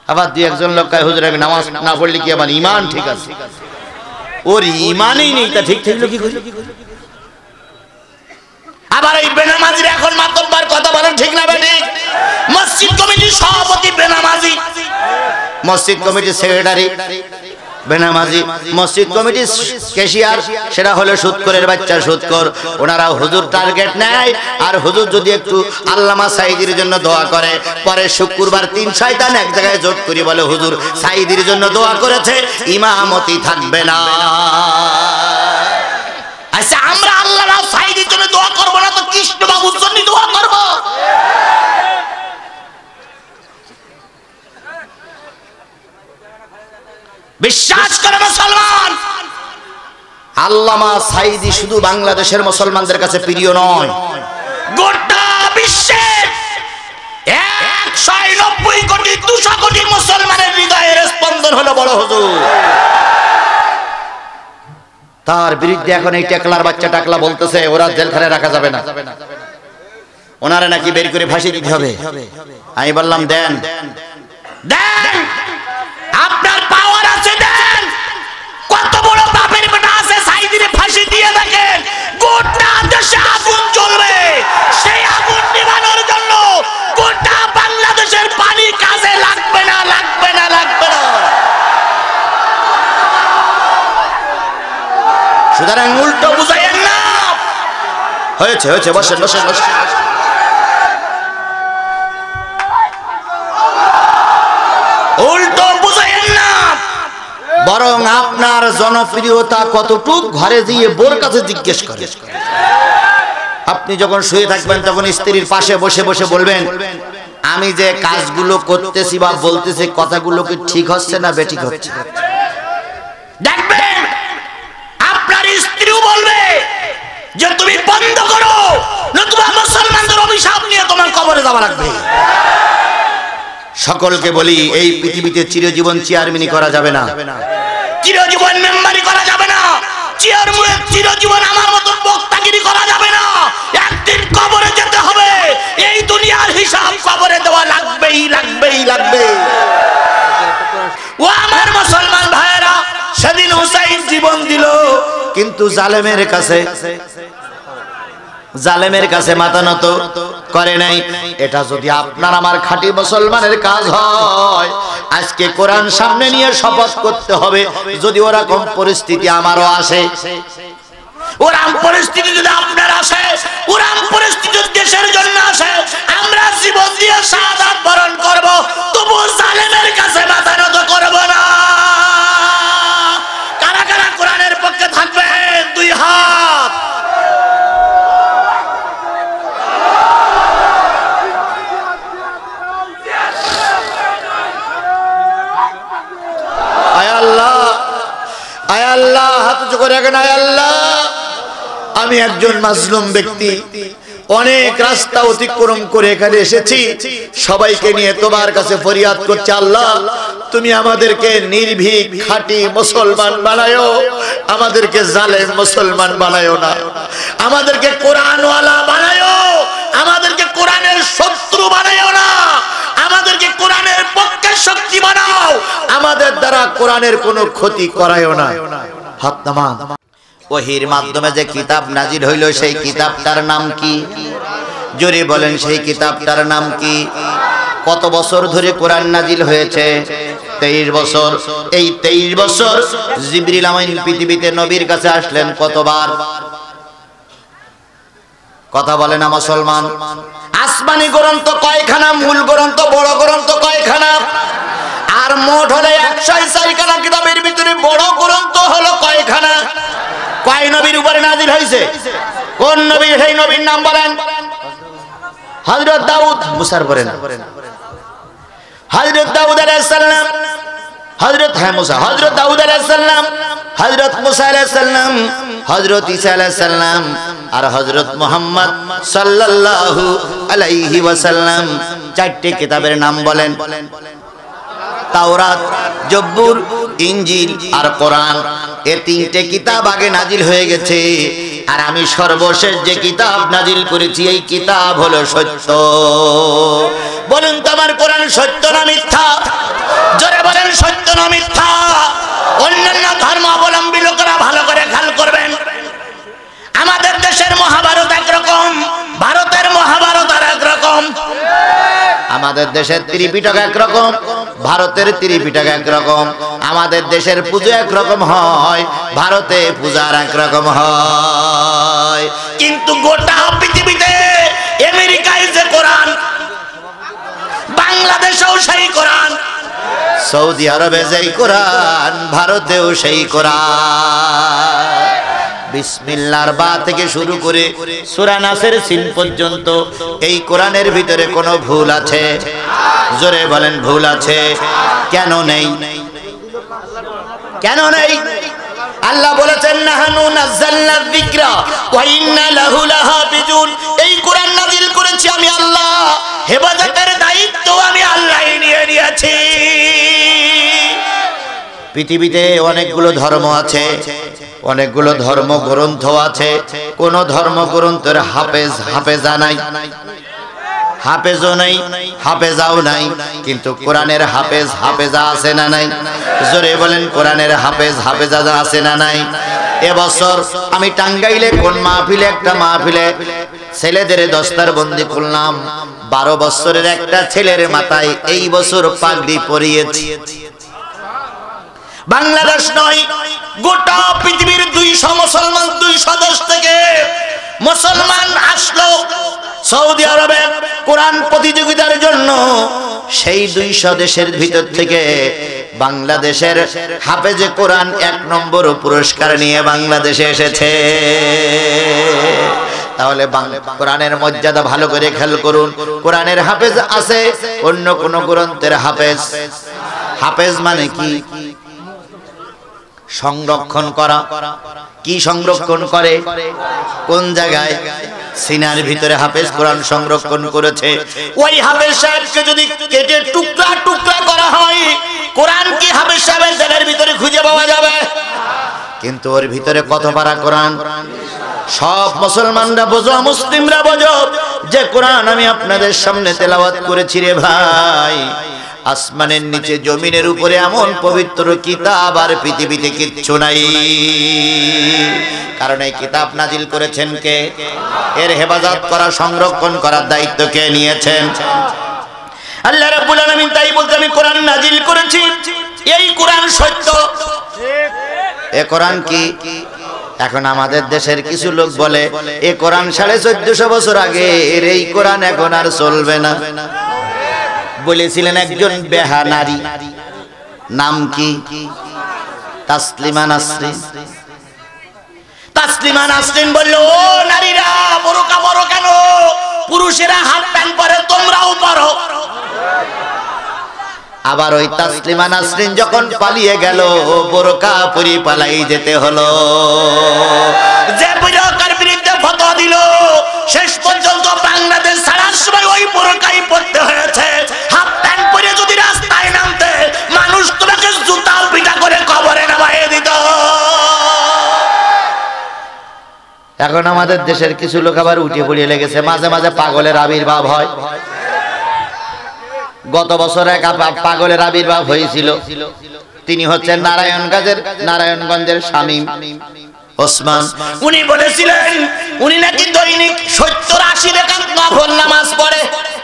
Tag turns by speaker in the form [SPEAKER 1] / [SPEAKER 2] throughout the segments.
[SPEAKER 1] আবার দুই একজন লোক কয় হুজুর আমি নামাজ না পড়লে কি আমার ঈমান ঠিক আছে? ওর ঈমানই নেই, তা ঠিক থাকলো কি করে? আবার এই বেনামাজির এখন মাতব্বর কথা বলেন ঠিক না বেঠিক? মসজিদ কমিটির সভাপতি বেনামাজি, মসজিদ কমিটির সেক্রেটারি বেনামাজি, মসজিদ কমিটির ক্যাশিয়ার সেটা হলো সুদখোরের বাচ্চা সুদখোর। ওনারা হুজুর টার্গেট নেয়, আর হুজুর যদি একটু আল্লামা সাঈদীর জন্য দোয়া করে, পরে শুক্রবার 3 শয়তান এক জায়গায় জোট করে বলে হুজুর সাঈদীর জন্য দোয়া করেছে, ইমামতি থাকবে না। আচ্ছা আমরা আল্লামা সাঈদীর জন্য দোয়া করব না তো কৃষ্ণ বাবুর জন্য দোয়া করব? বিশ্বাস করে মুসলমান, আল্লামা সাঈদী শুধু বাংলাদেশের মুসলমানদের কাছে প্রিয় নয়, গোটা বিশ্বের 190 কোটি 200 কোটি মুসলমানের হৃদয়ের স্পন্দন হলো বড় হুজুর। তার বিরুদ্ধে এখন এই টেকলার বাচ্চা টাকলা বলতেছে ওরা জেলখানায় রাখা যাবে না, ওনারা নাকি বের করে ফাঁসি দিতে হবে। আমি বললাম দেন দেন, আপনার পাওয়ার আছে দেন। কত বড় বাপের বেটা আছে, সাঈদীরে ফাঁসি দিয়ে দেখেন, গোটা দেশে আগুন জ্বলবে। সেই আগুন নিভানোর জন্য গোটা বাংলাদেশের পানি কাজে লাগবে না, লাগবে না, লাগবে না। সুতরাং উল্টো বুঝাইয়েন না। হয়েছে হয়েছে, বসেন বসেন বসেন। উল্টো বুঝাইয়েন না, বরং আপনার জনপ্রিয়তা কতটুক ঘরে দিয়ে বোর কাছে জিজ্ঞেস করে। আপনি যখন শুয়ে থাকবেন তখন স্ত্রীর পাশে বসে বসে বলবেন আমি যে কাজগুলো করতেছি বা বলতেছি কথাগুলো কি ঠিক হচ্ছে না বেঠিক হচ্ছে। দেখবেন আপনার স্ত্রীও বলবে যে তুমি বন্ধ করো, নতুবা মুসলমানদের অভিশাপ নিয়ে তোমার কবরে যাওয়া লাগবে। সকলকে বলি এই পৃথিবীতে চিরজীবন চেয়ারম্যানি করা যাবে না, চিরজীবন মেম্বারি করা যাবে না, চিরজীবন আমার মতো বক্তাগিরি করা যাবে না। একদিন কবরে যেতে হবে, এই দুনিয়ার হিসাব কবরে দেওয়া লাগবেই লাগবেই লাগবে। ও আমার মুসলমান ভাইয়েরা, সেদিন হুসাইন জীবন দিল, কিন্তু জালেমের কাছে মাথা নত করে নাই। এটা যদি আপনার আমার খাঁটি মুসলমানের কাজ হয়, আজকে কোরআন সামনে নিয়ে শপথ করতে হবে, যদি ওরকম পরিস্থিতি আমারও আসে, ওরকম পরিস্থিতি যদি আপনার আসে, ওরকম পরিস্থিতি দেশের জন্য আসে, আমরা জীবন দিয়ে শাহাদাত বরণ করব, তবু জালেমের কাছে মাথা নত করব না। কারা কারা কোরআনের পক্ষে থাকবেন? 2 হাত। আমি একজন মাজলুম ব্যক্তি, অনেক রাস্তা অতিক্রম করে এখানে এসেছি, সবাইকে নিয়ে তোমার কাছে ফরিয়াদ করছি, আল্লাহ তুমি আমাদেরকে নির্ভীক খাঁটি মুসলমান বানায়ো, আমাদেরকে জালেম মুসলমান বানায়ো না, আমাদেরকে কোরআনওয়ালা বানায়ো, আমাদেরকে কোরআনের শত্রু বানায়ো না, আমাদেরকে কোরআনের পক্ষে শক্তি বানাও, আমাদের দ্বারা কোরআনের কোনো ক্ষতি করায়ও না। হাত নামান। ওহির মাধ্যমে যে কিতাব নাজিল হইল সেই কিতাবটার নাম কি? জোরে বলেন, সেই কিতাবটার নাম কি? কত বছর ধরে কোরআন নাজিল হয়েছে? 23 বছর। এই 23 বছর জিবরিল আমিন পৃথিবীতে নবীর কাছে আসলেন কতবার? কথা বলে না মুসলমান? আসমানি গ্রন্থ কয়খানা? মূল গ্রন্থ বড় গ্রন্থ কয়খানা? আর মোট হলে 104 খানা কিতাবের ভিতরে বড় গ্রন্থ হলো কয়খানা? কয় নবীর উপরে নাজিল হয়েছে? কোন নবী? সেই নবীর নাম বলেন। হযরত দাউদ। মুসার বলেন হযরত দাউদ আলাইহিস সালাম, হযরত মুসা, হযরত দাউদ আলাইহিস সালাম, হযরত মুসা আলাইহিস সালাম, হযরত ঈসা আলাইহিস সালাম, আর হযরত মুহাম্মদ সাল্লাল্লাহু আলাইহি ওয়াসাল্লাম। 4টে কিতাবের নাম বলেন। তাওরাত, জব্বুর, ইনজিল আর কোরআন। এই 3টে কিতাব আগে নাজিল হয়ে গেছে, আর আমি সর্বশেষ যে কিতাব নাজিল করেছি এই কিতাব হলো সত্য। বলুন তো আমার কোরআন সত্য না মিথ্যা? আমাদের দেশের ত্রিপিটক একরকম, ভারতের ত্রিপিটক একরকম। আমাদের দেশের পুজো একরকম হয়, ভারতে পূজার একরকম হয়। কিন্তু গোটা পৃথিবীতে আমেরিকায় যে কোরআন, বাংলাদেশেও সেই কোরআন, সৌদি আরবে যেই কোরআন, ভারতেও সেই কোরআন। বিসমিল্লাহর বা থেকে শুরু করে সূরা নাসের সিন পর্যন্ত এই কোরআনের ভিতরে কোনো ভুল আছে? জোরে বলেন, ভুল আছে? কেন নেই? কেন নেই? আল্লাহ বলেছেন নাহানু নাযালনা যিকরা ওয়া ইন্না লাহু লাহাফিজুন। এই কোরআন নাযিল করেছি আমি আল্লাহ, হেফাজতের দায়িত্ব আমি আল্লাহই নিয়ে নিয়েছি। পৃথিবীতে অনেকগুলো ধর্ম আছে, অনেকগুলো ধর্মগ্রন্থ আছে, কোন ধর্মগ্রন্থের হাফেজা নাই, হাফেজও নাই, হাফেজাও নাই, কিন্তু কোরআনের হাফেজা আছে না নাই? জোরে বলেন, কোরআনের হাফেজা আছে না নাই? এবছর আমি টাঙ্গাইলে কোন মাহফিলে, একটা মাহফিলে ছেলেদের দস্তার বন্দি করলাম। 12 বছরের একটা ছেলের মাথায় এই বছর পাগড়ি পরিয়েছি। বাংলাদেশ নয়, গোটা পৃথিবীর 200 মুসলমান, 200 দেশ থেকে মুসলমান আসলো সৌদি আরবে কোরআন প্রতিযোগিতার জন্য। সেই 200 দেশের ভিতর থেকে বাংলাদেশের হাফেজে কোরআন 1 নম্বর পুরস্কার নিয়ে বাংলাদেশে এসেছে। তাহলে কোরআনের মর্যাদা ভালো করে খেয়াল করুন। কোরআনের হাফেজ আছে, অন্য কোন গ্রন্থের হাফেজ মানে কি? সংরক্ষণ করা। কি সংরক্ষণ করে? কোন জায়গায়? সিনার ভিতরে হাফেজ কোরআন সংরক্ষণ করেছে। ওই হাফেজ সাহেবকে যদি কেটে টুকরা টুকরা করা হয়, কোরআন কি হাফেজ সাহেবের দেহের ভিতরে খুঁজে পাওয়া যাবে? কিন্তু ওর ভিতরে কত পারা কোরআন? সব মুসলমানরা বোঝো, মুসলিমরা বোঝো যে কোরআন আমি আপনাদের সামনে তেলাওয়াত করেছি রে ভাই, আসমানের নিচে জমিনের উপরে এমন পবিত্র কিতাব আর পৃথিবীতে কিচ্ছু নাই। কারণ এই কিতাব নাজিল করেছেন কে? এর হেফাজত করা, সংরক্ষণ করার দায়িত্ব কে নিয়েছেন? আল্লাহ রাব্বুল আলামিন। তাই বলতে আমি কোরআন নাজিল করেছি, এই কোরআন সত্য। এ কোরআন কি? এখন আমাদের দেশের কিছু লোক বলে এ কোরআন 1450 বছর আগে, এই কোরআন এখন আর চলবে না। বলেছিলেন একজন বেহা নারী, নাম কি? তাসলিমা নাসরিন। তাসলিমা নাসরিন বলল, ও নারীরা বোরকা পরো কেন? পুরুষেরা হাফ প্যান্ট পরে, তোমরাও পরো। আবার ওই তাসলিমা নাসরিন যখন পালিয়ে গেল, বোরকা পরে পালাই যেতে হলো। যে বোরকার বিরুদ্ধে ফতোয়া দিল, শেষ পর্যন্ত বাংলাদেশ ছাড়ার সময় ওই বোরকাই পড়তে হয়েছে। হাফ প্যান্ট পরে যদি রাস্তায় নামতে, মানুষ তোমাকে জুতা পিটা করে কবরে নামাইয়ে দিত। এখন আমাদের দেশের কিছু লোক আবার উঠে পড়িয়ে লেগেছে, মাঝে মাঝে পাগলের আবির্ভাব হয়। গত বছর এক পাগলের আবির্ভাব হয়েছিল। তিনি হচ্ছেন নারায়ণগঞ্জের শামীম ওসমান। উনি বলেছিলেন উনি নাকি দৈনিক 70-80 রাকাত নফল নামাজ পড়ে।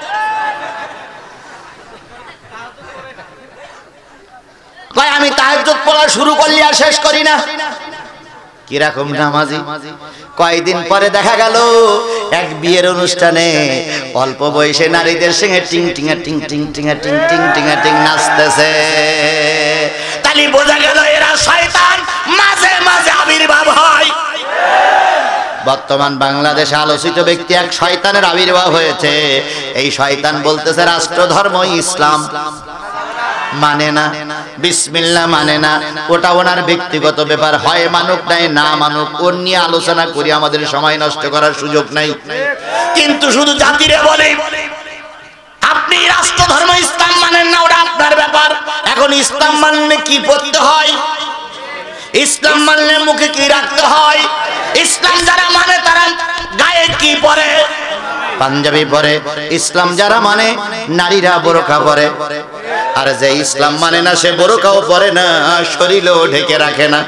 [SPEAKER 1] কয় আমি তাহাজ্জুদ পড়া শুরু করলি আর শেষ করি না। কিরকম নামাজি? কয়েকদিন পরে দেখা গেল এক বিয়ের অনুষ্ঠানে অল্প বয়সে নারীদের সঙ্গে টিং টিঙা টিং টিং টিঙা টিং টিং টিঙা টিং নাচতেছে। তাহলে বোঝা গেল এরা শয়তান, মাঝে মাঝে আবির্ভাব হয়। বর্তমান বাংলাদেশে আলোচিত ব্যক্তি এক শয়তানের আবির্ভাব হয়েছে। এই শয়তান বলতেছে রাষ্ট্র ধর্ম ইসলাম মানে না, বিসমিল্লাহ মানে না। ওটা ওনার ব্যক্তিগত ব্যাপার, হয় মানুক নাই না মানুক, ওর নিয়ে আলোচনা করি, আমাদের সময় নষ্ট করার সুযোগ নাই। কিন্তু শুধু জাতিরে বলে আপনি রাষ্ট্র ধর্ম ইসলাম মানেন না, ওটা আপনার ব্যাপার। এখন ইসলাম মানলে কি পড়তে হয়, ইসলাম মানলে মুখে কি রাখতে হয়, ইসলাম যারা মানে তারা গায়ে কি পরে, পাঞ্জাবি পরে। ইসলাম যারা মানে নারীরা বোরকা পরে, আর যে ইসলাম মানে না সে বোরকাও পরে না, শরীরও ঢেকে রাখে না।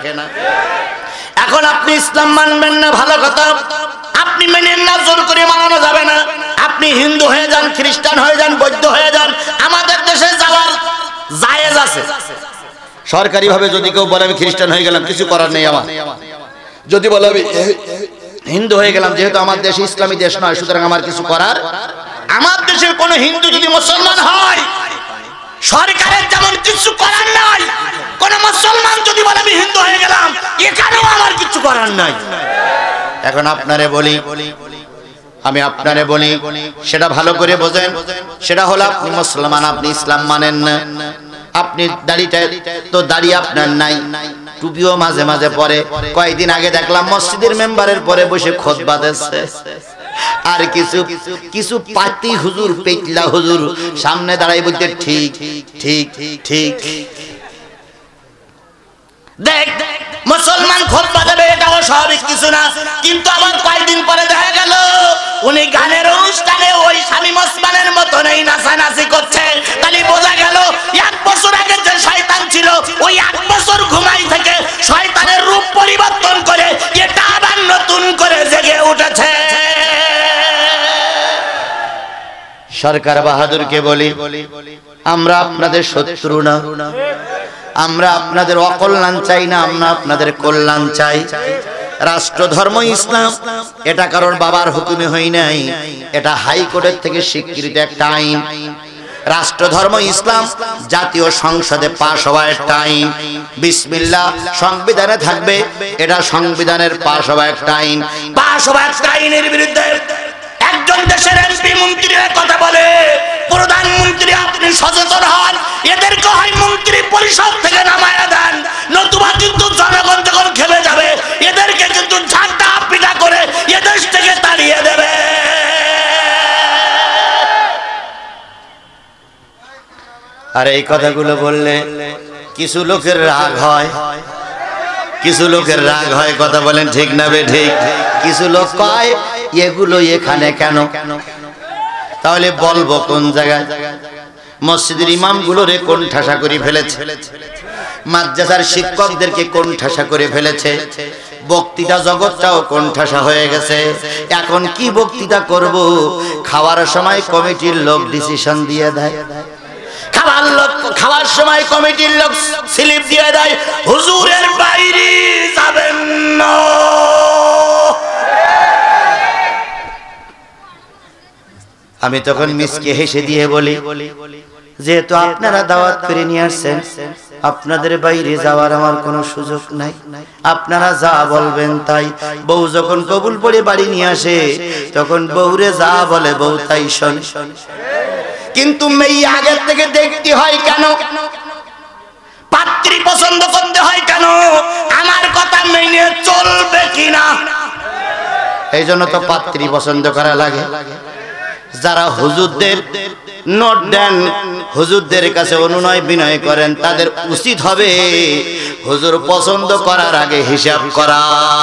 [SPEAKER 1] এখন আপনি ইসলাম মানবেন না, ভালো কথা, আপনি মেনেন না, জোর করে মানানো যাবে না। আপনি হিন্দু হয়ে যান, খ্রিস্টান হয়ে যান, বৌদ্ধ হয়ে যান, আমাদের দেশে যাওয়ার জায়েজ আছে। সরকারি ভাবে যদি কেউ বলে আমি খ্রিস্টান হয়ে গেলাম, কিছু করার নেই আমার। যদি বলে আমি হিন্দু হয়ে গেলাম, যেহেতু আমার দেশ ইসলামী দেশ নয়, সুতরাং আমার কিছু করার। আমার দেশের কোন হিন্দু যদি মুসলমান হয়, সরকারের যেমন কিছু করার নাই, কোন মুসলমান যদি বলে আমি হিন্দু হয়ে গেলাম, এখানেও আমার কিছু করার নাই। এখন আপনারে বলি, আমি আপনারে বলি, সেটা ভালো করে বোঝেন। সেটা হলো আপনি মুসলমান, আপনি ইসলাম মানেন না। আপনি দাড়িটা তো দাড়ি আপনার নাই, টুপিও মাঝে মাঝে পরে। কয়েকদিন আগে দেখলাম মসজিদের মেম্বারের পরে বসে খুতবা দিচ্ছে, আর কিছু কিছু পাতি হুজুর, পেটলা হুজুর সামনে দাঁড়াই বলতে ঠিক ঠিক ঠিক। দেখ মুসলমান খুতবা দেবে, এটা অস্বাভাবিক কিছু না। কিন্তু আবার কয়েকদিন পরে দেখা গেল উনি গানের অনুষ্ঠানে ওই স্বামী মুসলমানের মতো নেই নাচানাচি করছে। তাহলে বোঝা গেল 1 বছর আগে যে শয়তান ছিল, ওই 1 বছর ঘুমাই থেকে শয়তানের রূপ পরিবর্তন করে এটা আবার নতুন করে জেগে উঠেছে। সরকার বাহাদুরকে বলি, আমরা আপনাদের শত্রু না, আমরা আপনাদের অকল্যাণ চাই না, আমরা আপনাদের কল্যাণ চাই। রাষ্ট্র ধর্ম ইসলাম, এটা কারোর বাবার হুকুমে হয় নাই, এটা হাইকোর্টের থেকে স্বীকৃত একটা আইন। রাষ্ট্র ধর্ম ইসলাম জাতীয় সংসদে পাশ হওয়ার টাইম, বিসমিল্লাহ সংবিধানে থাকবে, এটা সংবিধানের পাশ হওয়া একটা আইন। পাশ হওয়া একটা আইনের বিরুদ্ধে একজন দেশের এমপি মন্ত্রীরা কথা বলে, প্রধানমন্ত্রী আপনি সচেতন হন, এদেরকে হয় মন্ত্রী পরিষদ থেকে নামায়া দেন, নতুবা কিন্তু জনগণ যখন খেলে যাবে এদেরকে কিন্তু ঝাঁটা পিটা করে এদেশ থেকে তাড়িয়ে দেবে। আর এই কথাগুলো বললে কিছু লোকের রাগ হয়, কিছু লোকের রাগ হয়, কথা বলেন ঠিক না বে ঠিক? কিছু লোক কয় এগুলো এখানে কেন? তাহলে বলবো কোন জায়গায়? মসজিদের ইমামগুলোরে কোন ঠাসা করে ফেলেছে, মাদ্রাসার শিক্ষকদেরকে কোন ঠাসা করে ফেলেছে, বক্তৃতা জগৎটাও কোন ঠাসা হয়ে গেছে। এখন কি বক্তৃতা করব? খাওয়ার সময় কমিটির লোক ডিসিশন দিয়ে দেয়, খাওয়ার সময় কমিটির লোক স্লিপ দিয়ে দেয়, হুজুরের বাইরে যাবেন না। আমি তখন মিসকে হেসে দিয়ে বলি, যেহেতু আপনারা দাওয়াত করে নিয়ে আসছেন, আপনাদের বাইরে যাওয়ার আমার কোনো সুযোগ নাই, আপনারা যা বলবেন তাই। বউ যখন কবুল পড়ে বাড়ি নিয়ে আসে, তখন বউরে যা বলে বউ তাই শোনে। কিন্তু মেয়ে আগের থেকে দেখতে হয় কেন? পাত্রী পছন্দ করতে হয় কেন? আমার কথা মেনে চলবে কিনা, এই জন্য তো পাত্রী পছন্দ করা লাগে। যারা হুজুরদের নোট দেন, হুজুরদের কাছে অনুনয় বিনয় করেন, তাদের উচিত হবে হুজুর পছন্দ করার আগে হিসাব করা।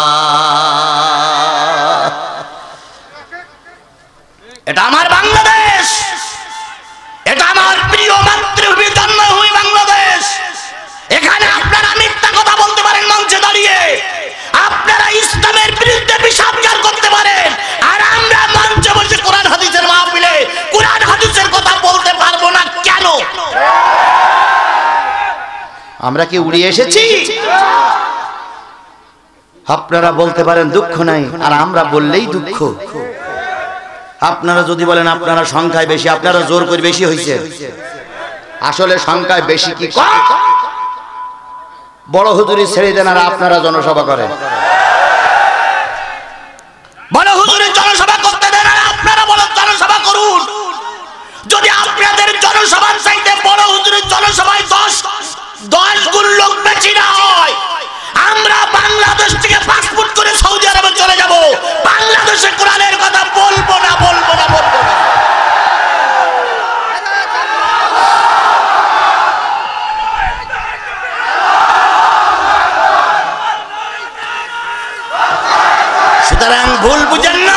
[SPEAKER 1] এটা আমার বাংলাদেশ, এটা আমার প্রিয় মাতৃভূমি, জন্মভূমি বাংলাদেশ। এখানে আপনারা মিথ্যা কথা বলতে পারেন মঞ্চে দাঁড়িয়ে, আপনারা ইসলামের বিরুদ্ধে বিচার করতে পারেন, আর আমরা মঞ্চে বসে কোরআন হাদিসের মাহফিলে কোরআন হাদিসের কথা বলতে পারবো না কেন? আমরা কি উড়িয়ে এসেছি? আপনারা বলতে পারেন দুঃখ নাই, আর আমরা বললেই দুঃখ। আপনারা যদি বলেন আপনারা সংখ্যায় বেশি, আপনারা জোর করে বেশি হয়েছে, আসলে সংখ্যায় বেশি কি কম? বড় হুজুরি ছেড়ে দেন আর আপনারা জনসভা করেন। বড় হুজুরি জনসভা করতে দেন আর আপনারা বড় জনসভা করুন। যদি আপনাদের জনসভার চাইতে বড় হুজুরির জনসভায় 10 গুণ লোক বেশি না হয়, আমরা বাংলাদেশ থেকে পাসপোর্ট করে সৌদি আরবে চলে যাব, বাংলাদেশে কোরআনের কথা বলবো না, বলবো না, বলবো না। সুতরাং ভুল বুঝেন না,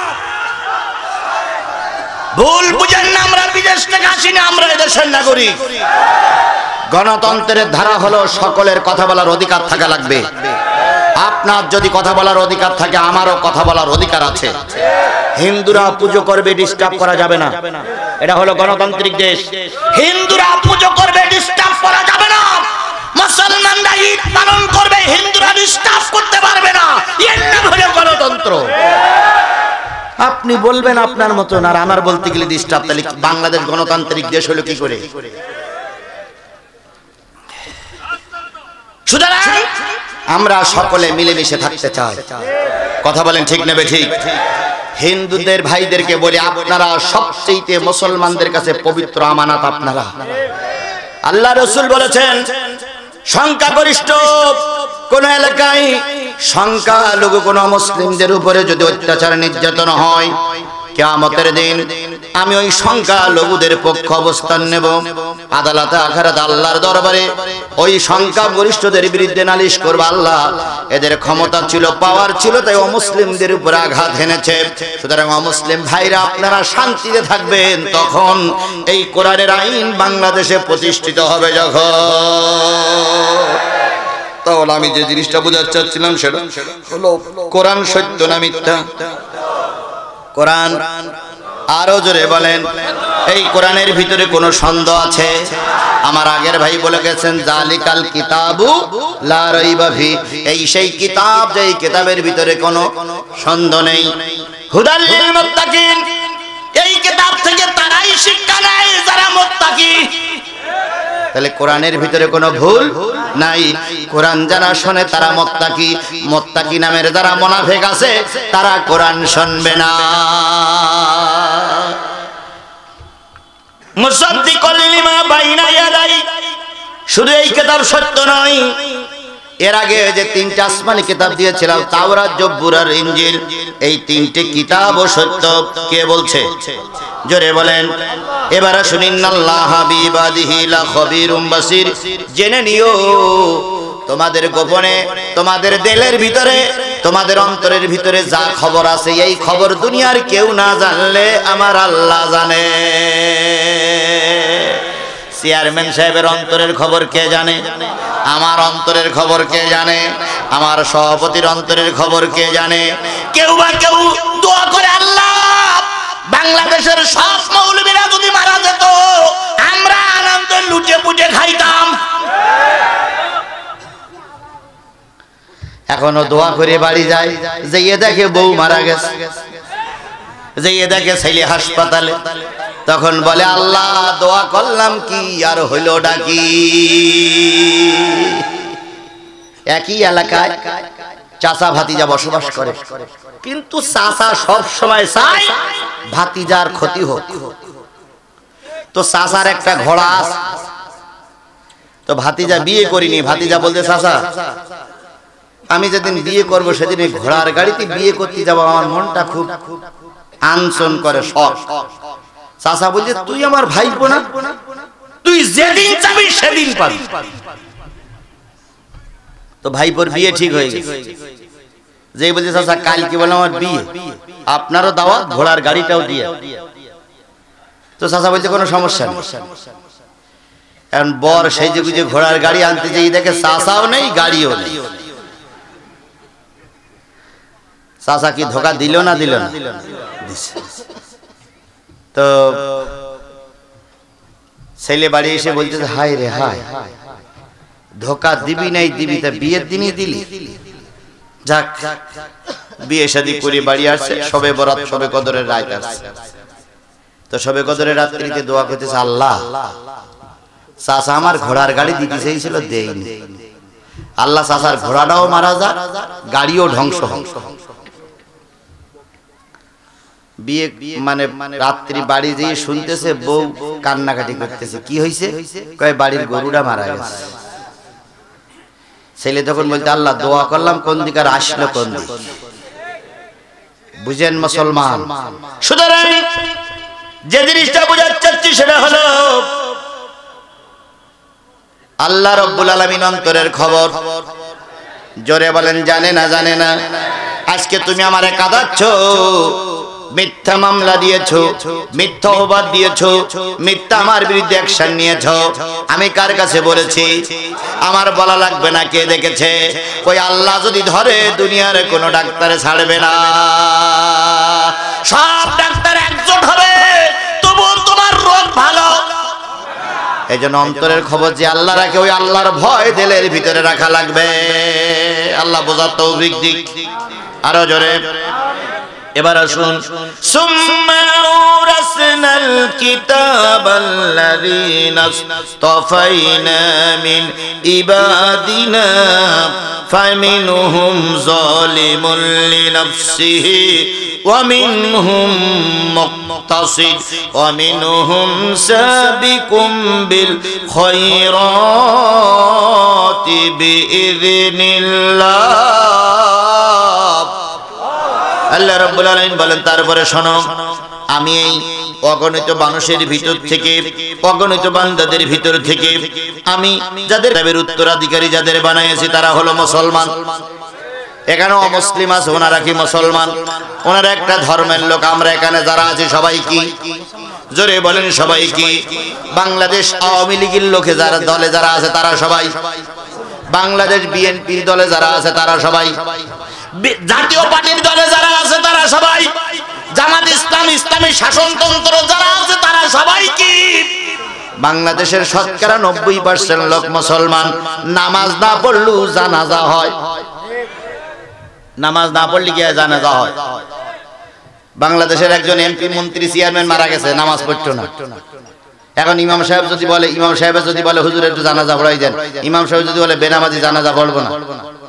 [SPEAKER 1] ভুল বুঝেন না। আমরা বিদেশ থেকে আসি না, আমরা এদেশের নাগরিক। গণতন্ত্রের ধারা হলো সকলের কথা বলার অধিকার থাকা লাগবে। আপনার যদি কথা বলার অধিকার থাকে আমারও কথা বলার অধিকার আছে। হিন্দুরা পুজো করবে, ডিস্টার্ব করা যাবে না। এটা হলো গণতান্ত্রিক দেশ। হিন্দুরা পুজো করবে, ডিস্টার্ব করা যাবে না। মুসলমানরা ঈদ পালন করবে, হিন্দুরা ডিস্টার্ব করতে পারবে না। এর নাম হলো গণতন্ত্র। আপনি বলবেন আপনার মতন, আর আমার বলতে গেলে ডিস্টার্ব। তাহলে বাংলাদেশ গণতান্ত্রিক দেশ হলো কি করে? সুতরাং আমরা সকলে মিলেমিশে থাকতে চাই। কথা বলেন ঠিক নেবে ঠিক? হিন্দুদের ভাইদেরকে বলি, আপনারা সবচেয়ে মুসলমানদের কাছে পবিত্র আমানত। আপনারা, আল্লাহ রাসূল বলেছেন, সংখ্যাগরিষ্ঠ কোন এলাকায় সংখ্যালঘু কোন মুসলিমদের উপরে যদি অত্যাচার নির্যাতন হয়, কিয়ামতের দিন আমি ওই সংখ্যালঘুদের পক্ষে অবস্থান নেব। আদালতে আখিরাতে আল্লাহর দরবারে ওই সংখ্যাগরিষ্ঠদের বিরুদ্ধে নালিশ করব, আল্লাহ এদের ক্ষমতা ছিল, পাওয়ার ছিল, তাই অমুসলিমদের উপর আঘাত এনেছে। সুতরাং অমুসলিম ভাইরা আপনারা শান্তিতে থাকবেন, তখন এই কোরআনের আইন বাংলাদেশে প্রতিষ্ঠিত হবে। যখন তাহলে আমি যে জিনিসটা বোঝাতে চাচ্ছিলাম সেটা হলো, কোরআন সত্য না মিথ্যা? কোরআন, আরো জোরে বলেন। এই কোরআনের ভিতরে কোনো সন্দেহ আছে? আমার আগের ভাই বলে গেছেন, জালিকাল কিতাবু লা রাইবা ফি, এই সেই কিতাব যেই কিতাবের ভিতরে কোনো সন্দেহ নেই। হুদাল লিল মুত্তাকিন, এই কিতাব থেকে তারাই শিক্ষা নেয় যারা মুত্তাকি। তাহলে কোরআনের ভিতরে কোনো ভুল নাই। কোরআন যারা শোনে তারা মুত্তাকি। মুত্তাকি নামের যারা মুনাফিক আছে তারা কোরআন শুনবে না। মুসাদ্দিকাল লিমা বাইনা ইয়াদাই, শুধু এই কিতাব সত্য নয়, এর আগে যে তিনটা আসমানি কিতাব দিয়েছিলাম, তাওরাত, জব্বুর আর ইনজিল, এই তিনটে কিতাবও সত্য। কে বলছে? জোরে বলেন। এবার শুনিন, আল্লাহ বিবাদিহি লা খবীরুম বাসীর, জেনে নিও তোমাদের গোপনে, তোমাদের দিলের ভিতরে, তোমাদের অন্তরের ভিতরে যা খবর আছে, এই খবর দুনিয়ার কেউ না জানলে আমার আল্লাহ জানে। চেয়ারম্যান সাহেবের অন্তরের খবর কে জানে? আমার অন্তরের খবর কে জানে? আমার সভাপতির অন্তরের খবর কে জানে? কেউ বা কেউ দোয়া করে, আল্লাহ বাংলাদেশের সব মৌলবীরা যদি মারা যেত, আমরা আনন্দে লুটে পুটে খাইতাম। এখনো দোয়া করে বাড়ি যায়, যেয়ে দেখে বউ মারা গেছে, যেয়ে দেখে ছেলে হাসপাতালে, তখন বলে, আল্লাহ দোয়া করলাম কি আর হইল ডাকি। একই এলাকায় চাচা ভাতিজা বসবাস করে, কিন্তু চাচা সব সময় চায় ভাতিজার ক্ষতি হোক। তো চাচার একটা ঘোড়া আছে, তো ভাতিজা বিয়ে করিনি। ভাতিজা বলতে, চাচা আমি যেদিন বিয়ে করব সেদিন ঘোড়ার গাড়িতে বিয়ে করতে যাবো, আমার মনটা খুব আনসন করে, শখ। চাচা বলছে, তুই আমার ভাইপো না, তুই যেদিন যাবি সেদিন পাবি। তো ভাইপোর বিয়ে ঠিক হয়ে গেছে। যেই বলছে, চাচা কালকে বলে আমার বিয়ে, আপনারও দাওয়াত, ঘোড়ার গাড়িটাও দিয়ে। তো চাচা বলছে, কোনো সমস্যা নেই। এখন বর সেই যে বুঝে ঘোড়ার গাড়ি আনতে যেই দেখে চাচাও নেই, গাড়িও নেই। চাচা কি ধোকা দিল না দিল না? তো ছেলে বাড়ি এসে বলতেছে, হায় রে হায়, ধোকা দিবি নাই দিবি, তা বিয়ের দিনই দিলি। যাক, বিয়ে শাদী করে বাড়ি আসছে, সবে বরাত, সবে কদরের রাত আসছে। তো সবে কদরের রাত্রিতে দোয়া করতেছে, আল্লাহ চাচা আমার ঘোড়ার গাড়ি দিতে চেয়েছিল, দেয়নি। আল্লাহ চাচার ঘোড়াটাও মারা যা, গাড়িও ধ্বংস ধ্বংস। বিয়ে মানে রাত্রি বাড়ি যেয়ে শুনতেছে বউ কান্নাকাটি করতেছে, কি হয়েছে? কয় বাড়ির গরুটা মারা গেছে। ছেলে তখন বলতে, আল্লাহ দোয়া করলাম কোন দিকে, আর আসলো কোন দিক? বুঝেন মুসলমান? সুতরাং যে জিনিসটা বোঝাতে চাচ্ছি সেটা হলো, আল্লাহ রাব্বুল আলামিন অন্তরের খবর। জোরে বলেন, জানে না জানে না? আজকে তুমি আমারে কাঁদাচ্ছ, মিথ্যা মামলা দিয়েছো, মিথ্যা অপবাদ দিয়েছো, মিথ্যা আমার বিরুদ্ধে অ্যাকশন নিয়েছো। আমি কার কাছে বলেছি? আমার বলা লাগবে না কে দেখেছে। ওই আল্লাহ যদি ধরে দুনিয়ার কোনো ডাক্তারে ছাড়বে না, সব ডাক্তার একজোট হবে, তবু তোমার রোগ ভালো। এই জন্য অন্তরের খবর যে আল্লাহ রাখে, ওই আল্লাহর ভয় দিলের ভিতরে রাখা লাগবে। আল্লাহ বোঝার তৌফিক দিক। আরো জোরে এবার আসুন। সুম্মা আওরাসনাল কিতাবাল্লাযীনা ইসতাফাইনা মিন ইবাদিনা ফামিনহুম যালিমুন লিনাফসিহি ওয়া মিনহুম মুক্তাসিদ ওয়া মিনহুম সাবিকুম বিল খায়রাতি বিইذনিল্লাহ। আল্লাহ রাব্বুল আলামিন বলেন, তারপরে শোনো, আমি এই অগণিত মানুষের ভিতর থেকে, অগণিত বান্দাদের ভিতর থেকে আমি যাদের উত্তরাধিকারী যাদের বানাইছি তারা হলো মুসলমান। এখানে অমুসলিম আছে, ওনারা কি মুসলমান? ওনারা একটা ধর্মের লোক। আমরা এখানে যারা আছি সবাই কি? জোরে বলেন সবাই কি? বাংলাদেশ আওয়ামী লীগের লোকে যারা দলে যারা আছে তারা সবাই, বাংলাদেশ বিএনপির দলে যারা আছে তারা সবাই, জাতীয় পার্টির দলে যারা আছে তারা সবাই, জামাত ইসলাম ইসলামী শাসনতন্ত্র যারা আছে তারা সবাই কি? বাংলাদেশের শতকরা 90% লোক মুসলমান। নামাজ না পড়লেও জানাজা হয়। নামাজ না পড়লে কি জানাজা হয়? বাংলাদেশের একজন এমপি মন্ত্রী চেয়ারম্যান মারা গেছে, নামাজ পড়তো না। এখন ইমাম সাহেব যদি বলে, ইমাম সাহেব যদি বলে হুজুর একটু জানাজা পড়াই দেন, ইমাম সাহেব যদি বলে বেনামাজি জানাজা পড়বো না,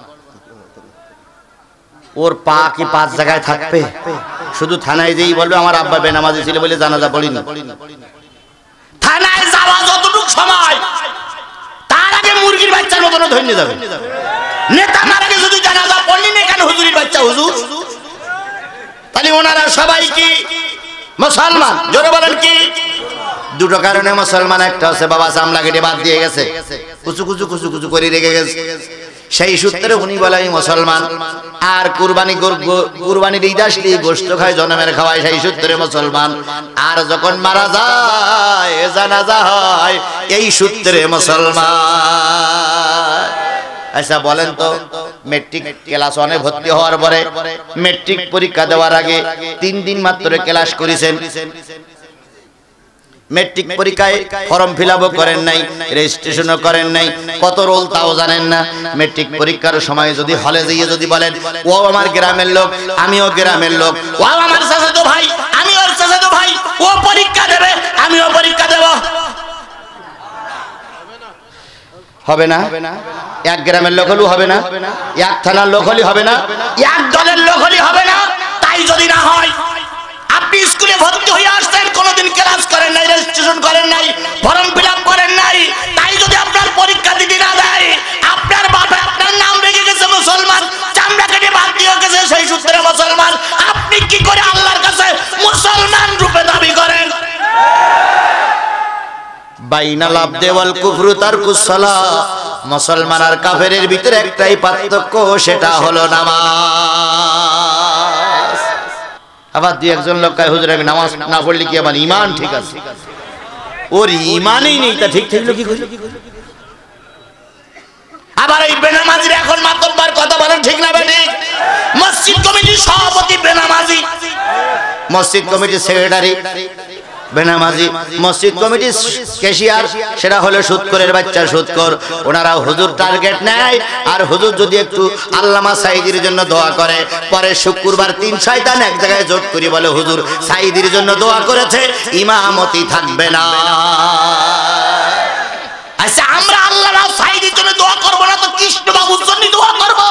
[SPEAKER 1] ওর পা কি 5 জায়গায় থাকবে? শুধু থানায় যেই বলবে আমার আব্বা বেনামাজি ছিল বলে জানাজা পড়িনি। থানায় যাওয়া যতটুকু সময়, তার আগে মুরগির বাচ্চার মতন ধরে যাবে। নেতা মারা গেছে যদি জানাজা পড়লি না কেন? হুজুরির বাচ্চা হুজুর। তাহলে ওনারা সবাই কি মুসলমান? জোরে বলেন কি? দুটো কারণে মুসলমান। একটা হচ্ছে বাবা চামড়া কেটে বাদ দিয়ে গেছে, কুচু কুচু কুচু কুচু করে রেখে গেছে, সেই সূত্রে উনি বলে আমি মুসলমান। আর কুরবানির ঈদ আসলে গোশত খায়, জনমের খাওয়ায়, সেই সূত্রে মুসলমান। আর যখন মারা যায় জানাজা হয়, এই সূত্রে মুসলমান। আচ্ছা বলেন তো, মেট্রিক ক্লাস 1-এ ভর্তি হওয়ার পরে মেট্রিক পরীক্ষা দেওয়ার আগে 3 দিন মাত্র ক্লাস করেছেন। মেট্রিক পরীক্ষায় ফর্ম ফিলআপও করেন নাই, রেজিস্ট্রেশনও করেন নাই, কত রোল তাও জানেন না। মেট্রিক পরীক্ষার সময় যদি হলে গিয়ে যদি বলেন ও আমার গ্রামের লোক, আমিও গ্রামের লোক, ও আমার চাচাতো ভাই, আমি ওর চাচাতো ভাই, ও পরীক্ষা দেবে, আমিও পরীক্ষা দেব, হবে না? এক গ্রামের লোক হলেও হবে না, এক থানার লোক হলেও হবে না, এক দলের লোক হলেও হবে না। তাই যদি না হয়, আপনি স্কুলে ভর্তি হয়ে আসছেন, কোনোদিন ক্লাস করেন নাই, রেজিস্ট্রেশন করেন নাই, ফর্ম ফিলআপ করেন নাই, তাই যদি আপনার পরীক্ষা দিতে না দেয়, আপনার বাবা আপনার নাম রেখে গেছে মুসলমান, চামড়া কেটে বাদ দিয়ে গেছে, সেই সূত্রে মুসলমান। আপনি কি করে আল্লাহর কাছে মুসলমান রূপে দাবি করেন? বাইনাল আবদি ওয়াল কুফরু তারকুস সালাহ। মুসলমান আর কাফেরের ভিতরে একটাই পার্থক্য, সেটা হলো নামাজ। আবার দুই একজন লোক কয় হুজুর আমি নামাজ না পড়লে কি আমার ঈমান ঠিক আছে? ওর ঈমানই নেই, তা ঠিক থাকলো কি করে? আবার এই বেনামাজির এখন মাতব্বর কথা বলেন, ঠিক না বেঠিক? মসজিদ কমিটির সভাপতি বেনামাজি, মসজিদ কমিটির সেক্রেটারি বেনামাজি, মসজিদ কমিটির ক্যাশিয়ার সেটা হলো সুদখোরের বাচ্চা সুদখোর। ওনারা হুজুর টার্গেট নেয়, আর হুজুর যদি একটু আল্লামা সাইদির জন্য দোয়া করে, পরে শুক্রবার 3 শয়তান এক জায়গায় জোট করে বলে হুজুর সাইদির জন্য দোয়া করেছে, ইমামতি থাকবে না। আচ্ছা আমরা আল্লামা সাইদির জন্য দোয়া করব না তো কৃষ্ণ বাবুর জন্য দোয়া করব?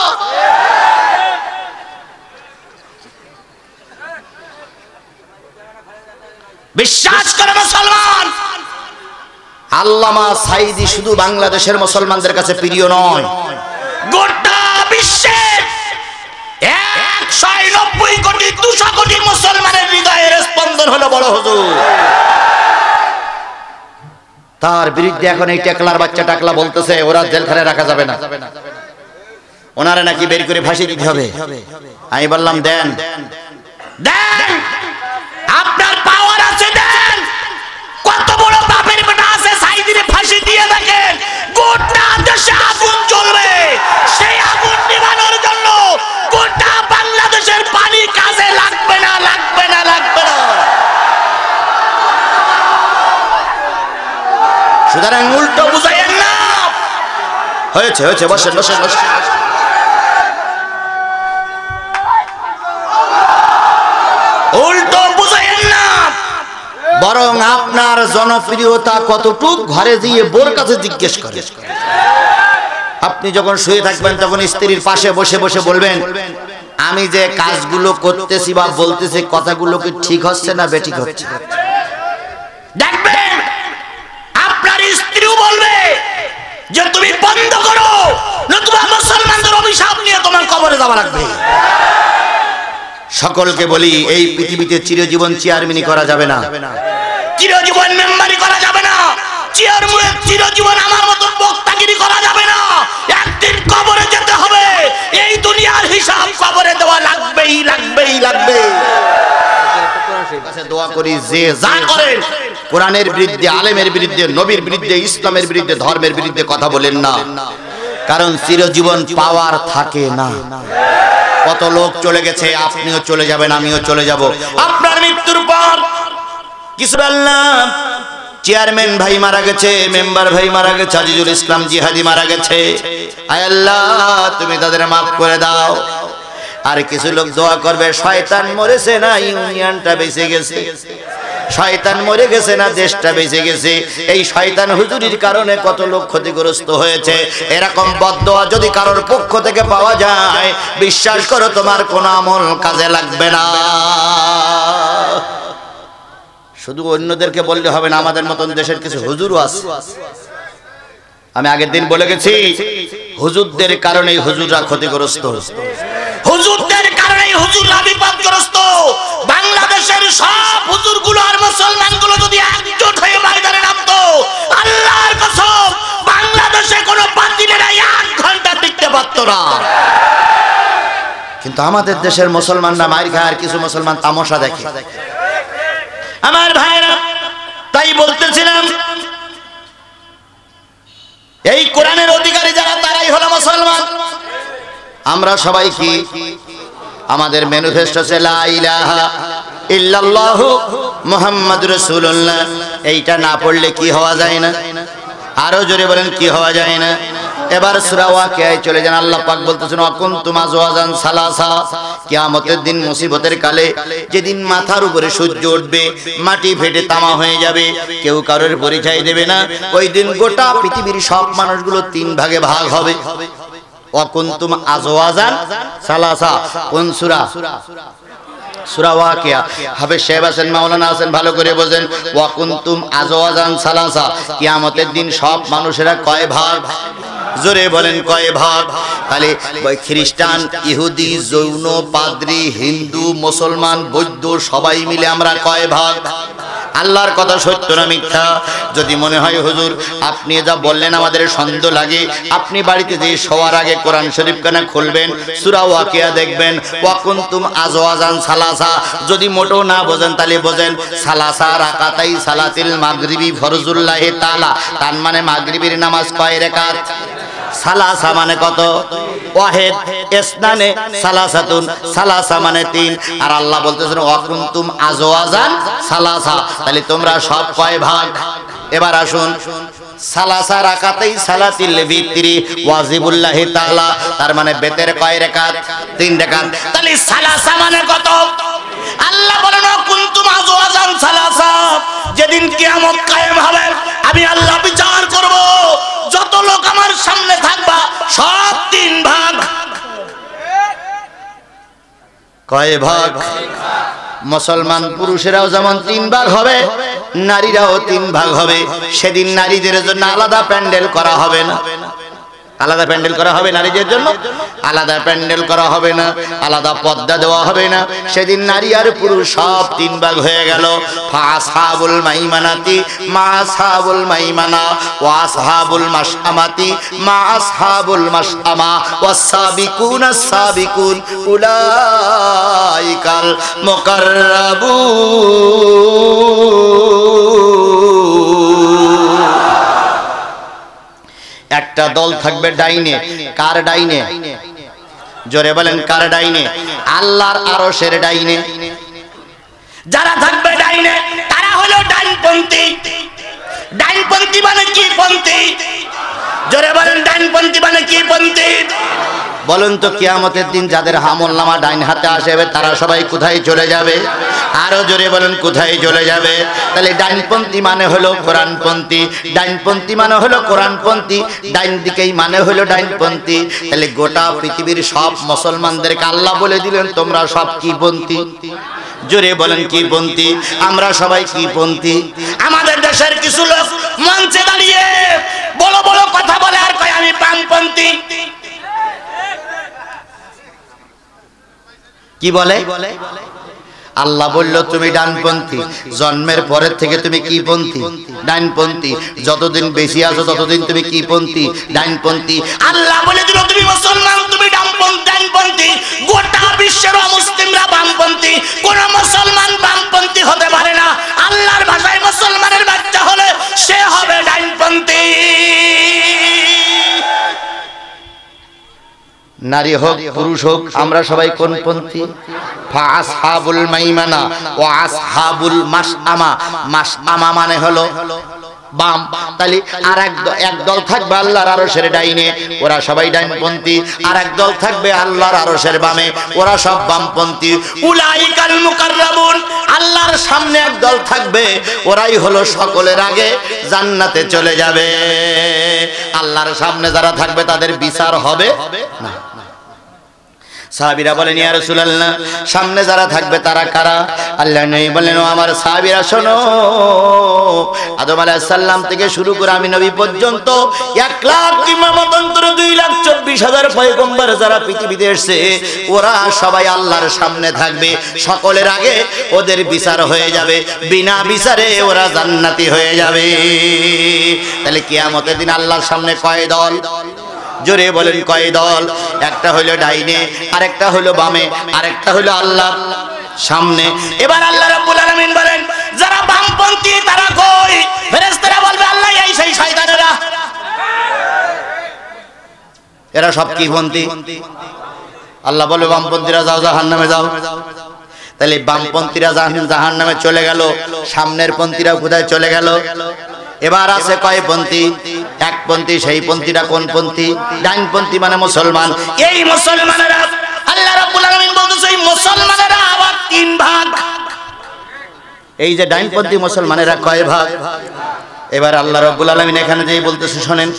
[SPEAKER 1] বিশ্বাস করে মুসলমান, আল্লামা সাইদি শুধু বাংলাদেশের মুসলমানদের কাছে প্রিয় নয়, গোটা বিশ্বের 190 কোটি 200 কোটি মুসলমানের হৃদয়ের স্পন্দন হলো বড় হুজুর। তার বিরুদ্ধে এখন এই টেকলার বাচ্চা টাকলা বলতেছে ওরা জেলখানায় রাখা যাবে না, ওনারা নাকি বের করে ফাঁসি দিতে হবে। আমি বললাম দেন দেন,
[SPEAKER 2] আপনার পাওয়ার আছে দেন, কত বড় বাপের বেটা আছে সাইদিনে ফাঁসি দিয়ে দেখেন, গোটা দেশে আগুন জ্বলবে, সেই আগুন নিভানোর জন্য গোটা বাংলাদেশের পানি কাজে লাগবে না, লাগবে না, লাগবে না। সুতরাং উল্টো বুঝাইয়েন না।
[SPEAKER 1] হয়েছে হয়েছে, বসেন বসেন বসেন।
[SPEAKER 2] উল্টো বুঝাইয়েন না।
[SPEAKER 1] বরং আপনার জনপ্রিয়তা কতটুক ঘরে দিয়ে বোর কাছে জিজ্ঞেস করে। আপনি যখন শুয়ে থাকবেন তখন স্ত্রীর পাশে বসে বসে বলবেন, আমি যে কাজগুলো করতেছি বা বলতেছি কথাগুলো কি ঠিক হচ্ছে না বেঠিক হচ্ছে।
[SPEAKER 2] দেখবেন আপনার স্ত্রীও বলবে যে তুমি বন্ধ করো, নতুবা মুসলমানদের অভিশাপ নিয়ে তোমার কবরে যাওয়া লাগবে।
[SPEAKER 1] সকলকে বলি, এই পৃথিবীতে চিরজীবন চেয়ারম্যানই করা যাবে না,
[SPEAKER 2] চিরজীবন মেম্বারি করা যাবে না, চিরজীবন আমার মতো বক্তাগিরি করা যাবে না। একদিন কবরে যেতে হবে, এই দুনিয়ার হিসাব কবরে দেওয়া লাগবেই, লাগবেই, লাগবে।
[SPEAKER 1] দোয়া করি যে যা করেন কোরআনের বিরুদ্ধে, আলেমের বিরুদ্ধে, নবীর বিরুদ্ধে, ইসলামের বিরুদ্ধে, ধর্মের বিরুদ্ধে কথা বলেন না, কারণ চিরজীবন পাওয়ার থাকে না। কত লোক চলে গেছে, আপনিও চলে যাবেন, আমিও চলে যাব।
[SPEAKER 2] আপনার মৃত্যুর পর
[SPEAKER 1] কিছু বললাম, চেয়ারম্যান ভাই মারা গেছে, মেম্বার ভাই মারা গেছে, আজিজুল ইসলাম জিহাদি মারা গেছে, আয় আল্লাহ তুমি তাদের মাফ করে দাও। আর কিছু লোক দোয়া করবে, শয়তান মরেছে না ইউনিয়নটা বেঁচে গেছে, শয়তান মরে গেছে না দেশটা বেঁচে গেছে। এই শয়তান হুজুরির কারণে কত লোক ক্ষতিগ্রস্ত হয়েছে। এরকম বদদোয়া যদি কারোর পক্ষ থেকে পাওয়া যায়, বিশ্বাস করো তোমার কোনো আমল কাজে লাগবে না। শুধু অন্যদেরকে বললে হবে না, আমাদের মতন দেশের কিছু হুজুরও আছে। আমি আগের দিন বলে গেছি, হুজুরদের কারণেই হুজুররা ক্ষতিগ্রস্ত,
[SPEAKER 2] হুজুরদের কারণেই হুজুররা বিপদগ্রস্ত। বাংলাদেশের সব হুজুরগুলো আর মুসলমানগুলো যদি একজোট হয়ে ময়দানে নামতো, আল্লাহর কসম বাংলাদেশে কোনো বাতিলেরা 1 ঘন্টা টিকতে পারতো না।
[SPEAKER 1] কিন্তু আমাদের দেশের মুসলমানরা মাইর খায়, আর কিছু মুসলমান তামাশা দেখে।
[SPEAKER 2] আমার ভাইরা, তাই বলতেছিলাম, এই কোরআনের অধিকারী যারা তারাই হলো মুসলমান।
[SPEAKER 1] আমরা সবাই কি, আমাদের ম্যানিফেস্টো আছে লা ইলাহা ইল্লাল্লাহু মুহাম্মাদুর রাসূলুল্লাহ। এইটা না পড়লে কি হওয়া যায় না? আরো জোরে বলেন, কি হওয়া যায় না? এবার সূরা ওয়াকিয়ায় চলে যান। আল্লাহ পাক বলতেছেন, ওয়াকুনতুম আজওয়াজান সালাসা। কিয়ামতের দিন, মুসিবতের কালে, যেদিন মাথার উপরে সূর্য উঠবে, মাটি ফেটে তামা হয়ে যাবে, কেউ কারোর পরিচয় দেবে না। ওই দিন গোটা পৃথিবীর সব মানুষগুলো 3 ভাগে ভাগ হবে। ওয়াকুনতুম আজওয়াজান সালাসা, কোন সূরা? সূরা ওয়াকিয়া। হাফেজ সাহেব আছেন, মাওলানা আছেন, ভালো করে বোঝেন। ওয়াকুনতুম আজওয়াজান সালাসা, কিয়ামতের দিন সব মানুষেরা কয় ভাগ? জোরে বলেন, কয় ভাগ? তাহলে খ্রিস্টান, ইহুদি, জৈন, পাদ্রী, হিন্দু, মুসলমান, বৌদ্ধ সবাই মিলে আমরা কয় ভাগ? আল্লাহর কথা সত্য না মিথ্যা? যদি মনে হয় হুজুর আপনি যা বললেন আমাদের সন্দেহ লাগে, আপনি বাড়িতে যে শোয়ার আগে কোরআন শরীফ খানা খুলবেন, সূরা ওয়াকিয়া দেখবেন, ওয়াকুনতুম আজওয়াজান সালাসা। যদি মোটেও না বোঝেন তাহলে বোঝেন, সালাসা রাকাতাই সালাতিল মাগরিবি ফরজুল্লাহি তাআলা। তার মানে মাগরিবের নামাজ কয় রাকাত? সালাসা মানে কত? ওয়াহিদ, ইসনানে, সালাসাতুন। সালাসা মানে 3। আর আল্লাহ বলতেছেন ওয়াকুনতুম আজওয়াজান সালাসা। তাহলে তোমরা সব কয় ভাগ? এবার আসুন, সালাসা রাকাতাই সালাতিল ভিতরি ওয়াজিবুল্লাহি তাআলা। তার মানে বেতের কয় রাকাত? 3 রাকাত।
[SPEAKER 2] তাহলে সালাসা মানে কত? আল্লাহ বলেন, ওয়াকুনতুম আজওয়াজান সালাসা। যেদিন কিয়ামত কায়েম হবে, আমি আল্লাহ বিচার করব, যত লোক আমার সামনে থাকবা সব 3 ভাগ।
[SPEAKER 1] কয় ভাগ? মুসলমান পুরুষেরাও যেমন 3 ভাগ হবে, নারীরাও 3 ভাগ হবে। সেদিন নারীদের জন্য আলাদা প্যান্ডেল করা হবে না, আলাদা প্যান্ডেল করা হবে নারীদের জন্য? আলাদা প্যান্ডেল করা হবে না, আলাদা পর্দা দেওয়া হবে না। সেদিন নারী আর পুরুষ সব তিন ভাগ হয়ে গেল। ফাসহাবুল মাইমানাতি মা আসহাবুল মাইমানা ওয়া আসহাবুল মাশআমাতি মা আসহাবুল মাশআমা ওয়াস-সাবিকুনাস সাবিকুন উলাইকাল মুকাররাবুন। একটা দল থাকবে ডাইনে। কার ডাইনে? জোরে বলেন কার ডাইনে? আল্লাহর আরশের ডাইনে।
[SPEAKER 2] যারা থাকবে ডাইনে তারা হলো ডাইনপন্থী। ডাইনপন্থী মানে কি পন্থী? জোরে বলেন ডাইনপন্থী মানে কি পন্থী?
[SPEAKER 1] বলুন তো কিয়ামতের দিন যাদের আমলনামা ডাইন হাতে আসবে তারা সবাই কোথায় চলে যাবে? আরো জোরে বলেন কোথায় চলে যাবে? তাহলে ডাইনপন্থী মানে হলো কোরআনপন্থী, ডাইনপন্থী মানে হলো কোরআনপন্থী, ডাইন দিকেই মানে হলো ডাইনপন্থী। তাহলে গোটা পৃথিবীর সব মুসলমানদেরকে আল্লাহ বলে দিলেন তোমরা সব কি পন্থী? জোরে বলেন কি পন্থী? আমরা সবাই কি পন্থী?
[SPEAKER 2] আমাদের দেশের কিছু লোক মঞ্চে দাঁড়িয়ে বড় বড় কথা বলে আর কয় আমি বামপন্থী।
[SPEAKER 1] কি বলে? আল্লাহ বলল তুমি ডানপন্থী। জন্মের পরের থেকে তুমি কি পন্থী? ডাইনপন্থী। যতদিন বেশি আছো ততদিন তুমি কি পন্থী? ডাইনপন্থী।
[SPEAKER 2] আল্লাহ বলে দিল তুমি মুসলমান, তুমি ডানপন্থী। গোটা বিশ্বের মুসলিমরা বামপন্থী। কোন মুসলমান বামপন্থী হতে পারে না। আল্লাহর ভাষায় মুসলমানের বাচ্চা হলে সে হবে ডাইনপন্থী।
[SPEAKER 1] নারী হোক পুরুষ হোক আমরা সবাই কোন পন্থী? ফাসহাবুল মাইমানা ওয়া আসহাবুল মাশআমা। মাশআমা মানে হলো বাম। তাহলে আর এক দল থাকবে আল্লাহর আরশের ডাইনে, ওরা সবাই ডাইনপন্থী। আর এক দল থাকবে আল্লাহর আরশের বামে, ওরা সব বামপন্থী।
[SPEAKER 2] উলাইকাল মুকাররাবুন।
[SPEAKER 1] আল্লাহর সামনে এক দল থাকবে, ওরাই হলো সকলের আগে জান্নাতে চলে যাবে। আল্লাহর সামনে যারা থাকবে তাদের বিচার হবে না। সাহাবীরা বলেন ইয়া রাসূলুল্লাহ সামনে যারা থাকবে তারা কারা? আল্লাহ নবী বলেন ও আমার সাহাবীরা শোনো, আদম আলাইহিস সালাম থেকে শুরু করে আমি নবী পর্যন্ত 1 লাখ কিমামতন্তর 2,24,000 পয়গম্বর যারা পৃথিবীতে এসেছে ওরা সবাই আল্লাহর সামনে থাকবে। সকলের আগে ওদের বিচার হয়ে যাবে, বিনা বিচারে ওরা জান্নাতি হয়ে যাবে। তাহলে কিয়ামতের দিন আল্লাহর সামনে কয় দল? জোরে বলেন কয় দল? একটা হলো ডাইনে, আরেকটা হলো বামে, আরেকটা হলো আল্লাহর সামনে।
[SPEAKER 2] এবার আল্লাহ রাব্বুল আলামিন বলেন যারা বামপন্থী তারা কই? ফেরেশতারা বলবে আল্লাহ এই সেই শয়তানেরা।
[SPEAKER 1] এরা সব কি পন্থী? আল্লাহ বলে বামপন্থীরা যাও জাহান্নামে যাও। তাহলে বামপন্থীরা জাহান্নামে চলে গেল, সামনের পন্থীরা কোথায় চলে গেল? এবার আছে কয় পন্থী? এক পন্থী। সেই পন্থীটা কোন পন্থী? ডাইনপন্থী মানে মুসলমান।
[SPEAKER 2] এই মুসলমানেরা আল্লাহ রাব্বুল আলামিন বলতেছে এই মুসলমানেরা আবার 3 ভাগ।
[SPEAKER 1] এই যে ডাইনপন্থী মুসলমানেরা কয় ভাগ? এবার আল্লাহ রাব্বুল আলামিন এখানে যেই বলতেছে শোনেন,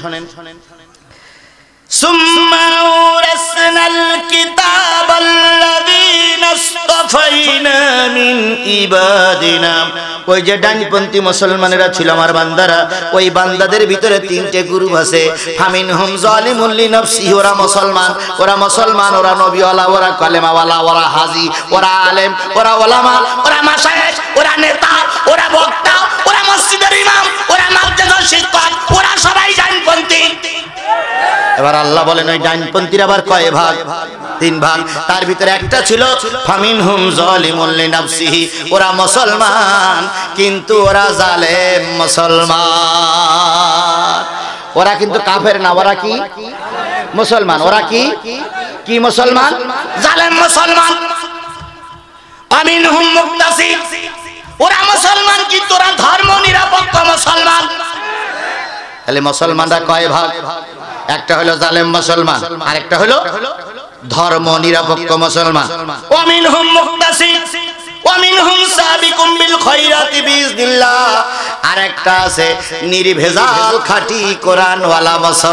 [SPEAKER 2] সুম্মা উরাসনাল কিতাবাল্লাযীনা ইসতাফাইনা মিন ইবাদিনা।
[SPEAKER 1] ওই যে ডাইনপন্থী মুসলমানেরা ছিল আমার বান্দারা, ওই বান্দাদের ভিতরে 3টে গ্রুপ আছে। ফামিনহুম যালিমুল লিনাফসিহি, ওরা মুসলমান, ওরা নবীওয়ালা, ওরা কালেমাওয়ালা, ওরা হাজী, ওরা আলেম, ওরা ওলামা,
[SPEAKER 2] ওরা মাশায়েখ, ওরা নেতা, ওরা বক্তা, ওরা মসজিদের ইমাম, ওরা মাদ্রাসার শিক্ষক, ওরা সবাই ডাইনপন্থী।
[SPEAKER 1] এবার আল্লাহ বলেন ওই ডাইনপন্থীর আবার কয় ভাগ? 3 ভাগ। তার ভিতরে একটা ছিল ফামিনহুম যালিমুল লিনাফসিহি, ওরা মুসলমান কিন্তু ওরা জালেম মুসলমান। ওরা কিন্তু কাফের না, ওরা কি মুসলমান। ওরা কি কি মুসলমান?
[SPEAKER 2] জালেম মুসলমান। আমিনহুম মুক্তাসিদ, ওরা মুসলমান কিন্তু ওরা ধর্ম নিরপেক্ষ মুসলমান।
[SPEAKER 1] তাহলে মুসলমানরা কয় ভাগ? একটা হলো জালেম মুসলমান, আরেকটা হলো ধর্ম নিরপেক্ষ মুসলমান।
[SPEAKER 2] ওয়ামিনহুম মুক্তাসিদ ওয়ামিনহুম সাবিকুম বিল খায়রাতি বিইজনিল্লাহ।
[SPEAKER 1] আরেকটা আছে নির্ভেজাল খাঁটি কোরআনওয়ালা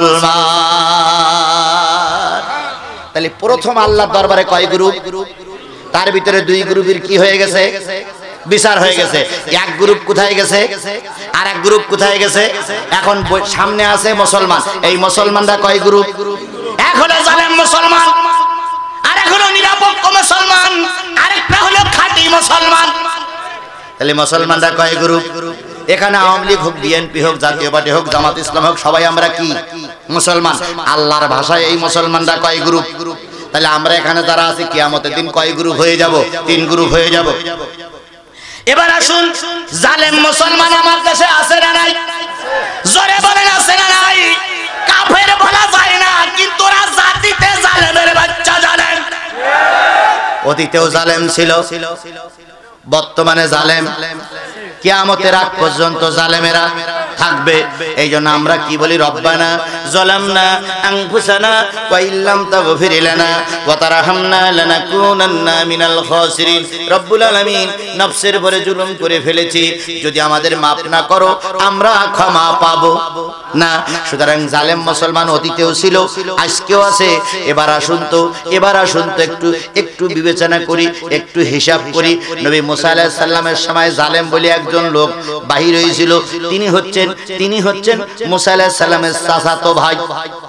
[SPEAKER 1] মুসলমান। তাহলে প্রথম আল্লাহর দরবারে কয় গ্রুপ? তার ভিতরে 2 গ্রুপের কি হয়ে গেছে? বিচার হয়ে গেছে। এক গ্রুপ কোথায় গেছে, আর এক গ্রুপ কোথায় গেছে? এখন সামনে আছে মুসলমান। এই মুসলমানরা কয় গ্রুপ?
[SPEAKER 2] এক হলো জালেম মুসলমান, আর এক হলো নিরপেক্ষ মুসলমান, আরেকটা হলো খাঁটি মুসলমান।
[SPEAKER 1] তাহলে মুসলমানরা কয় গ্রুপ? এখানে আওয়ামী লীগ হোক, বিএনপি হোক, জাতীয় পার্টি হোক, জামাত ইসলাম হোক, সবাই আমরা কি? মুসলমান। আল্লাহর ভাষায় এই মুসলমানরা কয় গ্রুপ? তাহলে আমরা এখানে যারা আছি কিয়ামতের দিন কয় গ্রুপ হয়ে যাব? 3 গ্রুপ হয়ে যাব।
[SPEAKER 2] এবার আসুন, জালেম মুসলমান আমার দেশে আছে না নাই? জোরে বলেন আছে না নাই? কাফের বলা যায় না, কিন্তু ওরা জাতিতে জালেমের বাচ্চা। জানেন
[SPEAKER 1] অতীতেও জালেম ছিল, বর্তমানে জালেম, কিয়ামতের আগ পর্যন্ত জালেমেরা থাকবে। এই জন্য আমরা কি বলি? রব্বানা যালামনা আনফুসানা ওয়া ইল্লাম তাগফির লানা ওয়া তারহামনা লানাকুনান্না মিনাল খাসিরিন। রব্বুল আলামিন, নফসের উপরে জুলুম করে ফেলেছি, যদি আমাদের মাফ না করো আমরা ক্ষমা পাবো না। সুতরাং জালেম মুসলমান অতীতেও ছিল, আজকেও আছে। এবার আসুন তো একটু বিবেচনা করি, একটু হিসাব করি। নবী মুসা আলাইহিস সালামের সময় জালেম বলে একজন লোক বাহির হয়েছিল। তিনি হচ্ছেন মুসা আলাইহিস সালামের চাচাতো ভাই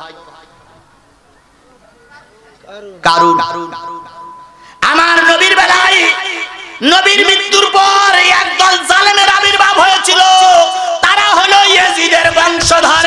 [SPEAKER 1] কারুন।
[SPEAKER 2] আমার নবীর বেলায়, নবীর মৃত্যুর পর একদল জালেমের আবির্ভাব হয়েছিল। তারা হলো ইয়াজিদের বংশধর।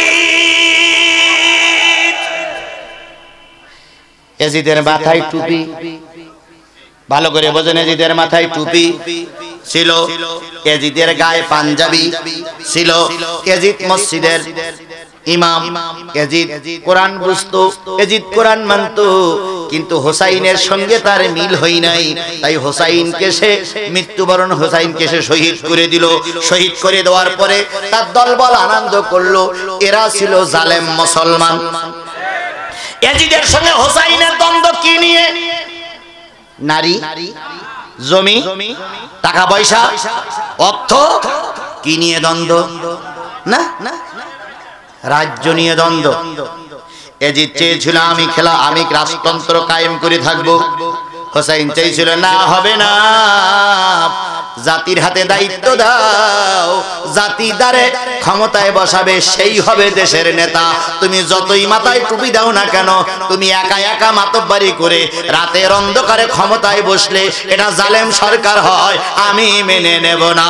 [SPEAKER 1] ইয়াজিদের মাথায় টুপি, ভালো করে বোঝেন, ইয়াজিদের মাথায় টুপি ছিল, ইয়াজিদের গায়ে পাঞ্জাবি ছিল। ইয়াজিদ মসজিদের ইমাম, ইয়াজিদ কোরআন বুঝতো, ইয়াজিদ কোরআন মানতো, কিন্তু হোসাইনের সঙ্গে তার মিল হই নাই। তাই হোসাইনকে সে মৃত্যুবরণ, হোসাইনকে সে শহীদ করে দিল। শহীদ করে দেওয়ার পরে তার দলবল আনন্দ করলো। এরা ছিল জালেম মুসলমান।
[SPEAKER 2] ইয়াজিদের সঙ্গে হোসাইনের দ্বন্দ্ব কি নিয়ে?
[SPEAKER 1] নারী, জমি, টাকা পয়সা, অর্থ। কি নিয়ে দ্বন্দ্ব? না, রাজ্য নিয়ে দ্বন্দ্ব। ইয়াজিদ চেয়েছিল আমি রাজতন্ত্র কায়েম করে থাকবো। হোসাইন চাইছিল না, হবে না, জাতির হাতে দায়িত্ব দাও, জাতি দ্বারে ক্ষমতায় বসাবে, সেই হবে দেশের নেতা। তুমি যতই মাথায় টুপি দাও না কেন, তুমি একা একা মাতব্বারি করে রাতের অন্ধকারে ক্ষমতায় বসলে এটা জালেম সরকার হয়, আমি মেনে নেব না।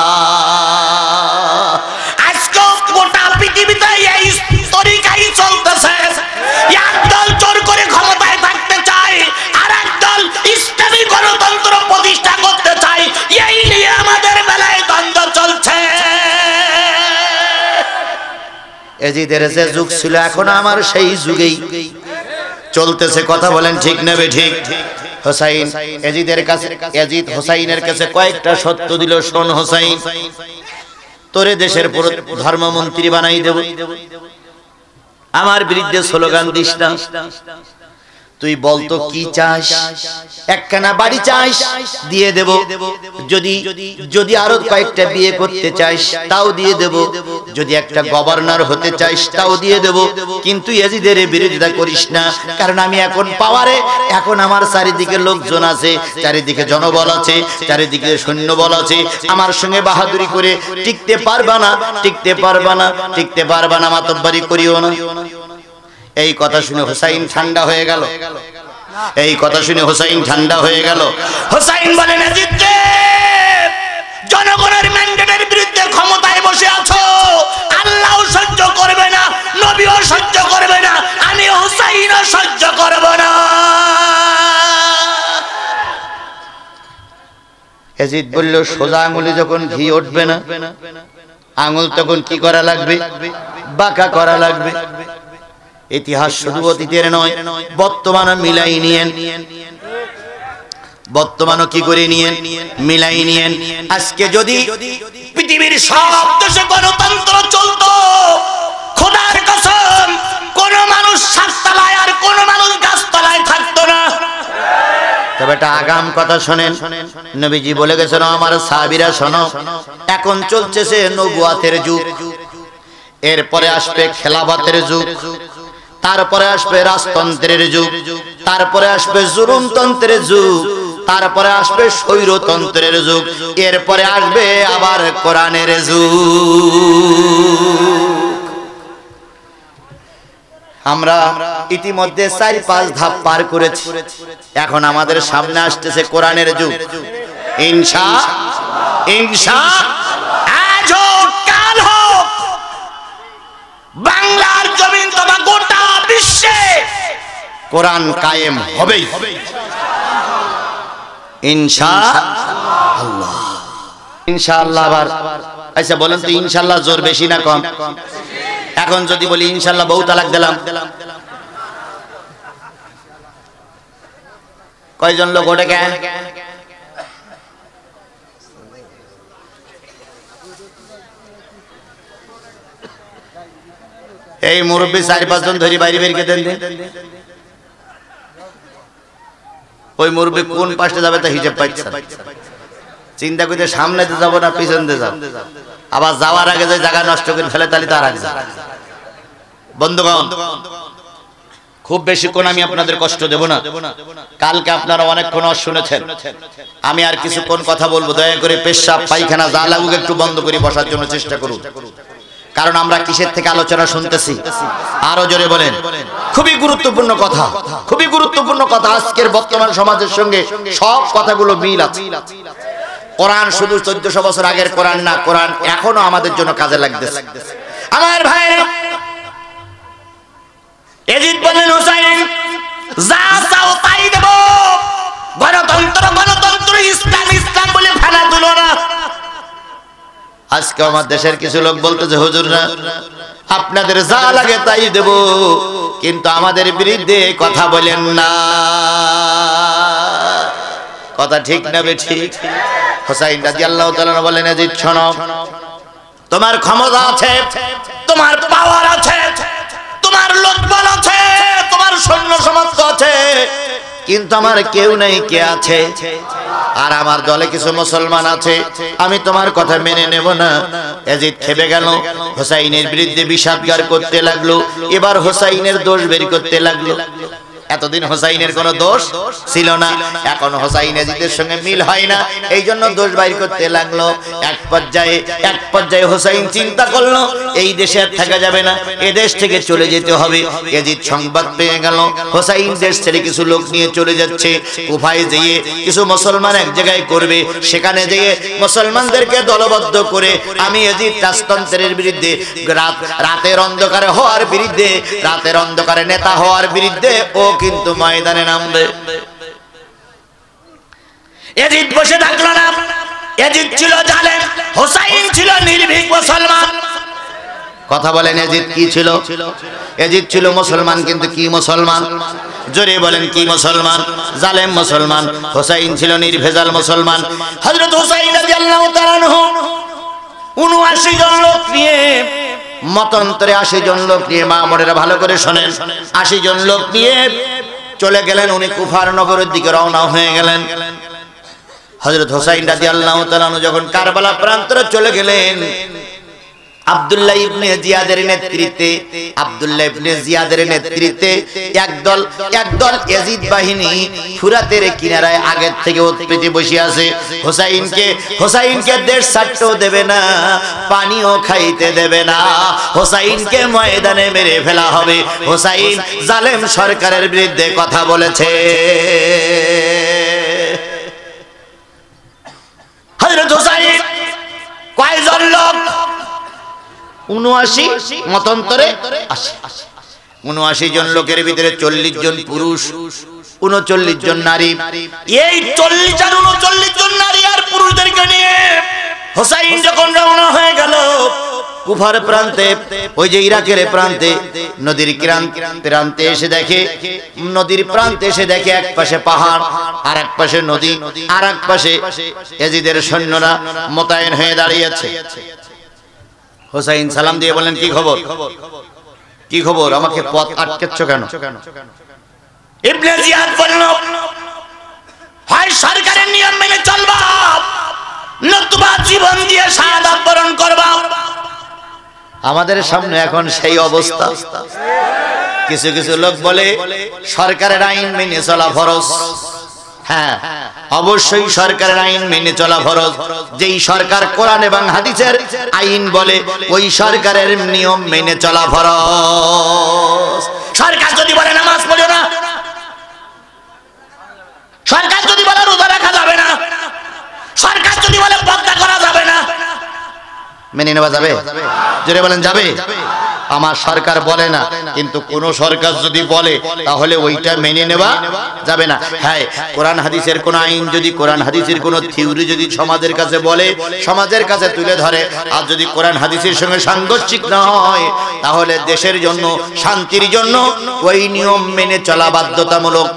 [SPEAKER 2] আজকে গোটা পৃথিবীতে এই তরিকাই চলতেছে। একদল জোর করে ক্ষমতায় থাকতে চায়, আর একদল ইসলামী গণতন্ত্র প্রতিষ্ঠা করতে চায়। এই নিয়ে আমাদের বেলায় দ্বন্দ্ব চলছে।
[SPEAKER 1] ইয়াজিদের যে যুগ ছিল, এখন আমার সেই যুগেই চলতেছে। কথা বলেন ঠিক নেবে ঠিক? হোসাইন ইয়াজিদ হোসাইনের কাছে কয়েকটা সত্য দিল। শোন হোসাইন, তোরে দেশের ধর্মমন্ত্রী বানাই দেব, আমার বিরুদ্ধে স্লোগান দিস না। তুই বলতো কি চাস? একখানা বাড়ি চাস, দিয়ে দেব। যদি আরো কয়েকটা বিয়ে করতে চাস তাও দিয়ে দেব। যদি একটা গভর্নর হতে চাস তাও দিয়ে দেব। কিন্তু ইয়াজিদের বিরোধিতা করিস না, কারণ আমি এখন পাওয়ারে, এখন আমার চারিদিকে লোকজন আছে, চারিদিকে জনবল আছে, চারিদিকে সৈন্যবল আছে। আমার সঙ্গে বাহাদুরি করে টিকতে পারবা না, মাতব্বারি করিও না। এই কথা শুনে হোসাইন ঠান্ডা হয়ে গেল।
[SPEAKER 2] হোসাইন বলেন, ইয়াজিদকে জনগণের ম্যান্ডেটের বিরুদ্ধে ক্ষমতায় বসে আছো, আল্লাহও সহ্য করবে না, নবীও সহ্য করবে না, আমি হোসাইনও সহ্য করব না।
[SPEAKER 1] ইয়াজিদ বলল, সোজা আঙুলে যখন ঘি উঠবে না, আঙুল তখন কি করা লাগবে? বাঁকা করা লাগবে। ইতিহাস শুধু অতীতের নয়, বর্তমানও মিলাই নিয়েন, বর্তমানও কি করে নিয়েন? মিলাই নিয়েন। আজকে যদি
[SPEAKER 2] পৃথিবীর সব দেশে গণতন্ত্র চলতো, খোদার কসম, কোন মানুষ সাততলায় আর কোন মানুষ গাছতলায় থাকতো না।
[SPEAKER 1] তবে একটা আগাম কথা শোনেন, নবীজি বলে গেছেন, আমার সাহাবীরা শোনো, এখন চলছে নবুয়াতের যুগ, এরপরে আসবে খেলাফতের যুগ, তারপরে আসবে রাজতন্ত্রের যুগ, তারপরে আসবে জুলুমতন্ত্রের যুগ, তারপরে আসবে স্বৈরতন্ত্রের যুগ, এরপরে আসবে আবার কোরআনের যুগ। আমরা ইতিমধ্যে ৪-৫ ধাপ পার করেছি, এখন আমাদের সামনে আসতেছে কোরআনের যুগ। ইনশাআল্লাহ
[SPEAKER 2] আজ হোক কাল হোক বাংলার জমিন তথা গোটা বিশ্বে
[SPEAKER 1] কোরআন কায়েম হবেই ইনশাআল্লাহ। ইনশাআল্লাহ আবার আচ্ছা বলেন তো, ইনশাআল্লাহ জোর বেশি না কম? এখন যদি বলি ইনশাআল্লাহ বহু তালাক দিলাম, কয়জন লোক ওটা কেন? এই মুরব্বী ৪-৫ জন ধরি বাইরে বেরিয়ে দেন। ওই মুরব্বী কোন পাশে যাবে তা হিসাব পাচ্ছে না। চিন্তা করতে সামনে যাবো না পিছন দিয়ে যাবো, আবার যাওয়ার আগে যে জায়গা নষ্ট করে ফেলে তাহলে তার আগে। বন্ধুগণ, খুব বেশিক্ষণ আমি আপনাদের কষ্ট দেব না। কালকে আপনারা অনেকক্ষণ শুনেছেন, আমি আর কিছুক্ষণ কথা বলবো। দয়া করে পেশাব পায়খানা যা লাগুক একটু বন্ধ করে বসার জন্য চেষ্টা করুন, কারণ আমরা কিসের থেকে আলোচনা শুনতেছি? আরো জোরে বলেন। খুবই গুরুত্বপূর্ণ কথা, খুবই গুরুত্বপূর্ণ কথা। আজকের বর্তমান সমাজের সঙ্গে সব কথাগুলো মিল আছে। কোরআন শুধু 1400 বছর আগের কোরআন না, কোরআন এখনো আমাদের জন্য কাজে লাগতেছে।
[SPEAKER 2] আমার ভাইয়েরা, এজিদ বলেন হুসাইন যা চাও তাই দেব, গণতন্ত্র গণতন্ত্র, ইসলাম ইসলাম বলে ফেলা তুলো না।
[SPEAKER 1] আজকে আমার দেশের কিছু লোক বলতেছে হুজুর না, আপনাদের যা লাগে তাই দেব, কিন্তু আমাদের বিরুদ্ধে কথা বলেন না। কথা ঠিক না বেঠিক? হুসাইন রাদিয়াল্লাহু তাআলা বলেন, এজিদ শোনো, তোমার ক্ষমতা আছে,
[SPEAKER 2] তোমার পাওয়ার আছে, তোমার লোকবল আছে, তোমার সৈন্য সামর্থ্য আছে,
[SPEAKER 1] কিন্তু আমার কেউ নেই। কে আছে? আর আমার দলে কিছু মুসলমান আছে, আমি তোমার কথা মেনে নেব না। এজিদ খেপে গেল, হুসাইনের বিরুদ্ধে বিষাদগার করতে লাগলো। এবার হুসাইনের দোষ বের করতে লাগলো। এতদিন হুসাইনের কোনো দোষ ছিল না, এখন হুসাইন এজিদের সঙ্গে মিল হয় না, এই জন্য দোষ বাইর করতে লাগলো। এক পর্যায়ে হুসাইন চিন্তা করলো, এই দেশে আর থাকা যাবে না, এ দেশ থেকে চলে যেতে হবে। এজিদ সংবাদ পেয়ে গেল হুসাইন দেশ ছেড়ে কিছু লোক নিয়ে চলে যাচ্ছে। কুফায় যেয়ে কিছু মুসলমান এক জায়গায় করবে, সেখানে যেয়ে মুসলমানদেরকে দলবদ্ধ করে আমি এজিদ রাজতন্ত্রের বিরুদ্ধে, রাতের অন্ধকারে হওয়ার বিরুদ্ধে, রাতের অন্ধকারে নেতা হওয়ার বিরুদ্ধে ও কিন্তু ময়দানে নামবে।
[SPEAKER 2] এজিদ বসে থাকলো না। এজিদ ছিল জালেম, হুসাইন ছিল নির্ভীক মুসলমান।
[SPEAKER 1] কথা বলেন, এজিদ কি ছিল? এজিদ ছিল মুসলমান, কিন্তু কি মুসলমান? জোরে বলেন, কি মুসলমান? জালেম মুসলমান। হুসাইন ছিল নির্ভেজাল মুসলমান।
[SPEAKER 2] হযরত হুসাইন রাদিয়াল্লাহু তাআলা আনহু 79 জন লোক নিয়ে,
[SPEAKER 1] মতান্তরে 80 জন লোক নিয়ে, মা বোনেরা ভালো করে শোনেন, 80 জন লোক নিয়ে চলে গেলেন। উনি কুফার নগরের দিকে রওনা হয়ে গেলেন। হযরত হুসাইন রাদিয়াল্লাহু তাআলা যখন কারবালা প্রান্তরে চলে গেলেন, আব্দুল্লাহ ইবনে জিয়াদের নেতৃত্বে একদল এজিদ বাহিনী ফুরাতের কিনারায় আগের থেকে উৎপেতে বসে আছে। হুসাইনকে দেশ ছাড়তেও দেবে না, পানিও খাইতে দেবে না। হুসাইনকে ময়দানে মেরে ফেলা হবে। হুসাইন জালেম সরকারের বিরুদ্ধে কথা বলেছে।
[SPEAKER 2] হযরত হুসাইন কয়জন লোক?
[SPEAKER 1] 79, মতান্তরে 80। 79 জন লোকের ভিতরে 40 জন পুরুষ, 39 জন নারী।
[SPEAKER 2] এই 40 আর 39 জন নারী আর পুরুষদেরকে নিয়ে হুসাইন যখন রওনা হয়ে গেল
[SPEAKER 1] কুফার প্রান্তে, ওই যে ইরাকের প্রান্তে, নদীর প্রান্তে এসে দেখে, নদীর প্রান্তে এসে দেখে এক পাশে পাহাড়, আর এক পাশে নদী, আর এক পাশে এজিদের সৈন্যরা মোতায়েন হয়ে দাঁড়িয়েছে। হুসাইন সালাম দিয়ে বলেন, কি খবর? কি খবর? আমাকে পথ আটকেছ কেন?
[SPEAKER 2] ইবনে জিয়াদ বলল, হয় সরকারের নিয়ম মেনে চলবা, নতুবা জীবন দিয়ে শাহাদাত বরণ করবা।
[SPEAKER 1] আমাদের সামনে এখন সেই অবস্থা। কিছু কিছু লোক বলে সরকারের আইন মেনে চলা ফরজ, হ্যাঁ, অবশ্যই সরকারের আইন মেনে চলা ফরজ। যেই সরকার কোরআন এবং হাদিসের আইন বলে ওই সরকারের নিয়ম মেনে চলা ফরজ।
[SPEAKER 2] সরকার যদি বলে নামাজ পড়ো না, সরকার যদি বলে রোজা রাখা যাবে না, সরকার যদি বলে পর্দা করা যাবে না,
[SPEAKER 1] মেনে নেওয়া যাবে? জোরে বলেন যাবে? আমার সরকার বলে না, কিন্তু কোন সরকার যদি বলে তাহলে ওইটা মেনে নেওয়া যাবে না। হ্যাঁ, কোরআন হাদিসের কোন আইন যদি, কোরআন হাদিসের কোন থিওরি যদি সমাজের কাছে বলে, সমাজের কাছে তুলে ধরে, আর যদি কোরআন হাদিসের সঙ্গে সাংঘর্ষিক না হয়, তাহলে দেশের জন্য, শান্তির জন্য ওই নিয়ম মেনে চলা বাধ্যতামূলক।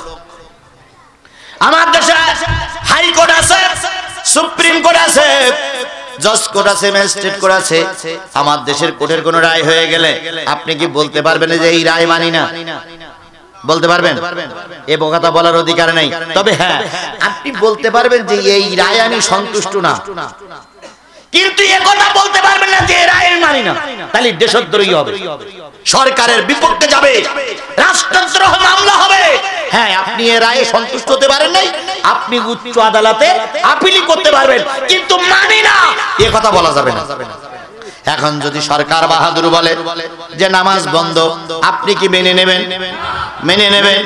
[SPEAKER 2] আমার দেশে হাইকোর্ট আছে, সুপ্রিম কোর্ট আছে,
[SPEAKER 1] জজ কোর্ট আছে, ম্যাজিস্ট্রেট কোর্ট আছে। আমার দেশের কোর্টের কোন রায় হয়ে গেলে আপনি কি বলতে পারবেন যে এই রায় মানি না? বলতে পারবেন? এ কথা বলার অধিকার নেই। তবে হ্যাঁ, আপনি বলতে পারবেন যে এই রায় আমি সন্তুষ্ট না,
[SPEAKER 2] কিন্তু এ কথা বলতে পারবেন না যে রায় মানি না,
[SPEAKER 1] তাহলে দেশদ্রোহী হবে,
[SPEAKER 2] সরকারের বিপক্ষে যাবে, রাষ্ট্রদ্রোহ মামলা হবে।
[SPEAKER 1] হ্যাঁ, আপনি এ রায়ে সন্তুষ্ট হতে পারেন নাই, আপনি উচ্চ আদালতে আপিল করতে পারবেন,
[SPEAKER 2] কিন্তু মানি না,
[SPEAKER 1] এ কথা বলা যাবে না। এখন যদি সরকার বাহাদুর বলে যে নামাজ বন্ধ, আপনি কি মেনে নেবেন? মেনে নেবেন?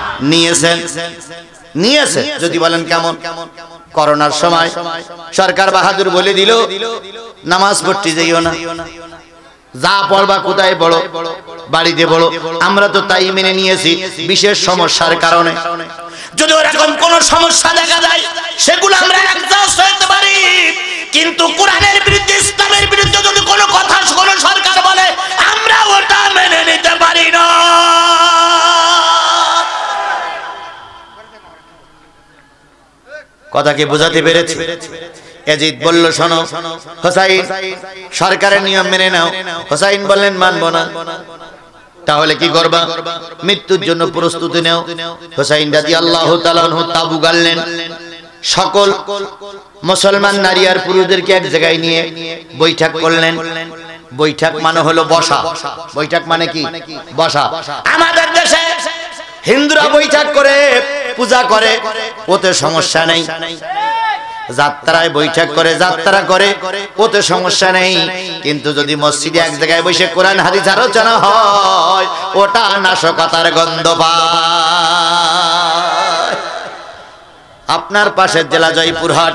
[SPEAKER 1] নিয়েছে। যদি বলেন কেমন? করোনার সময় সরকার বাহাদুর বলে দিল নামাজ পড়তে যাইও না, যা পড়বা কোথায় পড়ো, বাড়িতে পড়ো। আমরা তো তাই মেনে নিয়েছি বিশেষ সমস্যার কারণে।
[SPEAKER 2] যদি এরকম কোন সমস্যা দেখা যায় সেগুলো আমরা অ্যাডজাস্ট করতে পারি, কিন্তু কোরআনের বিরুদ্ধে, ইসলামের বিরুদ্ধে যদি কোনো কথা কোনো সরকার বলে, আমরা ওটা মেনে নিতে পারি না।
[SPEAKER 1] কথা কি বোঝাতে পেরেছি? ইয়াজিদ বলল, শোনো হোসাইন, সরকারের নিয়ম মেনে নাও। হোসাইন বললেন মানব না। তাহলে কি করবা? মৃত্যুর জন্য প্রস্তুতি নাও। হোসাইন রাদিয়াল্লাহু তাআলা আনহু তাবু গাড়লেন, সকল মুসলমান নারী আর পুরুষদেরকে এক জায়গায় নিয়ে বৈঠক করলেন। বৈঠক মানে হলো বসা। বৈঠক মানে কি? বসা।
[SPEAKER 2] আমাদের দেশে
[SPEAKER 1] হিন্দুরা বৈঠক করে পূজা করে, ওতে সমস্যা নেই। যাত্রায় বৈঠক করে, যাত্রা করে, ওতে সমস্যা নেই। কিন্তু যদি মসজিদে এক জায়গায় বসে কোরআন হাদিস আলোচনা হয়, ওটা নাশকতার গন্ধ পায়। আপনার পাশের জেলা জয়পুরহাট,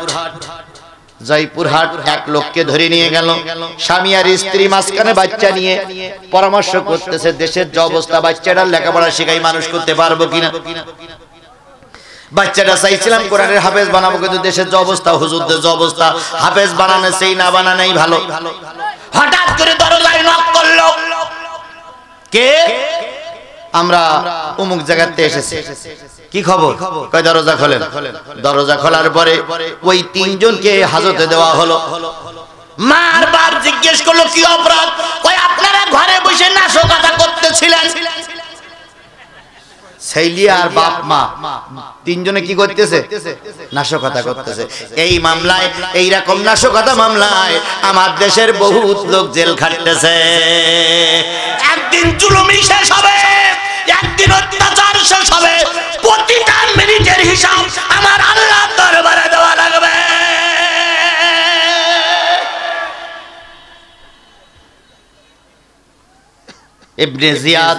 [SPEAKER 1] এক লোককে ধরে নিয়ে গেল, স্বামী আর স্ত্রী, মাঝখানে বাচ্চা নিয়ে পরামর্শ করতেছে দেশের যে অবস্থা, বাচ্চাটার লেখাপড়া শিখাই মানুষ করতে পারবো কিনা। বাচ্চাটা চাইছিলাম কোরআনের হাফেজ বানাবো, কিন্তু দেশের যে অবস্থা, হুজুরদের যে অবস্থা, হাফেজ বানানো সেই না বানানোই ভালো।
[SPEAKER 2] হঠাৎ করে দরজায় নক করলো।
[SPEAKER 1] কে? আমরা অমুক জায়গাতে এসেছি। কি খবর? কয় দরজা খোলেন। দরজা খোলার পরে ওই তিনজনকে হাজতে দেওয়া হলো।
[SPEAKER 2] মারবার জিজ্ঞেস করলো কি অপরাধ? কয় আপনারা ঘরে বসে নাশকতা করতেছিলেন।
[SPEAKER 1] ছেলে আর বাপ মা তিনজনে কি করতেছে? নাশকতা করতেছে। এই মামলায়, এইরকম নাশকতা মামলায় আমার দেশের বহুত লোক জেল খাটতেছে।
[SPEAKER 2] একদিন জুলুমি শেষ হবে, একদিন অত্যাচার শেষ হবে, প্রতিটা মিনিটের হিসাব আমার আল্লাহর দরবারে দেওয়া লাগবে।
[SPEAKER 1] ইবনে জিয়াদ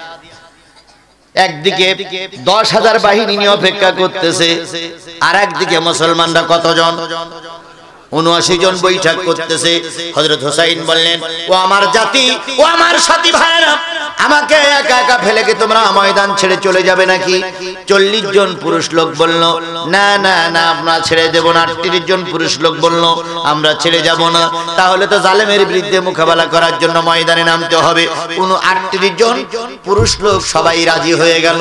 [SPEAKER 1] একদিকে 10,000 বাহিনী নিয়ে অপেক্ষা করতেছে, আর একদিকে মুসলমানরা কতজন? 79 জন বৈঠক করতেছে। হযরত হুসাইন বললেন, ও আমার জাতি, ও আমার সাথী ভাইরা, আমাকে একা একা ফেলে কি তোমরা ময়দান ছেড়ে চলে যাবে নাকি? 40 জন পুরুষ লোক বলল, না না না, আমরা ছেড়ে দেব না। 38 জন পুরুষ লোক বলল, আমরা ছেড়ে যাব না। তাহলে তো জালেমের বিরুদ্ধে মোকাবেলা করার জন্য ময়দানে নামতে হবে। 38 জন পুরুষ লোক সবাই রাজি হয়ে গেল,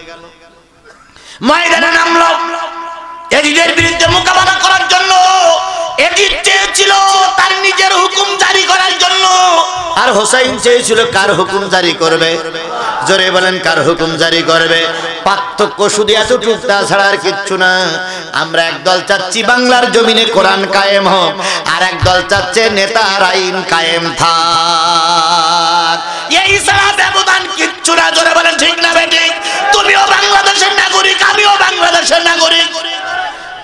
[SPEAKER 2] ময়দানে নামলো এজিদের বিরুদ্ধে মোকাবেলা করার জন্য। এজিদ চেয়েছিল তার নিজের হুকুম জারি করার জন্য,
[SPEAKER 1] আর হোসাইন চেয়েছিল কার হুকুম জারি করবে? জোরে বলেন, কার হুকুম জারি করবে? পার্থক্য শুধু এতটুকু, তাছাড়া আর কিচ্ছু না। আমরা একদল চাচ্ছি বাংলার জমিনে কোরআন কায়েম হোক, আর একদল চাচ্ছে নেতার আইন কায়েম থাক।
[SPEAKER 2] এই সারা ব্যবধান কিচ্ছু না। জোরে বলেন ঠিক না বেঠিক? তুমিও বাংলাদেশের নাগরিক, আমিও বাংলাদেশের নাগরিক।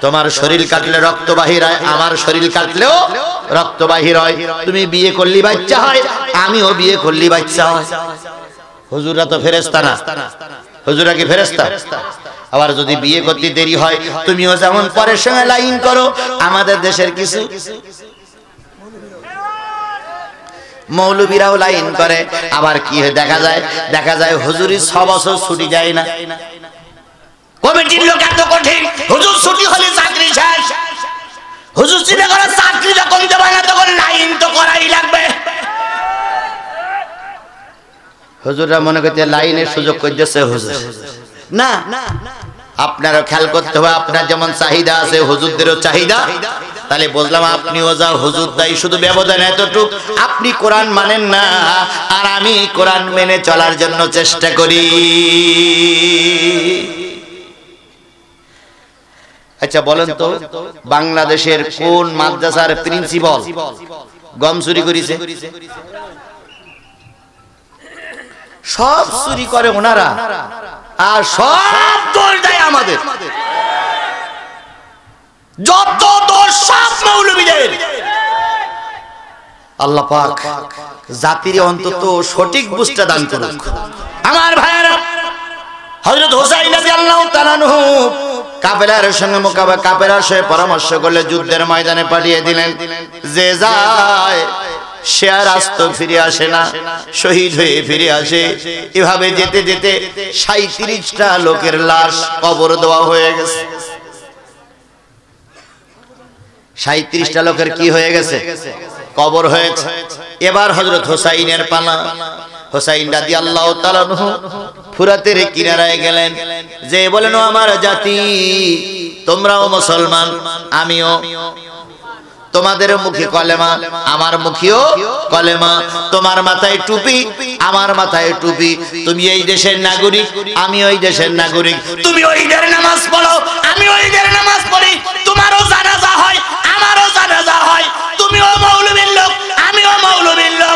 [SPEAKER 1] তোমার শরীর কাটলে রক্ত বাহির হয়, আমার শরীর কাটলেও রক্ত বাহির হয়। তুমি বিয়ে করলি বাচ্চা হয়, আমিও বিয়ে করলি বাচ্চা হয়। হুজুররা তো ফেরেশতা না, হুজুররা কি ফেরেশতা? আবার যদি বিয়ে করতে দেরি হয়, তুমিও যেমন পরের সঙ্গে লাইন করো, আমাদের দেশের কিছু মৌলবীরাও লাইন করে। আবার কি হয় দেখা যায় হুজুরি 6 বছর ছুটি যায় না।
[SPEAKER 2] কমিটির লোক এত কঠিন, হুজুর ছুটি হলে চাকরি শেষ। হুজুর চিন্তা করে চাকরি যখন দেবে না তখন লাইন তো করাই লাগবে।
[SPEAKER 1] হুজুররা মনে করতে লাইনের সুযোগ করে দিচ্ছে হুজুর। না, আপনারও খেয়াল করতে হবে, আপনার যেমন চাহিদা আছে হুজুরদেরও চাহিদা। তাহলে বুঝলাম আপনিও যা হুজুর দায়ী, শুধু ব্যবধান এতটুক, আপনি কোরআন মানেন না আর আমি কোরআন মেনে চলার জন্য চেষ্টা করি। আচ্ছা বলেন তো, বাংলাদেশের কোন মাদ্রাসার প্রিন্সিপাল গম চুরি করেছে? সব চুরি করে ওনারা, আর সব দোষ দেয় আমাদের।
[SPEAKER 2] যত দোষ সব মৌলবীদের।
[SPEAKER 1] আল্লাহ পাক জাতির অন্তত সঠিক বুঝটা দান করুক।
[SPEAKER 2] আমার ভাইয়েরা, হযরত হুসাইন রাদিয়াল্লাহু তাআলা আনহু
[SPEAKER 1] কাফেলার সঙ্গে কাফেলার সঙ্গে পরামর্শ করলে যুদ্ধের ময়দানে পাঠিয়ে দিলেন। যে যায় সে আর আস্ত ফিরে আসে না, শহীদ হয়ে ফিরে আসে। এভাবে যেতে যেতে 37টা লোকের লাশ কবর দেওয়া হয়ে গেছে। 37টা লোকের কি হয়ে গেছে? কবর হয়েছে। এবার হযরত হুসাইনের পালা। হুসাইন রাদিয়াল্লাহু তাআলা আনহু ফুরাতের কিনারায় গেলেন, যে বলেন, আমার জাতি, তোমরাও মুসলমান, আমিও। তোমাদের মুখে কলেমা, আমার মুখেও কলেমা। তোমার মাথায় টুপি, আমার মাথায় টুপি। তুমি এই দেশের নাগরিক, আমি ওই দেশের নাগরিক।
[SPEAKER 2] তুমি ওই ঈদের নামাজ পড়ো, আমি ওই ঈদের নামাজ পড়ি। তোমারও জানাজা হয়, আমারও জানাজা হয়। তুমিও মৌলবীর লোক, আমিও মৌলবীর লোক।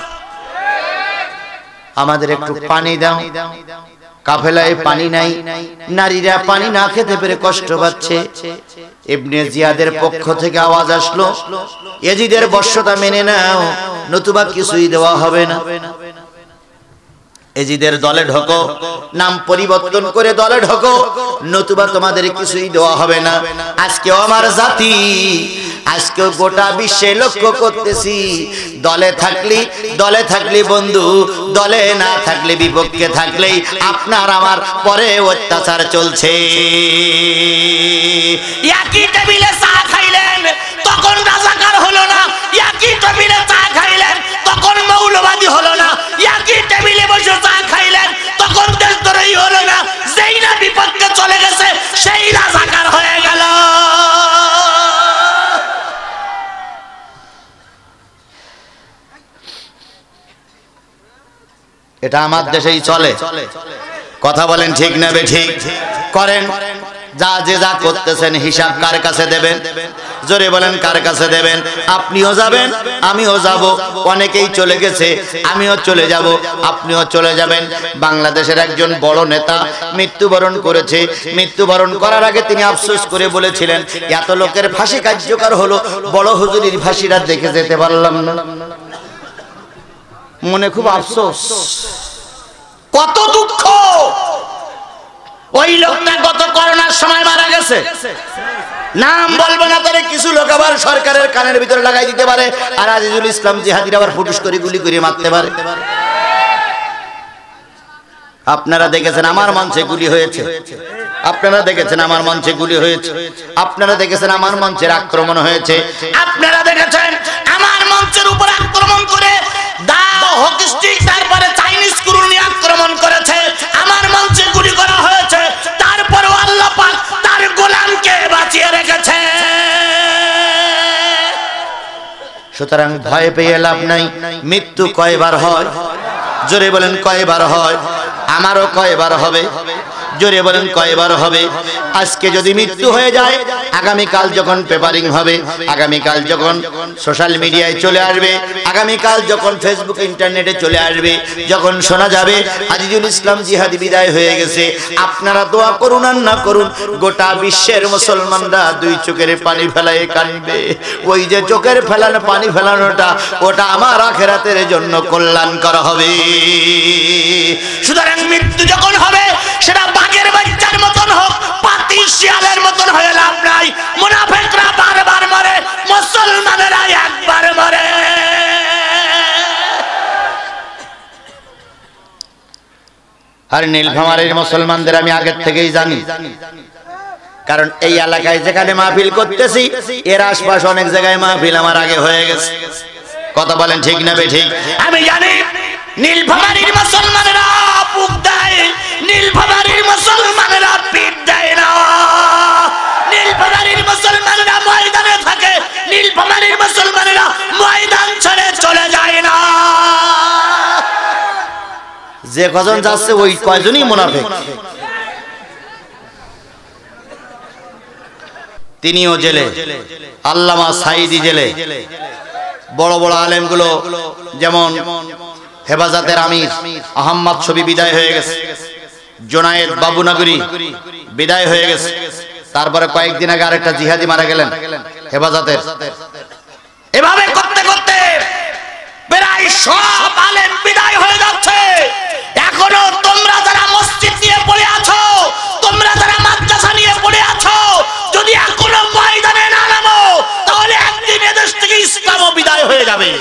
[SPEAKER 1] আমাদের একটু পানি দাও। কাফেলায় পানি নাই, নারীরা পানি না খেতে পেরে কষ্ট পাচ্ছে। ইবনে জিয়াদের পক্ষ থেকে আওয়াজ আসলো, ইয়াজিদের বর্ষতা মেনে নাও, নতুবা কিছুই দেওয়া হবে না। ইয়াজিদের দলে ঢোকো, নাম পরিবর্তন করে দলে ঢোকো, নতুবা তোমাদের কিছুই দেওয়া হবে না। আজকেও আমার জাতি, আজকেও গোটা বিশ্বে লক্ষ্য করতেছি, দলে থাকলি বন্ধু, দলে না থাকলে বিপক্ষে থাকলেই আপনার আমার পরে অত্যাচার চলছে।
[SPEAKER 2] একই টেবিলে চা খাইলেন, তখন রাজাকার হলো না। একই টেবিলে চা খাইলেন, তখন মৌলবাদী হলো না। একই টেবিলে বসে চা খাইলেন, তখন দেশদ্রোহী হলো না। যেই না বিপক্ষে চলে গেছে, সেই রাজাকার হয়ে গেল।
[SPEAKER 1] এটা আমার দেশেই চলে। কথা বলেন ঠিক না বেঠিক? করেন। যা করতেছেন হিসাব কার কাছে দেবেন? জোরে বলেন, কার কাছে দেবেন? আপনিও যাবেন, আমিও যাব। অনেকেই চলে গেছে, আমিও চলে যাব, আপনিও চলে যাবেন। বাংলাদেশের একজন বড় নেতা মৃত্যুবরণ করেছে। মৃত্যুবরণ করার আগে তিনি আফসোস করে বলেছিলেন, এত লোকের ফাঁসি কার্যকর হলো, বড় হুজুরির ফাঁসিটা দেখে যেতে পারলাম না। মনে খুব আফসোস,
[SPEAKER 2] কত দুঃখ। ওই লোকটা গত করোনার সময় মারা গেছে।
[SPEAKER 1] নাম বলবো না, তাহলে কিছু লোক আবার সরকারের কানের ভিতরে লাগাই দিতে পারে, আর আজিজুল ইসলাম জিহাদির আবার ফুটুস করে গুলি করে মারতে পারে। আপনারা দেখেছেন আমার মঞ্চে গুলি হয়েছে, আপনারা দেখেছেন আমার মঞ্চে গুলি হয়েছে, আপনারা দেখেছেন আমার মঞ্চের আক্রমণ হয়েছে,
[SPEAKER 2] আপনারা দেখেছেন আমার মঞ্চের উপর আক্রমণ করে হকি স্টিক, তারপরে চাইনিজ কুরুল নিয়ে আক্রমণ করেছে। আমার মঞ্চে গুলি করা হয়েছে, তারপরেও আল্লাহ পাক তার গোলামকে বাঁচিয়ে রেখেছে।
[SPEAKER 1] সুতরাং ভয় পেয়ে লাভ নাই। মৃত্যু কয়বার হয়? জোরে বলেন, কয়বার হয়? আমারও কয়বার হবে? জোরে বলেন কয়বার হবে? আজকে যদি মৃত্যু হয়ে যায়, আগামীকাল যখন পেপারিং হবে, আগামীকাল যখন সোশ্যাল মিডিয়ায় চলে আসবে, আগামীকাল যখন ফেসবুক ইন্টারনেটে চলে আসবে, যখন শোনা যাবে আজিজুল ইসলাম জিহাদি বিদায় হয়ে গেছে, আপনারা দোয়া করুন আর না করুন, গোটা বিশ্বের মুসলমানরা দুই চোখের পানি ফেলায় কাঁদবে। ওই যে চোখের ফেলানো পানি ফেলানোটা, ওটা আমার আখিরাতের জন্য কল্যাণকর হবে।
[SPEAKER 2] সুতরাং মৃত্যু যখন হবে, সেটা বাঘের বাচ্চার মতন হোক, পাতি শিয়ালের মতন হয়ে লাভ নাই। মুনাফিকরা বারবার মরে, মুসলমানেরা একবার মরে।
[SPEAKER 1] আর নীলফামারীর মুসলমানদের আমি আগের থেকেই জানি, কারণ এই এলাকায় যেখানে মাহফিল করতেছি, এর আশপাশ অনেক জায়গায় মাহফিল আমার আগে হয়ে গেছে। কথা বলেন ঠিক না বেঠিক?
[SPEAKER 2] আমি জানি নীলফামারীর মুসলমানেরা বুক দেয়, নীলফামারীর মুসলমানেরা পিঠ দেয় না, নীলফামারীর মুসলমানেরা ময়দানে থাকে, নীলফামারীর মুসলমানেরা ময়দান ছেড়ে চলে যায় না।
[SPEAKER 1] যে কজন যাচ্ছে ওই কয়জনই মুনাফিক। তিনিও জেলে, আল্লামা সাঈদী জেলে, বড় বড় আলেমগুলো যেমন হেফাজতের আমির আহমদ ছবি বিদায় হয়ে গেছে, জোনায়েদ বাবুনগরী বিদায় হয়ে গেছে, তারপরে কয়েকদিন আগে আরেকটা জিহাদি মারা গেলেন হেফাজতের।
[SPEAKER 2] এভাবে করতে করতে প্রায় সব আলেম বিদায় হয়ে যাচ্ছে। এখনো তোমরা যারা মসজিদ নিয়ে পড়ে আছো, তোমরা যারা মাদ্রাসা নিয়ে পড়ে আছো, যদি এখনো ময়দানে না নামো, তাহলে একদিন এদেশ থেকে ইসলামও বিদায় হয়ে যাবে।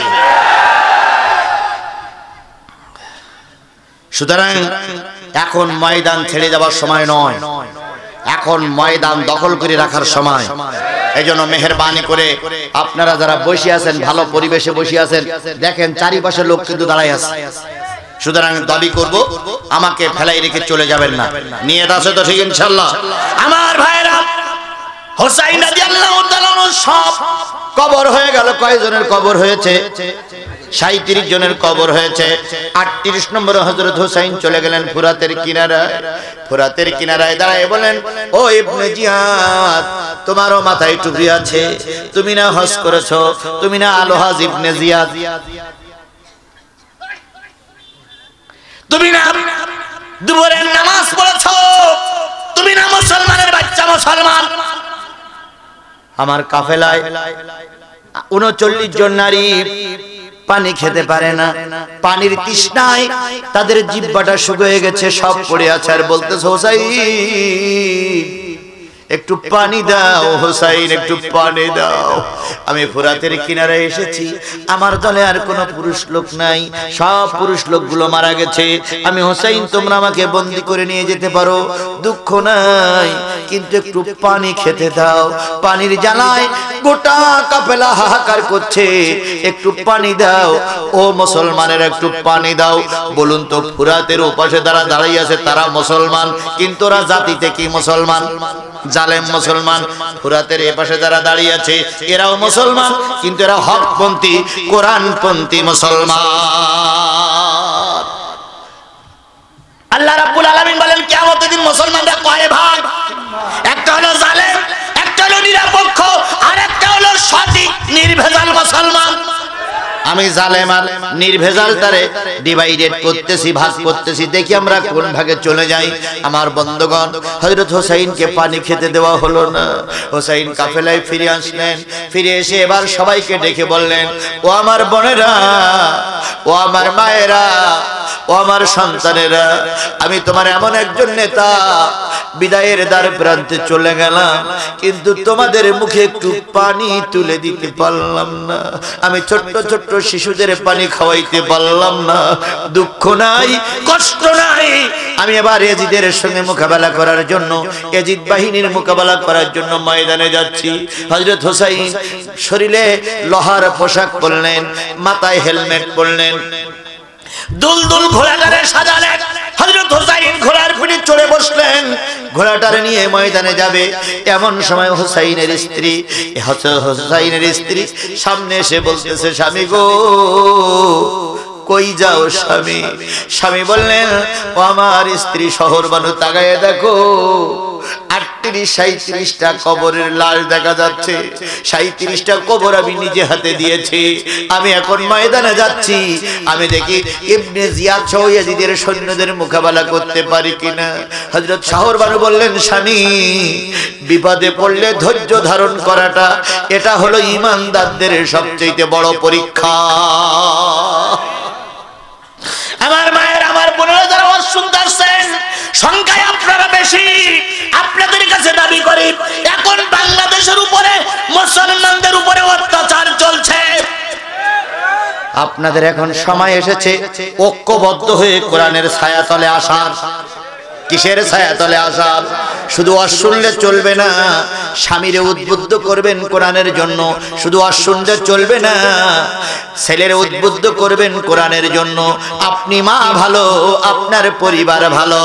[SPEAKER 1] সুতরাং এখন ময়দান ছেড়ে যাওয়ার সময় নয়, এখন ময়দান দখল করে রাখার সময়। এজন্য মেহেরবানি করে আপনারা যারা বসে আছেন, ভালো পরিবেশে বসে আছেন, দেখেন চারিপাশে লোক কিন্তু দাঁড়ায় আছে। সুতরাং দাবি করব, আমাকে ফেলাই রেখে চলে যাবেন না। নিয়ত আছে তো ঠিক ইনশাআল্লাহ?
[SPEAKER 2] আমার ভাইরা, হোসাইন রাদিয়াল্লাহু তাআলা সব
[SPEAKER 1] কবর হয়ে গেল। কয়জনের কবর হয়েছে? 37 জনের কবর হয়েছে। 38 নম্বরে হযরত হোসাইন চলে গেলেন ফুরাতের কিনারায়। ফুরাতের কিনারায় দাঁড়ায় বলেন, ও ইবনে জিয়াদ, তোমারও মাথায় টুপি আছে, তুমি না হজ করেছো, তুমি না আলহাজ ইবনে জিয়াদ,
[SPEAKER 2] তুমি না দুপুরের নামাজ পড়েছো, তুমি না মুসলমানের বাচ্চা মুসলমান।
[SPEAKER 1] আমার কাফেলায় 39 জন নারী পানি খেতে পারে না, পানির তৃষ্ণায় তাদের জিহ্বাটা শুকিয়ে গেছে, সব পড়ে আছে, আর বলতেছে হোসাইন একটু পানি দাও, হোসাইন একটু পানি দাও। আমি ফুরাতের কিনারে এসেছি, আমার দলে আর কোনো পুরুষ লোক নাই, সব পুরুষ লোকগুলো মারা গেছে। আমি হোসাইন, তোমরা আমাকে বন্দি করে নিয়ে যেতে পারো, দুঃখ নাই, কিন্তু একটু পানি খেতে দাও। পানির জ্বালায় গোটা কাফেলা হাহাকার করছে, একটু পানি দাও ও মুসলমানের, একটু পানি দাও। বলুন তো, ফুরাতের ওপাশে যারা দাঁড়িয়ে আছে তারা মুসলমান, কিন্তু ওরা জাতিতে কি মুসলমান? জালেম মুসলমান। ফুরাতের এপাশে যারা দাঁড়িয়ে আছে এরাও মুসলমান, কিন্তু এরা হকপন্থী, কোরআনপন্থী মুসলমান।
[SPEAKER 2] আল্লাহ রাব্বুল আলামিন বলেন, কিয়ামতের দিন মুসলমানরা কয় ভাগ? একটা হলো জালেম, একটা হলো নিরপেক্ষ, আর একটা হলো সঠিক নির্ভেজাল মুসলমান।
[SPEAKER 1] আমি জালেম আর নির্ভেজাল তারে ডিভাইডেড করতেছি, ভাগ করতেছি, দেখি আমরা কোন ভাগে চলে যাই। আমার বন্ধুগণ, হযরত হোসাইনকে পানি খেতে দেওয়া হলো না। হোসাইন কাফেলায় ফিরে আসলেন, ফিরে এসে এবার সবাইকে ডেকে বললেন, ও আমার বোনেরা, ও আমার মায়েরা, ও আমার সন্তানেরা, আমি তোমার এমন একজন নেতা, বিদায়ের দ্বার প্রান্তে চলে গেলাম, কিন্তু তোমাদের মুখে একটু পানি তুলে দিতে পারলাম না। আমি ছোট্ট ছোট্ট শিশুদের পানি খাওয়াইতে পারলাম না। দুঃখ নাই, কষ্ট নাই, আমি এবার এজিদের সঙ্গে মোকাবেলা করার জন্য, এজিদ বাহিনীর মোকাবেলা করার জন্য ময়দানে যাচ্ছি। হযরত হোসাইন শরীরে লোহার পোশাক পরলেন, মাথায় হেলমেট পরলেন,
[SPEAKER 2] দুলদুল ঘোড়াটারে সাজালেন। হযরত হোসাইন ঘোড়ার পিঠে চড়ে বসলেন,
[SPEAKER 1] ঘোড়াটারে নিয়ে ময়দানে যাবে। এমন সময় হোসাইনের স্ত্রী সামনে এসে বলতেছে, স্বামী গো, কই যাও স্বামী? স্বামী বললেন, ও আমার স্ত্রী শহর বানু, তাকায় দেখো 38-37টা কবরের লাশ দেখা যাচ্ছে। 37টা কবর আমি নিজে হাতে দিয়েছি। আমি এখন ময়দানে যাচ্ছি, আমি দেখি ইবনে জিয়াদ সহ ইয়াজিদের সৈন্যদের মোকাবেলা করতে পারি কিনা। হযরত শহর বানু বললেন, স্বামী বিপদে পড়লে ধৈর্য ধারণ করাটা এটা হলো ঈমানদারদের সবচেয়ে বড় পরীক্ষা।
[SPEAKER 2] আমার মায়ের, আমার বোনেরা যারা ওয়াজ শুনতে আসছেন, সংখ্যায় আপনারা বেশি, আপনাদের কাছে দাবি করি এখন বাংলাদেশের উপরে মুসলমানদের উপরে অত্যাচার চলছে।
[SPEAKER 1] আপনাদের এখন সময় এসেছে ঐক্যবদ্ধ হয়ে কোরআনের ছায়াতলে আসার। কিসের ছায়াতলে আসার? শুধু ওয়াজ শুনলে চলবে না, স্বামীরে উদ্বুদ্ধ করবেন কোরআনের জন্য। শুধু ওয়াজ শুনলে চলবে না, ছেলেরে উদ্বুদ্ধ করবেন কোরআনের জন্য। আপনি মা ভালো, আপনার পরিবার ভালো।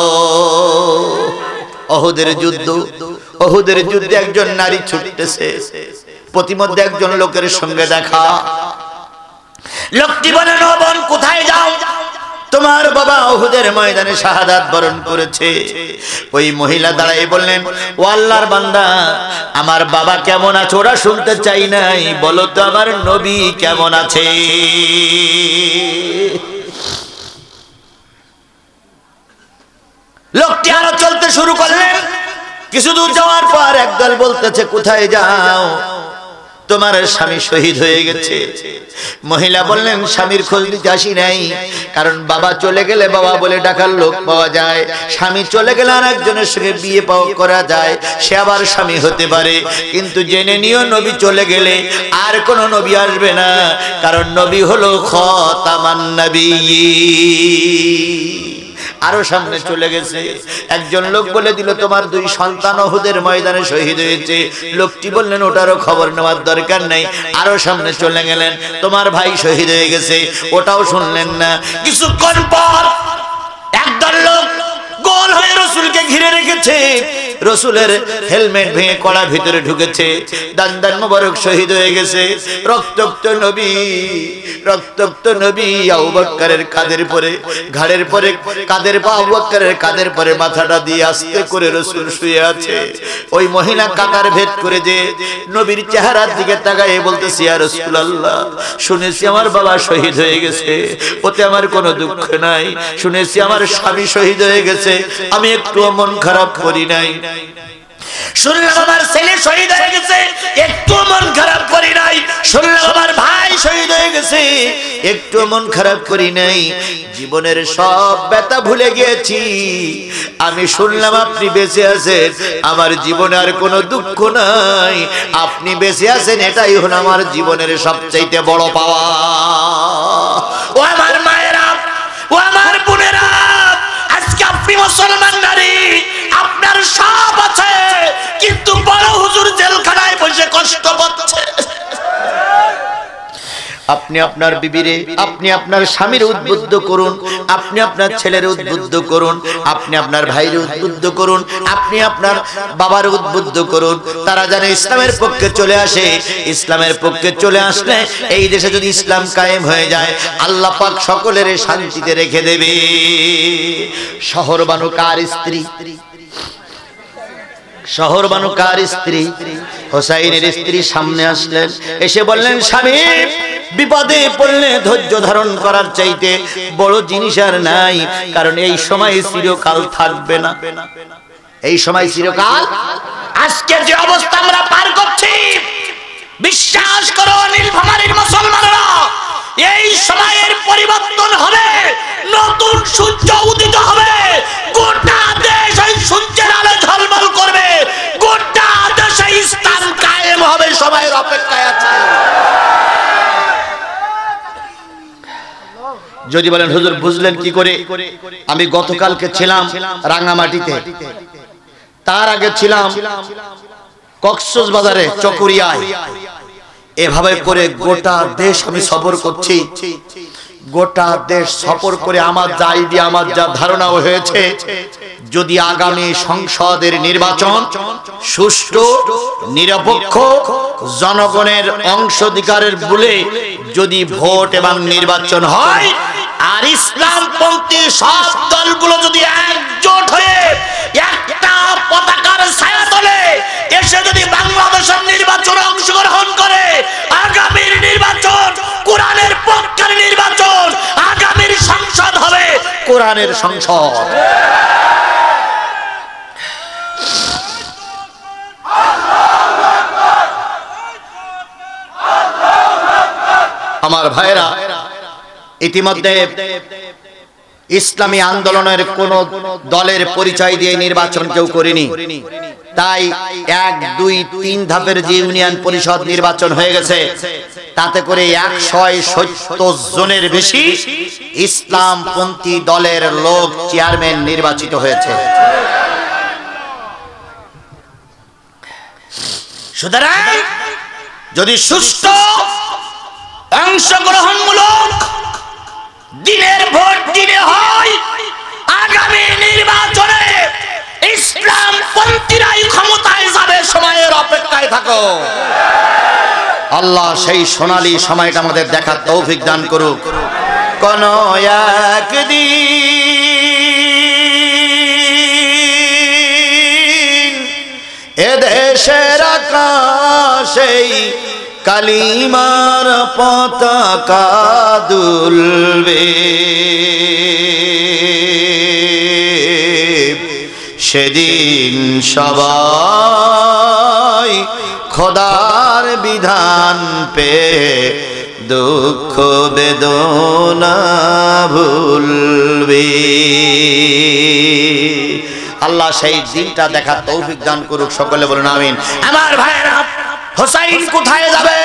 [SPEAKER 1] ওহুদের যুদ্ধে একজন নারী ছুটতেছে, প্রতিমধ্যে একজন লোকের সঙ্গে দেখা।
[SPEAKER 2] লোকটি বলেন, ও বোন কোথায় যাও?
[SPEAKER 1] তোমার বাবা উহুদের ময়দানে শাহাদাত বরণ করেছে। ওই মহিলা দাঁড়ায় বললেন, ও আল্লাহর বান্দা, আমার বাবা কেমন আছে ওরা শুনতে চাই নাই, বলো তো আমার নবী কেমন আছে। লোকটি আরো চলতে শুরু করলেন। কিছু দূর যাওয়ার পর একদল বলতেছে, কোথায় যাও? তোমার স্বামী শহীদ হয়ে গেছে। মহিলা বললেন, স্বামীর খোঁজ নিতে আসি নাই, কারণ বাবা চলে গেলে বাবা বলে ডাকার লোক পাওয়া যায়, স্বামী চলে গেলে আর একজনের সঙ্গে বিয়ে করা যায়, সে আবার স্বামী হতে পারে। কিন্তু জেনে নিও, নবী চলে গেলে আর কোন নবী আসবে না, কারণ নবী হলো খাতামান নবিয়্যিন। আরো সামনে চলে গেছে। একজন লোক বলে দিল, তোমার 2 সন্তান উহুদের ময়দানে শহীদ হয়েছে। লোকটি বললেন, ওটারও খবর নেওয়ার দরকার নাই। আরো সামনে চলে গেলেন, তোমার ভাই শহীদ হয়ে গেছে, ওটাও শুনলেন না।
[SPEAKER 2] কিছুক্ষণ পর একদল লোক গোল হয়ে রসুলকে ঘিরে রেখেছে।
[SPEAKER 1] রসুলের হেলমেট ভেঙে কড়া ভিতরে ঢুকেছে, দান মোবারক শহীদ হয়ে গেছে। রক্তাক্ত নবী আবু বকরের কাঁধের পরে, ঘাড়ের পরে কাঁধের পা, আবু বকরের কাঁধের পরে মাথাটা দিয়ে আস্তে করে রসুল শুয়ে আছে। ওই মহিলা কাতার ভেদ করে যে নবীর চেহারার দিকে তাকায় বলতেছে, ইয়া রাসূলুল্লাহ, শুনেছি আমার বাবা শহীদ হয়ে গেছে, ওতে আমার কোনো দুঃখ নাই। শুনেছি আমার স্বামী শহীদ হয়ে গেছে, আমি একটু মন খারাপ করি নাই।
[SPEAKER 2] শুনলাম আমার ছেলে শহীদ হয়ে গেছে, একটু মন খারাপ করি নাই। শুনলাম আমার ভাই শহীদ হয়ে গেছে,
[SPEAKER 1] একটু মন খারাপ করি নাই। জীবনের সব ব্যথা ভুলে গিয়েছি। আমি শুনলাম আপনি বেঁচে আছেন, আমার জীবনে আর কোনো দুঃখ নাই। আপনি বেঁচে আছেন, এটাই হলো আমার জীবনের সবচেয়ে বড় পাওয়া।
[SPEAKER 2] ও আমার মায়েরা, ও আমার বোনেরা, আজকে আপনি মুসলমান নারী, আপনার সব আছে, কিন্তু বড় হুজুর জেলখানায় বসে কষ্ট পাচ্ছে।
[SPEAKER 1] আপনি আপনার বিবিরে, আপনি আপনার স্বামীর উদ্বুদ্ধ করুন, আপনি আপনার ছেলের উদ্বুদ্ধ করুন, আপনি আপনার ভাইয়ের উদ্বুদ্ধ করুন, আপনি আপনার বাবার উদ্বুদ্ধ করুন। তারা যেন ইসলামের পক্ষে চলে আসে। ইসলামের পক্ষে চলে আসলে এই দেশে যদি ইসলাম কায়েম হয়ে যায়, আল্লাহ পাক সকলের শান্তিতে রেখে দেবে। শহর বানু কার স্ত্রী? শহর বানু কার স্ত্রী? হোসাইনের স্ত্রী সামনে আসলেন, এসে বললেন, স্বামী বিপদে পড়লে ধৈর্য ধারণ করার চাইতে বড় জিনিস আর নাই, কারণ এই সময় চিরকাল থাকবে না। এই সময় চিরকাল।
[SPEAKER 2] আজকে যে অবস্থা আমরা পার করছি, বিশ্বাস করো নীলফামারীর মুসলমানরা, এই সময়ের পরিবর্তন হবে, নতুন সূর্য উদিত হবে, গোটা দেশ ওই সূর্যের আলো ঝলমল করবে, গোটা দেশে ইসলাম কায়েম হবে। সময়ের অপেক্ষায় আছে।
[SPEAKER 1] যদি বলেন, হুজুর বুঝলেন কি করে? আমি গতকালকে ছিলাম রাঙ্গামাটিতে, তার আগে ছিলাম কক্সবাজারে, চকরিয়ায়। এভাবে করে গোটা দেশ আমি সফর করছি। গোটা দেশ সফর করে আমার যা আইডিয়া, আমার যা ধারণা হয়েছে, যদি আগামী সংসদের নির্বাচন সুষ্ঠু, নিরপেক্ষ, জনগণের অংশীদারের বলে যদি ভোট এবং নির্বাচন হয়, আর ইসলামপন্থী সব দলগুলো যদি একজোট হয়ে একটা পতাকার ছায়াতলে এসে যদি বাংলাদেশের নির্বাচনে অংশগ্রহণ করে, আগামীর নির্বাচন কোরআনের পক্ষের নির্বাচন, আগামীর সংসদ হবে কোরআনের সংসদ। আমার ভাইরা, ইতিমধ্যে ইসলামী আন্দোলনের কোন দলের পরিচয় দিয়ে নির্বাচন কেউ করেনি, তাই 1, 2, 3 ধাপের যে ইউনিয়ন পরিষদ নির্বাচন হয়ে গেছে, তাতে করে 170 জনের বেশি ইসলামপন্থী দলের লোক চেয়ারম্যান নির্বাচিত হয়েছে। সুতরাং যদি সুষ্ঠু, অংশগ্রহণমূলক দিনের ভোট দিনে হয়, আগামী নির্বাচনে ইসলামপন্থীরাই ক্ষমতায় যাবে। সময়ের অপেক্ষায় থাকো। আল্লাহ সেই সোনালী সময়টা আমাদের দেখার তৌফিক দান করুক। কোন একদিন এদেশের আকাশেই কালিমার পতাকা দুলবে, সেদিন সবাই খোদার বিধান পে দুঃখ বেদনা ভুলবে। আল্লাহ সেই দিনটা দেখার তৌফিক দান করুক। সকলে বলুন আমিন। আমার ভাইরা, হোসাইন কোথায় যাবে?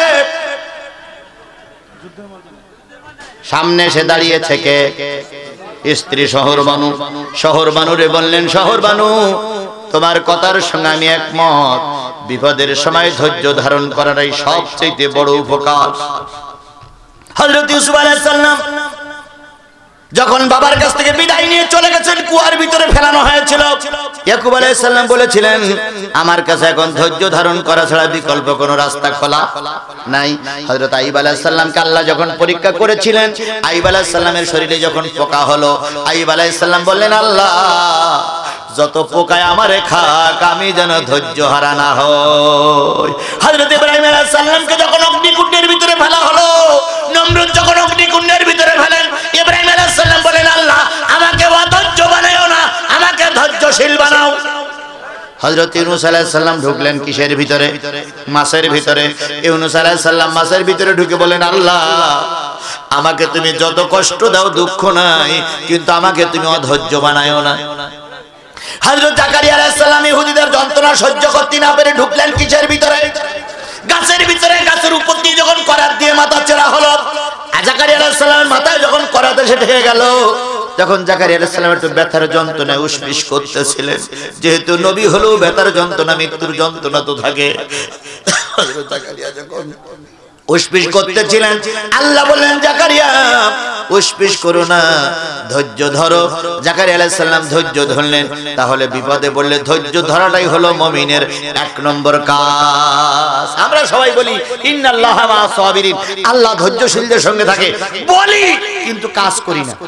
[SPEAKER 1] সামনে এসে দাঁড়িয়েছে কে? স্ত্রী শহরবানু। শহরবানুরে বললেন, শহরবানু, তোমার কথার সঙ্গে আমি একমত। বিপদের সময় ধৈর্য ধারণ করাটাই সবচেয়ে বড় উপকার। হযরত ইউসুফ আলাইহিস সালাম যখন বাবার কাছ থেকে বিদায় নিয়ে চলে গেছেন, কুয়ার ভিতরে ফেলানো হয়েছিল, ইয়াকুব আলাইহিস সালাম বলেছিলেন, আমার কাছে এখন ধৈর্য ধারণ করা ছাড়া বিকল্প কোনো রাস্তা খোলা নাই। হযরত আইয়ুব আলাইহিস সালামকে আল্লাহ যখন পরীক্ষা করেছিলেন, আইয়ুব আলাইহিস সালামের শরীরে যখন পোকা হলো, আইয়ুব আলাইহিস সালাম বললেন, আল্লাহ যত পোকায় আমারে খাক, আমি যেন ধৈর্য হারা না হই। হযরত ইব্রাহিম আলাইহিস সালামকে যখন অগ্নিকুণ্ডের ভিতরে ফেলা হলো, নমরুদ যখন অগ্নিকুণ্ডের ভিতরে ফেলেন, ইব্রাহিম আলাইহিস সালাম বলেন, আল্লাহ আমাকে অধৈর্য বানাও না, আমাকে ধৈর্যশীল বানাও। হযরত ইউনূস আলাইহিস সালাম ঢুকলেন কিসের ভিতরে? মাছের ভিতরে। ইউনূস আলাইহিস সালাম মাছের ভিতরে ঢুকে বলেন, আল্লাহ আমাকে তুমি যত কষ্ট দাও দুঃখ নাই, কিন্তু আমাকে তুমি অধৈর্য বানাও না। হযরত জাকারিয়া আলাইহিস সালাম ইহুদিদের যন্ত্রণা সহ্য করতে না পেরে ঢুকলেন কিসের ভিতরে? গাছের ভিতরে। গাছের উপর দিয়ে যখন করাত দিয়ে মাথা চেরা হলো, জাকারিয়া আলাইহিস সালামের মাথায় যখন করাত এসে ঠেকে গেল, যখন জাকারিয়া আলাইহিস সালাম একটু ব্যথার যন্ত্রণায় উসপিস করতেছিলেন, যেহেতু নবী হলেও ব্যথার যন্ত্রণা, মৃত্যুর যন্ত্রণা তো থাকে। হযরত জাকারিয়া যখন উসপিস করতেছিলেন, আল্লাহ বললেন, জাকারিয়া উসপিস করো না, ধৈর্য ধরো। জাকারিয়া আলাইহিস সালাম ধৈর্য ধরলেন। তাহলে বিপদে পড়লে ধৈর্য ধরাটাই হলো মুমিনের 1 নম্বর কাজ। আমরা সবাই বলি ইন্নাল্লাহা মা'আস সাবিরিন, আল্লাহ ধৈর্যশীলদের সঙ্গে থাকে বলি, কিন্তু কাজ করি না।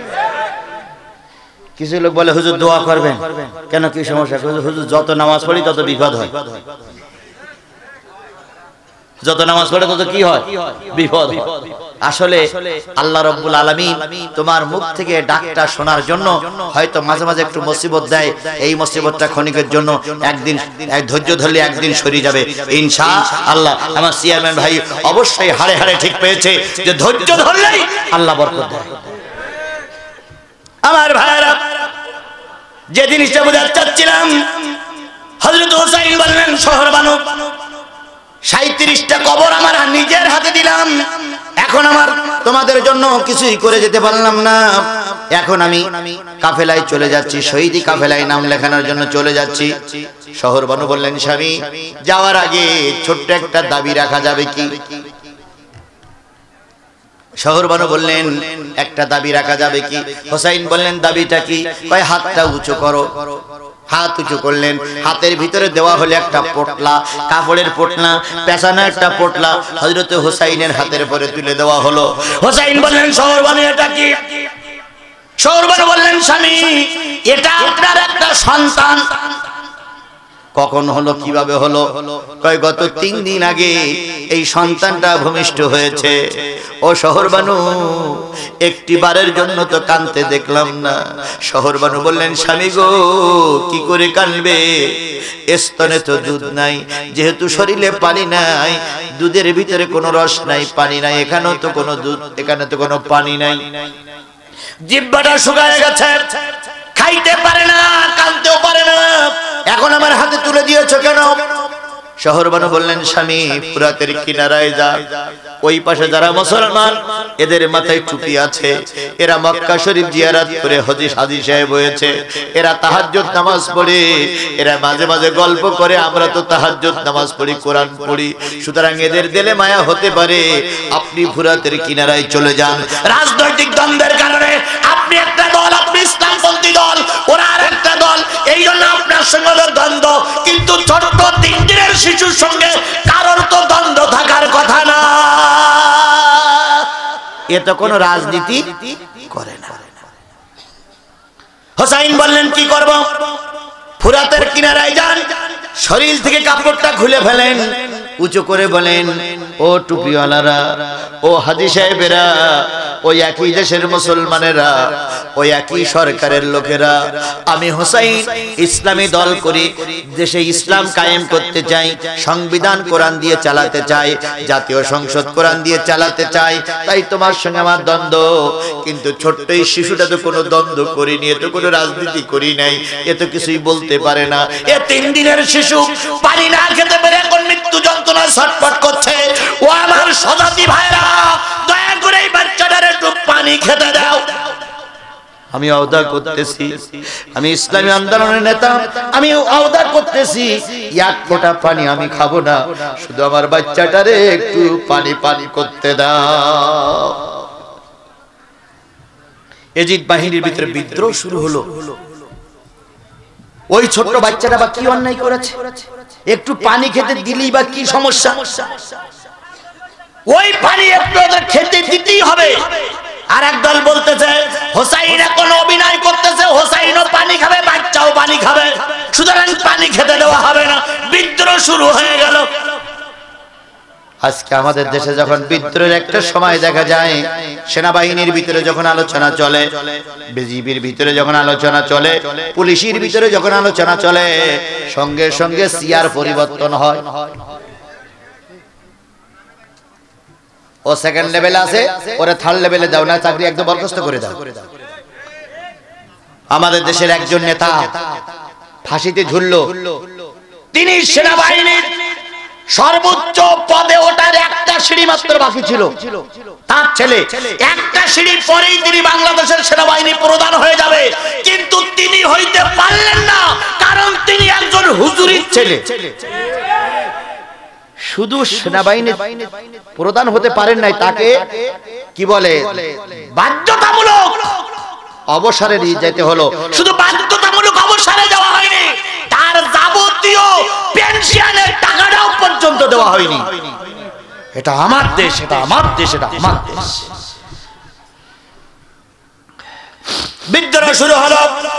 [SPEAKER 1] কিছু লোক বলে, হুজুর দোয়া করবেন কেন, কি সমস্যা? হুজুর যত নামাজ পড়ি তত বিপদ হয়। যত নামাজ পড়ে তত কি হয়? বিপদ হয়। আসলে আল্লাহ রাব্বুল আলামিন তোমার মুখ থেকে ডাকটা শোনার জন্য হয়তো মাঝে মাঝে একটু মুসিবত দেয়। এই মুসিবতটা ক্ষণিকের জন্য, একদিন ধৈর্য ধরলে একদিন সরে যাবে ইনশাআল্লাহ। আমার চেয়ারম্যান ভাই অবশ্যই হাড়ে হাড়ে ঠিক পেয়েছে যে ধৈর্য ধরলেই আল্লাহ বরকত দেয়। আমার ভাইরা, যে জিনিসটা বোঝাতে চাচ্ছিলাম, হযরত হোসাইন বললেন, শহরবানু 37টা কবর আমার নিজের হাতে দিলাম, এখন আমার তোমাদের জন্য কিছুই করে যেতে পারলাম না। এখন আমি কাফেলায় চলে যাচ্ছি, শহীদি কাফেলায় নাম লেখানোর জন্য চলে যাচ্ছি। শহরবানু বললেন, স্বামী যাওয়ার আগে ছোট্ট একটা দাবি রাখা যাবে কি? শহরবানু বললেন একটা দাবি রাখা যাবে কি? হোসাইন বললেন দাবিটা কি? কয় হাতটা উঁচু করো। হাত উঁচু করলেন, হাতের ভিতরে দেওয়া হলো একটা পোটলা, কাপড়ের পোটলা, পেছানো একটা পোটলা হযরত হোসাইনের হাতের উপরে তুলে দেওয়া হলো। হোসাইন বললেন শহরবানু এটা কি? শহরবানু বললেন স্বামী এটা আপনার একটা সন্তান। কখন হলো, কিভাবে হলো? কয় গত 3 দিন আগে এই সন্তানটা ভূমিষ্ঠ হয়েছে। ও শহরবানু একটি বারের জন্য তো কাঁদতে দেখলাম না। শহরবানু বললেন স্বামী গো কি করে কাঁদবে? স্তনে তো দুধ নাই, যেহেতু শরীরে পানি নাই, দুধের ভিতরে কোনো রস নাই, পানি নাই, এখানেও তো কোনো দুধ, এখানে তো কোনো পানি নাই, জিহ্বাটা শুকায় গেছে, খাইতে পারে না, কাঁদতেও পারে না, এখন আমার হাতে তুলে দিয়েছো কেন? শহরবানু বললেন স্বামী ফুরাতের কিনারায় যা, ওই পাশে যারা মুসলমান এদের মাথায় টুপি আছে, এরা মক্কা শরীফ জিয়ারত করে হাজী সাহেব হয়েছে, এরা তাহাজ্জুদ নামাজ পড়ে, এরা মাঝে মাঝে গল্প করে, আমরা তো তাহাজ্জুদ নামাজ পড়ি, কোরআন পড়ি, সুতরাং এদের দিলে মায়া হতে পারে, আপনি ফুরাতের কিনারায় চলে যান। রাজনৈতিক দ্বন্দ্বের কারণে আপনি একটা দল, আপনি ইসলামপন্থী দল, ওরা আরেকটা দল, এই জন্য আপনার সঙ্গে দ্বন্দ্ব, কিন্তু ছোট্ট 3 দিনের শিশুর সঙ্গে কারোর তো দ্বন্দ্ব থাকার কথা না। এ তো কোনো রাজনীতি করে না। হোসাইন বললেন কি করব? ফুরাতের কিনারায় যান, শরীর থেকে কাপড়টা খুলে ফেলেন, উঁচু করে বলেন ও টুপিওয়ালারা, ও হাজী সাহেবেরা, ওই একই দেশের মুসলমানেরা, ওই একই সরকারের লোকেরা, আমি হোসাইন ইসলামী দল করি, দেশে ইসলাম কায়েম করতে চাই, সংবিধান কোরআন দিয়ে চালাতে চাই, জাতীয় সংসদ কোরআন দিয়ে চালাতে চাই, তাই তোমার সঙ্গে আমার দ্বন্দ্ব। কিন্তু ছোট্ট এই শিশুটা তো কোনো দ্বন্দ্ব করিনি, এ তো কোনো রাজনীতি করি নাই, এ তো কিছুই বলতে পারে না, এ 3 দিনের শিশু, পানি না খেতে পেরে এখন মৃত্যু যন্ত্রণা ছটফট করছে। ও আমার সজাতি ভাইরা, দয়া করে এই বাচ্চাটার একটু পানি খেতে দাও। আমি আওদা করতেছি, আমি ইসলামী আন্দোলনের নেতা, আমি আওদা করতেছি, এক ফোঁটা পানি আমি খাবো না, শুধু আমার বাচ্চাটারে একটু পানি পানি করতে দাও। এজিদ বাহিনীর ভিতরে বিদ্রোহ শুরু হলো। ওই ছোট্ট বাচ্চাটা বা কি অন্যায় করেছে? একটু পানি খেতে দিলেই বা কি সমস্যা? ওই পানি একটু খেতে দিতেই হবে। আর একদল বলতেছে হোসাইন এখন অভিনয় করতেছে, হোসাইনও পানি খাবে, বাচ্চাও পানি খাবে, সুতরাং পানি খেতে দেওয়া হবে না। বিদ্রোহ শুরু হয়ে গেল। আজকে আমাদের দেশে যখন বিদ্রোহের একটা সময় দেখা যায়, সেনাবাহিনীর ভিতরে যখন আলোচনা চলে, বিজিবির ভিতরে যখন আলোচনা চলে, পুলিশের ভিতরে যখন আলোচনা চলে, সঙ্গে সঙ্গে সিআর পরিবর্তন হয়। ও সেকেন্ড লেভেলে আছে, ওরে থার্ড লেভেলে দাও না, চাকরি একদম বরখাস্ত করে দাও। আমাদের দেশের একজন নেতা ফাঁসিতে ঝুললো, তিনি সেনাবাহিনীর সর্বোচ্চ পদে ওঠার একটা সিঁড়ি মাত্র বাকি ছিল। তার ছেলে একটা সিঁড়ি পরেই তিনি বাংলাদেশের সেনাবাহিনী প্রধান হয়ে যাবে, কিন্তু তিনি হইতে পারলেন না, কারণ তিনি একজন হুজুরির ছেলে। শুধু সেনাবাহিনী প্রধান হতে পারেন নাই, তাকে কি বলে বাধ্যতামূলক অবসরে নিয়ে যেতে হলো। শুধু বাধ্যতামূলক অবসরে যাওয়া হয়নি, তার যাবতীয় পেনশনের টাকাটাও পর্যন্ত দেওয়া হয়নি। এটা আমার দেশ, এটা আমার দেশ, এটা আমার দেশ। বিদ্রোহ শুরু হলো।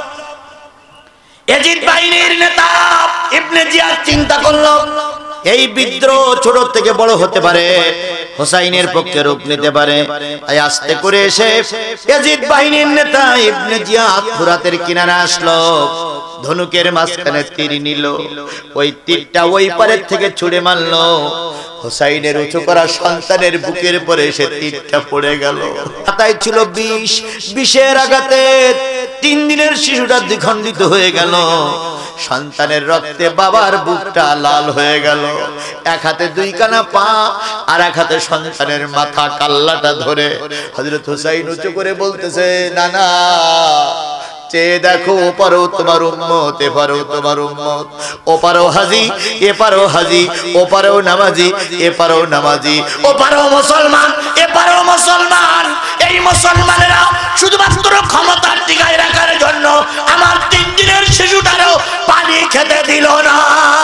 [SPEAKER 1] এজিদ বাহিনীর নেতা ইবনে জিয়াদ চিন্তা করলো এই বিদ্রোহ ছোট থেকে বড় হতে পারে, হোসাইনের পক্ষে রূপ নিতে পারে। তাই আস্তে করে এসে ইয়াজিদ বাহিনীর নেতা ইবনে জিয়াদ ফুরাতের কিনারে আসলো, ধনুকের মাঝখানে তীর নিল, ওই তীরটা ওই পারের থেকে ছুঁড়ে মারলো। হোসাইনের উঁচু করা সন্তানের বুকের পরে এসে তীরটা পড়ে গেল। মাথায় ছিল বিষ, বিষের আঘাতে 3 দিনের শিশুটা দ্বিখণ্ডিত হয়ে গেল। সন্তানের রক্তে বাবার বুকটা লাল হয়ে গেল। এক হাতে 2 কানা পা, আর এক হাতে সন্তানের মাথা কাল্লাটা ধরে হযরত হুসাইন উঁচু করে বলতেছে, নানা চেয়ে দেখো ওপারও তোমার উম্মত এপারও তোমার উম্মত, ওপারও হাজি এপারও হাজি, ওপারও নামাজি এপারও নামাজি,
[SPEAKER 2] ওপারও মুসলমান এপারও মুসলমান। এই মুসলমানেরা শুধুমাত্র ক্ষমতার টিকায় রাখার জন্য আমার 3 দিনের শিশুটারও পানি খেতে দিল না।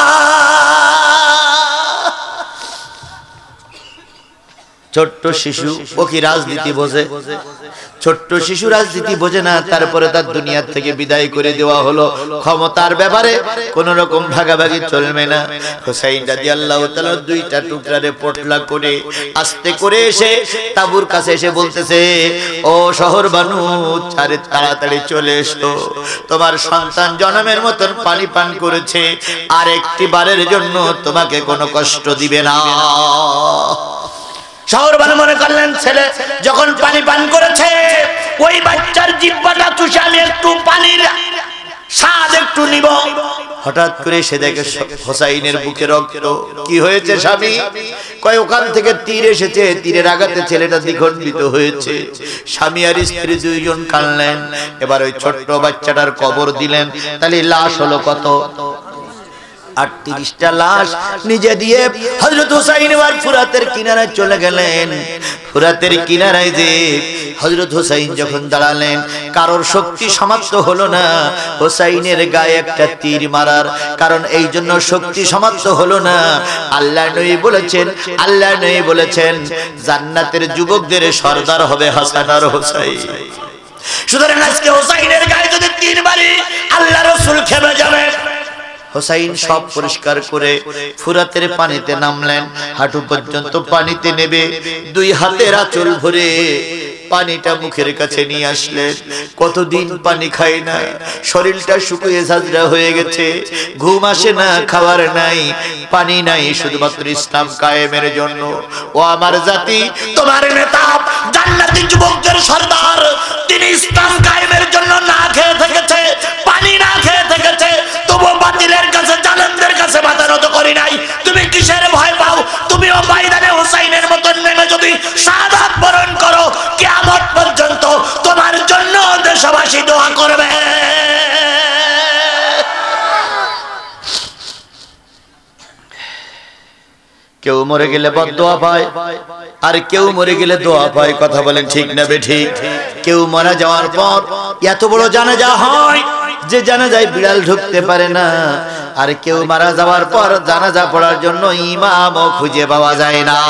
[SPEAKER 1] ছোট্ট শিশু ও কি রাজনীতি বোঝে? ছোট্ট শিশু রাজনীতি বোঝে না, তারপরে তার দুনিয়া থেকে বিদায় করে দেওয়া হলো। ক্ষমতার ব্যাপারে কোন রকম ভাগাভাগি চলবে না। হুসাইন রাদিয়াল্লাহু তাআলা 2টা টুকরারে পটলা করে আস্তে করে এসে তাবুর কাছে এসে বলতেছে, ও শহর বানু, আরে তাড়াতাড়ি চলে এসো, তোমার সন্তান জনমের মতন পানি পান করেছে, আর একটি বারের জন্য তোমাকে কোনো কষ্ট দিবে না।
[SPEAKER 2] শহরবান মনে করলেন ছেলে যখন পানি পান করেছে, ওই বাচ্চার জিহ্বাটা চুষে আমি একটু পানির স্বাদ একটু নিব।
[SPEAKER 1] হঠাৎ করে সে দেখে হোসাইনের বুকে রক্ত। কি হয়েছে স্বামী? কয় ওখান থেকে তীর এসেছে, তীরের আঘাতে ছেলেটা দ্বিখণ্ডিত হয়েছে। স্বামী আর স্ত্রী 2 জন কাঁদলেন। এবার ওই ছোট্ট বাচ্চাটার কবর দিলেন। তাহলে লাশ হলো কত? 38টা লাশ নিজে দিয়ে হযরত হুসাইন এবার ফুরাতের কিনারায় চলে গেলেন। ফুরাতের কিনারায় যে হযরত হুসাইন যখন দাঁড়ালেন, কারোর শক্তি সমাপ্ত হলো না হুসাইনের গায়ে একটা তীর মারার, কারণ এই জন্য শক্তি সমাপ্ত হলো না। আল্লাহর নবী বলেছেন, আল্লাহর নবী বলেছেন জান্নাতের যুবকদের সর্দার হবে হাসান আর হুসাইন।
[SPEAKER 2] সুতরাং আজকে হুসাইনের গায়ে যদি তীর মারি, আল্লাহর রাসূল ক্ষমা যাবে।
[SPEAKER 1] হুসাইন সব পরিষ্কার করে ফুরাতের পানিতে নামলেন। হাঁটু পর্যন্ত পানিতে নেবে 2 হাতের আঁচল ভরে পানিটা মুখের কাছে নিয়ে আসলেন। কতদিন পানি খায় না, শরীরটা শুকিয়ে ঝাঁঝরা হয়ে গেছে, ঘুম আসে না, খাবার নাই, পানি নাই, শুধুমাত্র ইসলাম কায়েমের জন্য। ও আমার জাতি,
[SPEAKER 2] তোমার নেতা জান্নাতি যুবকদের সর্দার, তিনি ইসলাম কায়েমের জন্য না খেয়ে থেকেছে, পানি না খেয়ে থেকেছে, তবু বাতিলের কাছে জালেমদের কাছে মাথা নত করি নাই। তুমি কিসের ভয় পাও? তুমিও ময়দানে হুসাইনের মতন নেমে যদি শাহাদাত বরণ করো, কিয়ামত পর্যন্ত তোমার জন্য দেশবাসী দোয়া করবে।
[SPEAKER 1] কেউ মরে গেলে বদদোয়া পায়, আর কেউ মরে গেলে দোয়া পায়। কথা বলেন ঠিক না বেঠিক? কেউ মারা যাওয়ার পর এত বড় জানাজা হয় যে জানাজায় বিড়াল ঢুকতে পারে না, আর কেউ মারা যাওয়ার পর জানাজা পড়ার জন্য ইমামও খুঁজে পাওয়া যায় না।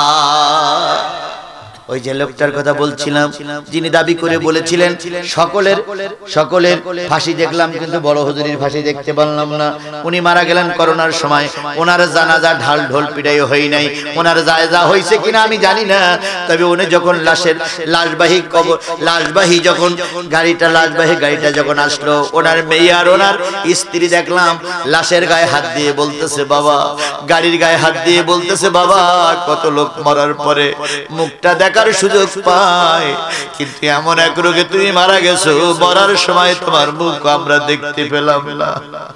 [SPEAKER 1] ওই যে লোকটার কথা বলছিলাম, যিনি দাবি করে বলেছিলেন সকলের ফাঁসি দেখলাম কিন্তু বড় হুজুরের ফাঁসি দেখতে পারলাম না। উনি মারা গেলেন করোনার সময়। ওনার জানাজা ঢাল ঢোল পিটাই হই নাই। ওনার জায়গা হয়েছে কিনা আমি জানি না, তবে উনি যখন লাশবাহী যখন গাড়িটা যখন আসলো, ওনার মেয়ে আর ওনার স্ত্রী দেখলাম লাশের গায়ে হাত দিয়ে বলতেছে বাবা, গাড়ির গায়ে হাত দিয়ে বলতেছে বাবা। কত লোক মরার পরে মুখটা দেখার সুযোগ পায়, কিন্তু এমন এক রোগে তুমি মারা গেছো, মরার সময় তোমার মুখ আমরা দেখতে পেলাম না।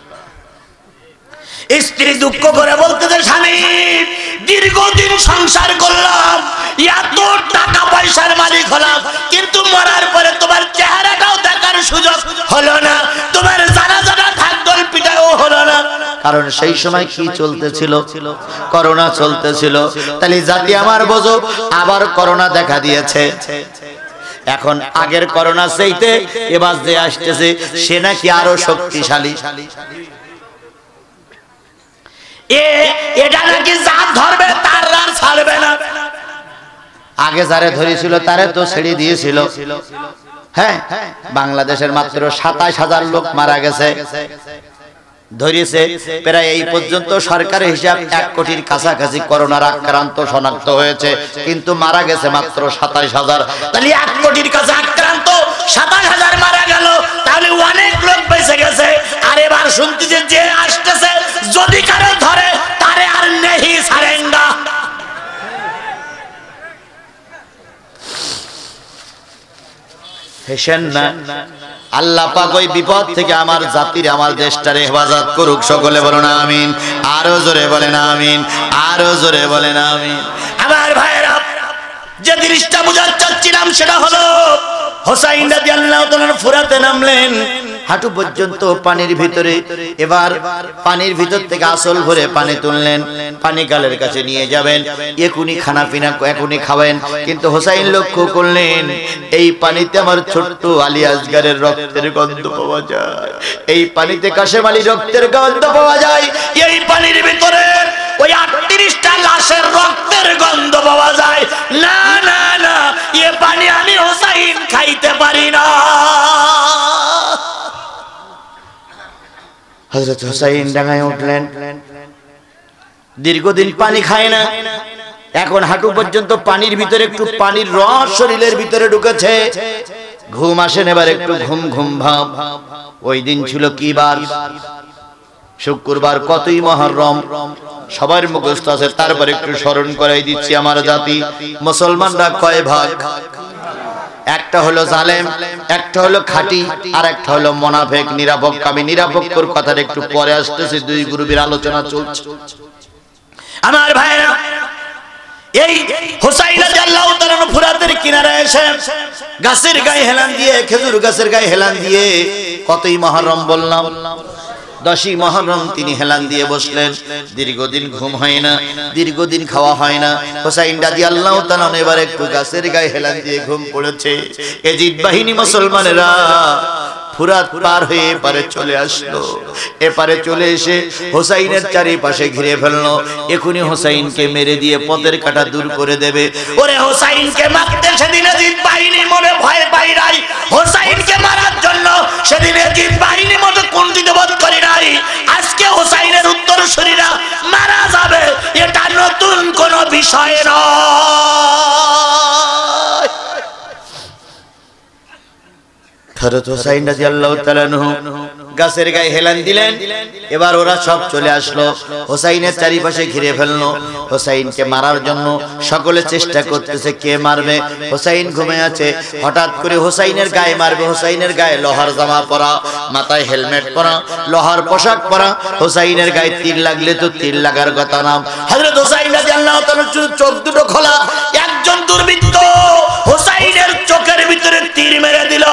[SPEAKER 2] স্ত্রী দুঃখ করে বলতেছে, স্বামী দীর্ঘদিন সংসার করলাম, এত টাকা পয়সার মালিক হলাম, কিন্তু মরার পরে তোমার চেহারাটাও দেখার সুযোগ হলো না, তোমার জানাজাটা ঢাকঢোল পিটাও হলো না।
[SPEAKER 1] কারণ সেই সময় কি চলতেছিল? করোনা চলতেছিল। তাহলে জাতি আমার বোঝো, আবার করোনা দেখা দিয়েছে। এখন আগের করোনা চাইতে এবার যে আসতেছে সে নাকি আরো শক্তিশালী।
[SPEAKER 2] এটা নাকি জাত ধরবে, তার রান ছাড়বে না।
[SPEAKER 1] আগে যারে ধরেছিল তারে তো ছেড়ে দিয়েছিল। হ্যাঁ, বাংলাদেশের মাত্র 27,000 লোক মারা গেছে, ধরেছে প্রায় এই পর্যন্ত সরকারের হিসাব 1 কোটির কাছাকাছি করোনার আক্রান্ত শনাক্ত হয়েছে, কিন্তু মারা গেছে মাত্র 27,000।
[SPEAKER 2] তাহলে 1 কোটির কাছে আক্রান্ত 27,000 মারা গেল, তাহলে অনেক লোক বেঁচে গেছে। আর এবার শুনতেছে যে আসতেছে যদি কারো ধরে তারে আর নেহি ছাড়েঙ্গা।
[SPEAKER 1] হেসেন না। আল্লাহ পাক ওই বিপদ থেকে আমার জাতির, আমার দেশটারে হেফাজত করুক। সকলে বলেন আমিন। আরো জোরে বলেন আমিন, আরো জোরে বলেন আমিন।
[SPEAKER 2] আমার ভাইরা, যে জিনিসটা বুঝাতে চাচ্ছিলাম সেটা হলো
[SPEAKER 1] হোসাইন রাদিয়াল্লাহু তাআলা ফুরাতে নামলেন, হাঁটু পর্যন্ত পানির ভিতরে। এবার পানির ভিতর থেকে আসল ভরে পানি তুললেন, পানি গালের কাছে নিয়ে যাবেন, এখুনি খানা পিনা এখুনি খাবেন। কিন্তু হোসাইন লক্ষ্য করলেন এই পানিতে আমার ছোট্ট আলী আসগারের রক্তের গন্ধ পাওয়া যায়, এই পানিতে কাশেম আলীর রক্তের গন্ধ পাওয়া যায়, এই পানির ভিতরে ওই 38টা লাশের রক্তের গন্ধ পাওয়া যায়। না না না, এ পানি আমি হোসাইন খাইতে পারি না। হযরত হোসাইন ডাঙায় উঠলেন, দীর্ঘদিন পানি খায় না, এখন হাঁটু পর্যন্ত পানির ভিতরে একটু পানির রস শরীরের ভিতরে ঢুকেছে, ঘুম আসেন, এবার একটু ঘুম ঘুম ভাব। ওই দিন ছিল কি বার? শুক্রবার, কতই মুহররম, সবার মুখস্থ আছে, তারপর একটু স্মরণ করাই দিচ্ছি। আমার জাতি মুসলমানরা কয় ভাগ? একটা হলো জালেম, একটা হলো খাঁটি, আর একটা হলো মুনাফিক নিরাপক। আমি নিরাপকর কথাটা একটু পরে আসতেছি, দুই গ্রুপের আলোচনা চলছে। আমার ভাইরা, এই হোসাইন রাদিয়াল্লাহু তাআলা ফুরাতের কিনারে এসে গাছের গায়ে হেলান দিয়ে, খেজুর গাছের গায়ে হেলান দিয়ে, কতই মুহররম বললাম, 10ই মুহররম তিনি হেলান দিয়ে বসলেন। দীর্ঘদিন ঘুম হয় না, দীর্ঘদিন খাওয়া হয় না। হোসাইন রাদিয়াল্লাহু তাআলা এবার একটু গাছের গায়ে হেলান দিয়ে ঘুম পড়েছে। এজিদ বাহিনী মুসলমানেরা ফুরাত পার হয়ে এপারে চলে আসলো। এপারে চলে এসে হোসাইনের চারিপাশে ঘিরে ফেললো, এখুনি হোসাইনকে মেরে দিয়ে পথের কাঁটা দূর করে দেবে। ওরে হোসাইনকে মারতে সেদিন এজিদ বাহিনী মনে ভয় পাই নাই, হোসাইনকে মারার জন্য সেদিন এজিদ বাহিনী মতো কুণ্ঠিত বোধ করি নাই। আজকে হোসাইনের উত্তরসূরিরা মারা যাবে, এটা নতুন কোনো বিষয় নয়। হযরত হোসাইন রাদিয়াল্লাহু তাআলা গাছের গায়ে হেলান দিলেন, এবার ওরা সব চলে আসলো, হোসাইনের চারিপাশে ঘিরে ফেললো। হোসাইনকে মারার জন্য সকলে চেষ্টা করতেছে, কে মারবে? হোসাইন ঘুমে আছে, হঠাৎ করে হোসাইনের গায়ে মারবে। হোসাইনের গায়ে লোহার জামা পরা, মাথায় হেলমেট পরা, লোহার পোশাক পরা, হোসাইনের গায়ে তীর লাগলে তো তীর লাগার কথা না। হযরত হোসাইন রাদিয়াল্লাহু তাআলার চোখ দুটো খোলা, একজন দুর্বৃত্ত হোসাইনের চোখের ভিতরে তীর মেরে দিল।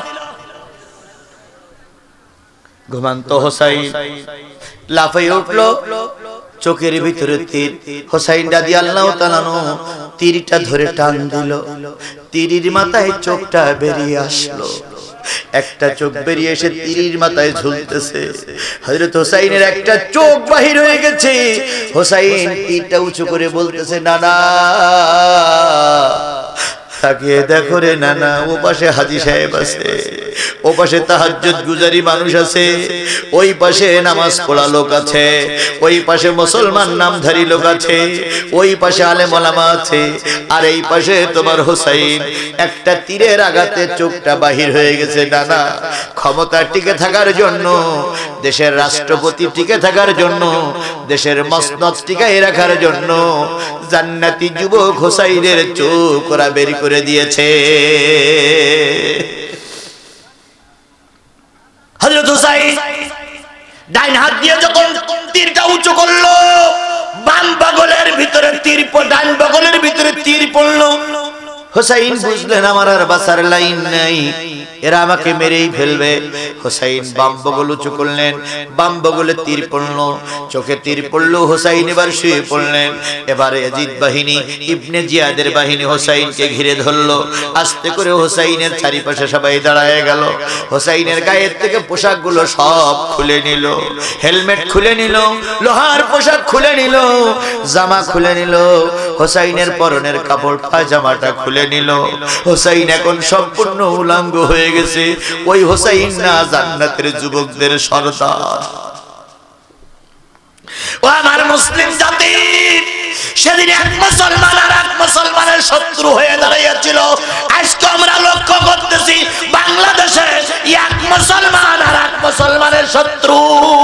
[SPEAKER 1] ঘুমান্ত হোসাইন লাফিয়ে উঠলো, চোখের ভিতরে তীর। হোসাইন রাদিয়াল্লাহু তাআলা তীরটা ধরে টান দিল, তীরের মাথায় চোখটা বেরিয়ে আসলো। একটা চোখ বেরিয়ে এসে তীরের মাথায় ঝুলতেছে। হযরত হোসাইনের একটা চোখ বাহির হয়ে গেছে। হোসাইন তীরটা উঁচু করে বলতেছে, নানা তাকিয়ে দেখো রে নানা, ও পাশে হাজী সাহেব আছে, ও পাশে তাহাজ্জুদ গুজারি মানুষ আছে, ওই পাশে নামাজ পড়া লোক আছে, ওই পাশে মুসলমান নামধারী লোক আছে, ওই পাশে আলেম ওলামা আছে, আর এই পাশে তোমার হোসাইন। একটা তীরের আঘাতে চোখটা বাহির হয়ে গেছে। নানা, ক্ষমতা টিকে থাকার জন্য, দেশের রাষ্ট্রপতি টিকে থাকার জন্য, দেশের মসনদ টিকায় রাখার জন্য জান্নাতি যুবক হোসাইনের চোখ ওরা বের করে দিয়েছে। হযরত হোসাইন ডাইন হাত দিয়ে যখন তীরটা উঁচু করলো, বাম বগলের ভিতরে তীর, ডান বগলের ভিতরে তীর পড়লো। হোসাইন বুঝলেন আমার আর বাঁচার লাইন নাই, এরা আমাকে মেরেই ফেলবে। হোসাইন বাম বগল উঁচু করলেন, বাম বগলে তীর পড়লো, চোখে তীর পড়লো। হোসাইন এবার শুয়ে পড়লেন। এবারে ইয়াজিদ বাহিনী, ইবনে জিয়াদের বাহিনী হোসাইনকে ঘিরে ধরলো। আস্তে করে হোসাইনের চারিপাশে সবাই দাঁড়ায় গেল। হোসাইনের গায়ের থেকে পোশাকগুলো সব খুলে নিল, হেলমেট খুলে নিল, লোহার পোশাক খুলে নিল, জামা খুলে নিল, হোসাইনের পরনের কাপড় পায়জামাটা খুলে নিল। হোসাইন এখন সম্পূর্ণ উলঙ্গ হয়ে গেছে। ওই হোসাইন না জান্নাতের যুবকদের সর্দার। ও আমার মুসলিম জাতি, সেদিন এক মুসলমান আর এক মুসলমানের শত্রু হয়ে দাঁড়িয়েছিল। আজকে আমরা লক্ষ্য করতেছি বাংলাদেশে এক মুসলমান আর এক মুসলমানের শত্রু।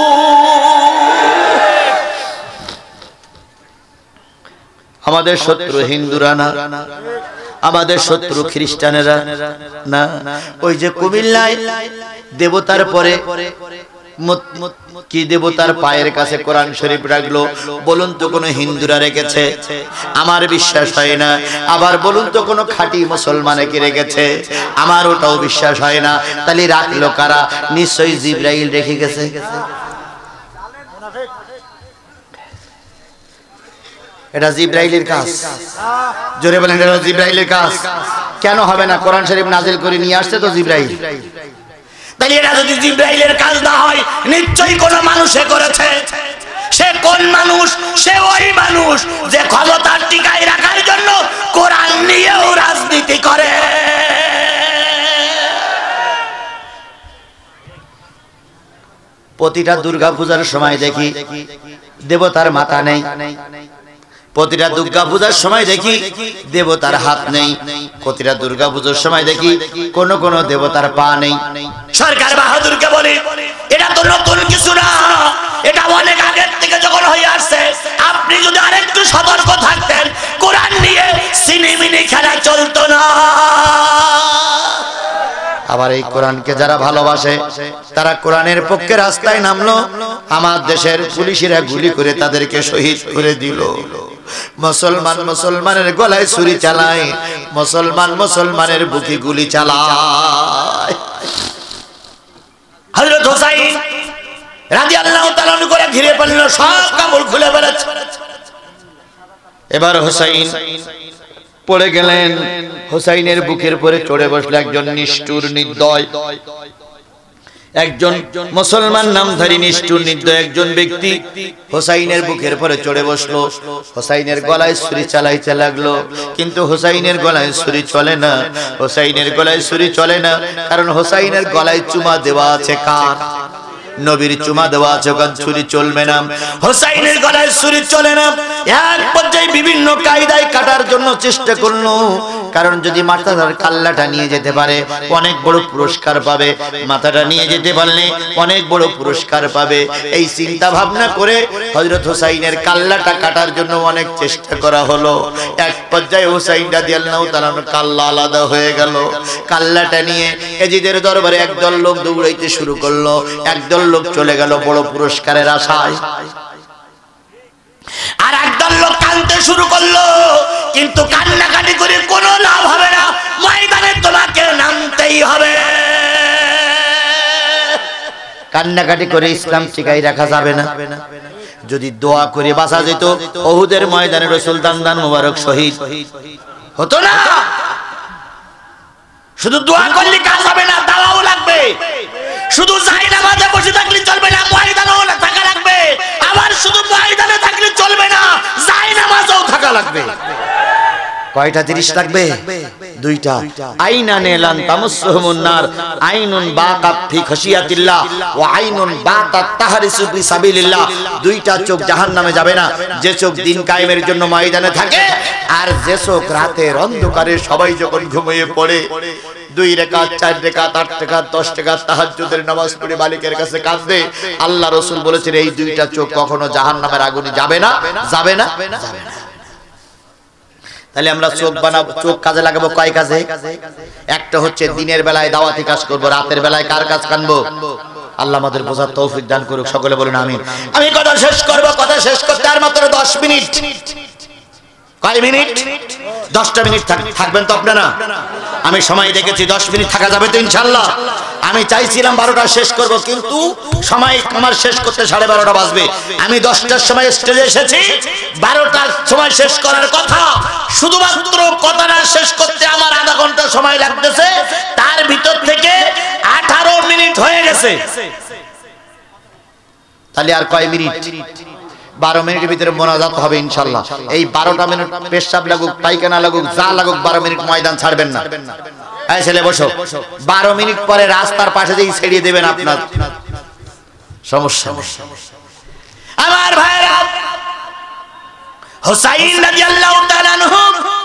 [SPEAKER 1] আমাদের শত্রু হিন্দুরা না, আমাদের শত্রু খ্রিস্টানেরা না। ওই যে কুমিল্লায় দেবতার পরে কি দেবতার পায়ের কাছে কোরআন শরীফ রাখলো? বলুন তো কোনো হিন্দুরা রেখেছে? আমার বিশ্বাস হয় না। আবার বলুন তো কোনো খাঁটি মুসলমানে কি রেখেছে? আমার ওটাও বিশ্বাস হয় না। তাহলে রাখলো কারা? নিশ্চয়ই জিবরাইল রেখে গেছে। এটা জিবরাইলের কাজ। জোরে বলেন, এটা জিবরাইলের কাজ। কেন হবে না? কোরআন শরীফ নাজিল করে নিয়ে আসছে তো জিবরাইল।
[SPEAKER 2] তাহলে এটা যদি জিবরাইলের কাজ না হয়, নিশ্চয়ই কোনো মানুষে করেছে। সে কোন মানুষ? সে ওই মানুষ যে ক্ষমতার টিকায় রাখার জন্য কোরআন নিয়েও রাজনীতি করে।
[SPEAKER 1] প্রতিটা দুর্গা পূজার সময় দেখি দেবতার মাথা নেই, প্রতিটা দুর্গা পূজার সময় দেখি দেবতার হাত নেই, প্রতিটা দুর্গা পূজার সময় দেখি কোন কোন দেবতার পা নেই।
[SPEAKER 2] সরকার বাহাদুরকে বলি, এটা তো নতুন কিছু না, এটা অনেক আগের থেকে যখন হয়ে আসছে। আপনি যদি আরেকটু সতর্ক থাকতেন, কোরআন নিয়ে সিনেমিনি খেলা চলতো না।
[SPEAKER 1] আবার এই কোরআনকে যারা ভালোবাসে তারা কোরআনের পক্ষে রাস্তায় নামলো, আমার দেশের পুলিশেরা গুলি করে তাদেরকে শহীদ করে দিল। মুসলমান মুসলমানের গলায় ছুরি চালায়, মুসলমান মুসলমানের বুকে গুলি চালায়।
[SPEAKER 2] হযরত হুসাইন রাদিয়াল্লাহু তাআলা করে ঘিরে পড়ল, সব কাপড় খুলে বেরোচ্ছে।
[SPEAKER 1] এবার হুসাইন পড়ে গেলেন, হুসাইনের বুকের পরে চড়ে বসলো একজন নিষ্ঠুর নির্দয়, একজন মুসলমান নামধারী নিষ্ঠুর নির্দয় একজন ব্যক্তি হুসাইনের বুকের পরে চড়ে বসলো। হুসাইনের গলায় ছুরি চালাইতে লাগলো, কিন্তু হুসাইনের গলায় ছুরি চলে না, হুসাইনের গলায় ছুরি চলে না। কারণ হুসাইনের গলায় চুমা দেওয়া আছে কার? নবীর চুমা দেওয়া আছে, ওখান ছুরি চলবে না।
[SPEAKER 2] হুসাইনের গলায় ছুরি চলে না। এক পর্যায়ে বিভিন্ন কায়দায় কাটার জন্য চেষ্টা করলো,
[SPEAKER 1] কারণ যদি মাথার কাল্লাটা নিয়ে যেতে পারে অনেক বড় পুরস্কার পাবে, মাথাটা নিয়ে যেতে পারলে অনেক বড় পুরস্কার পাবে। এই চিন্তা ভাবনা করে হযরত হুসাইনের কাল্লাটা কাটার জন্য অনেক চেষ্টা করা হলো। এক পর্যায়ে হুসাইন রাদিয়াল্লাহু তাআলা কাল্লা আলাদা হয়ে গেল। কাল্লাটা নিয়ে এজিদের দরবারে একদল লোক দৌড়াইতে শুরু করলো, একদল লোক চলে গেল বড় পুরস্কারের আশায়,
[SPEAKER 2] আর একদল লোক কাঁদতে শুরু করলো। কিন্তু কান্নাকাটি করে কোনো লাভ হবে না, ময়দানে তোমাকে নামতেই হবে।
[SPEAKER 1] কান্নাকাটি করে ইসলাম টিকাই রাখা যাবে না। যদি দোয়া করে বাঁচা যেত, উহুদের ময়দানে রাসূল দান মুবারক শহীদ
[SPEAKER 2] হতো না। শুধু দোয়া করলে কাজ হবে না, দাওয়াও লাগবে। শুধু জায়নামাজে বসে থাকলে চলবে না, ময়দানেও থাকা লাগবে। আবার শুধু ময়দানে থাকলে চলবে না, জায়নামাজেও থাকা লাগবে।
[SPEAKER 1] কয়টা জিনিস লাগবে? দুইটা। আইনানে লান তামাসসুহুমুন নার, আইনুন বাকাত ফি খাশিয়াতিল্লাহ ওয়া আইনুন বাতাত তাহরিসু ফি সাবিলিল্লাহ। দুইটা চোখ জাহান্নামে যাবে না, যে চোখ দিন কায়েমের জন্য ময়দানে থাকে, আর যে চোখ রাতের অন্ধকারে সবাই যখন ঘুমিয়ে পড়ে 2 রাকাত 4 রাকাত 8 রাকাত 10 রাকাত তাহাজ্জুদের নামাজ পড়ে মালিকের কাছে কাঁদে। আল্লাহ রাসূল বলেছেন এই দুইটা চোখ কখনো জাহান্নামের আগুনে যাবে না, যাবে না, যাবে না। তাহলে আমরা চোখ বানাবো, চোখ কাজে লাগাবো কয় কাজে? একটা হচ্ছে দিনের বেলায় দাওয়াতি কাজ করব, রাতের বেলায় কার কাজ কানবো? আল্লাহ আমাদের বোঝার তৌফিক দান করুক, সকলে বলুন আমিন। আমি কথা শেষ করব, কথা শেষ করতে আর মাত্র 10 মিনিট। কয় মিনিট? 10টা মিনিট থাকবেন তো আপনারা? আমি সময় দেখেছি 10 মিনিট থাকা যাবে তো ইনশাআল্লাহ। আমি চাইছিলাম 12টা শেষ করব, কিন্তু সময় আমার শেষ করতে 12:30 বাজবে। আমি 10টার সময় স্টেজে এসেছি, 12টার সময় শেষ করার কথা। শুধুমাত্র কথাটা শেষ করতে আমার আধা ঘন্টা সময় লাগতেছে, তার ভিতর থেকে 18 মিনিট হয়ে গেছে। তাহলে আর কয় মিনিট? 12 মিনিটের ভিতরে মোনাজাত হবে ইনশাআল্লাহ। এই 12টা মিনিট পেশাব লাগুক, পায়খানা লাগুক, যা লাগুক, 12 মিনিট ময়দান ছাড়বেন না। এই ছেলে বসো, 12 মিনিট পরে রাস্তার পাশে যেই ছেড়িয়ে দেবেন আপনার সমস্যা নেই।
[SPEAKER 2] আমার ভাইরা, হুসাইন রাদিয়াল্লাহু তাআলা আনহু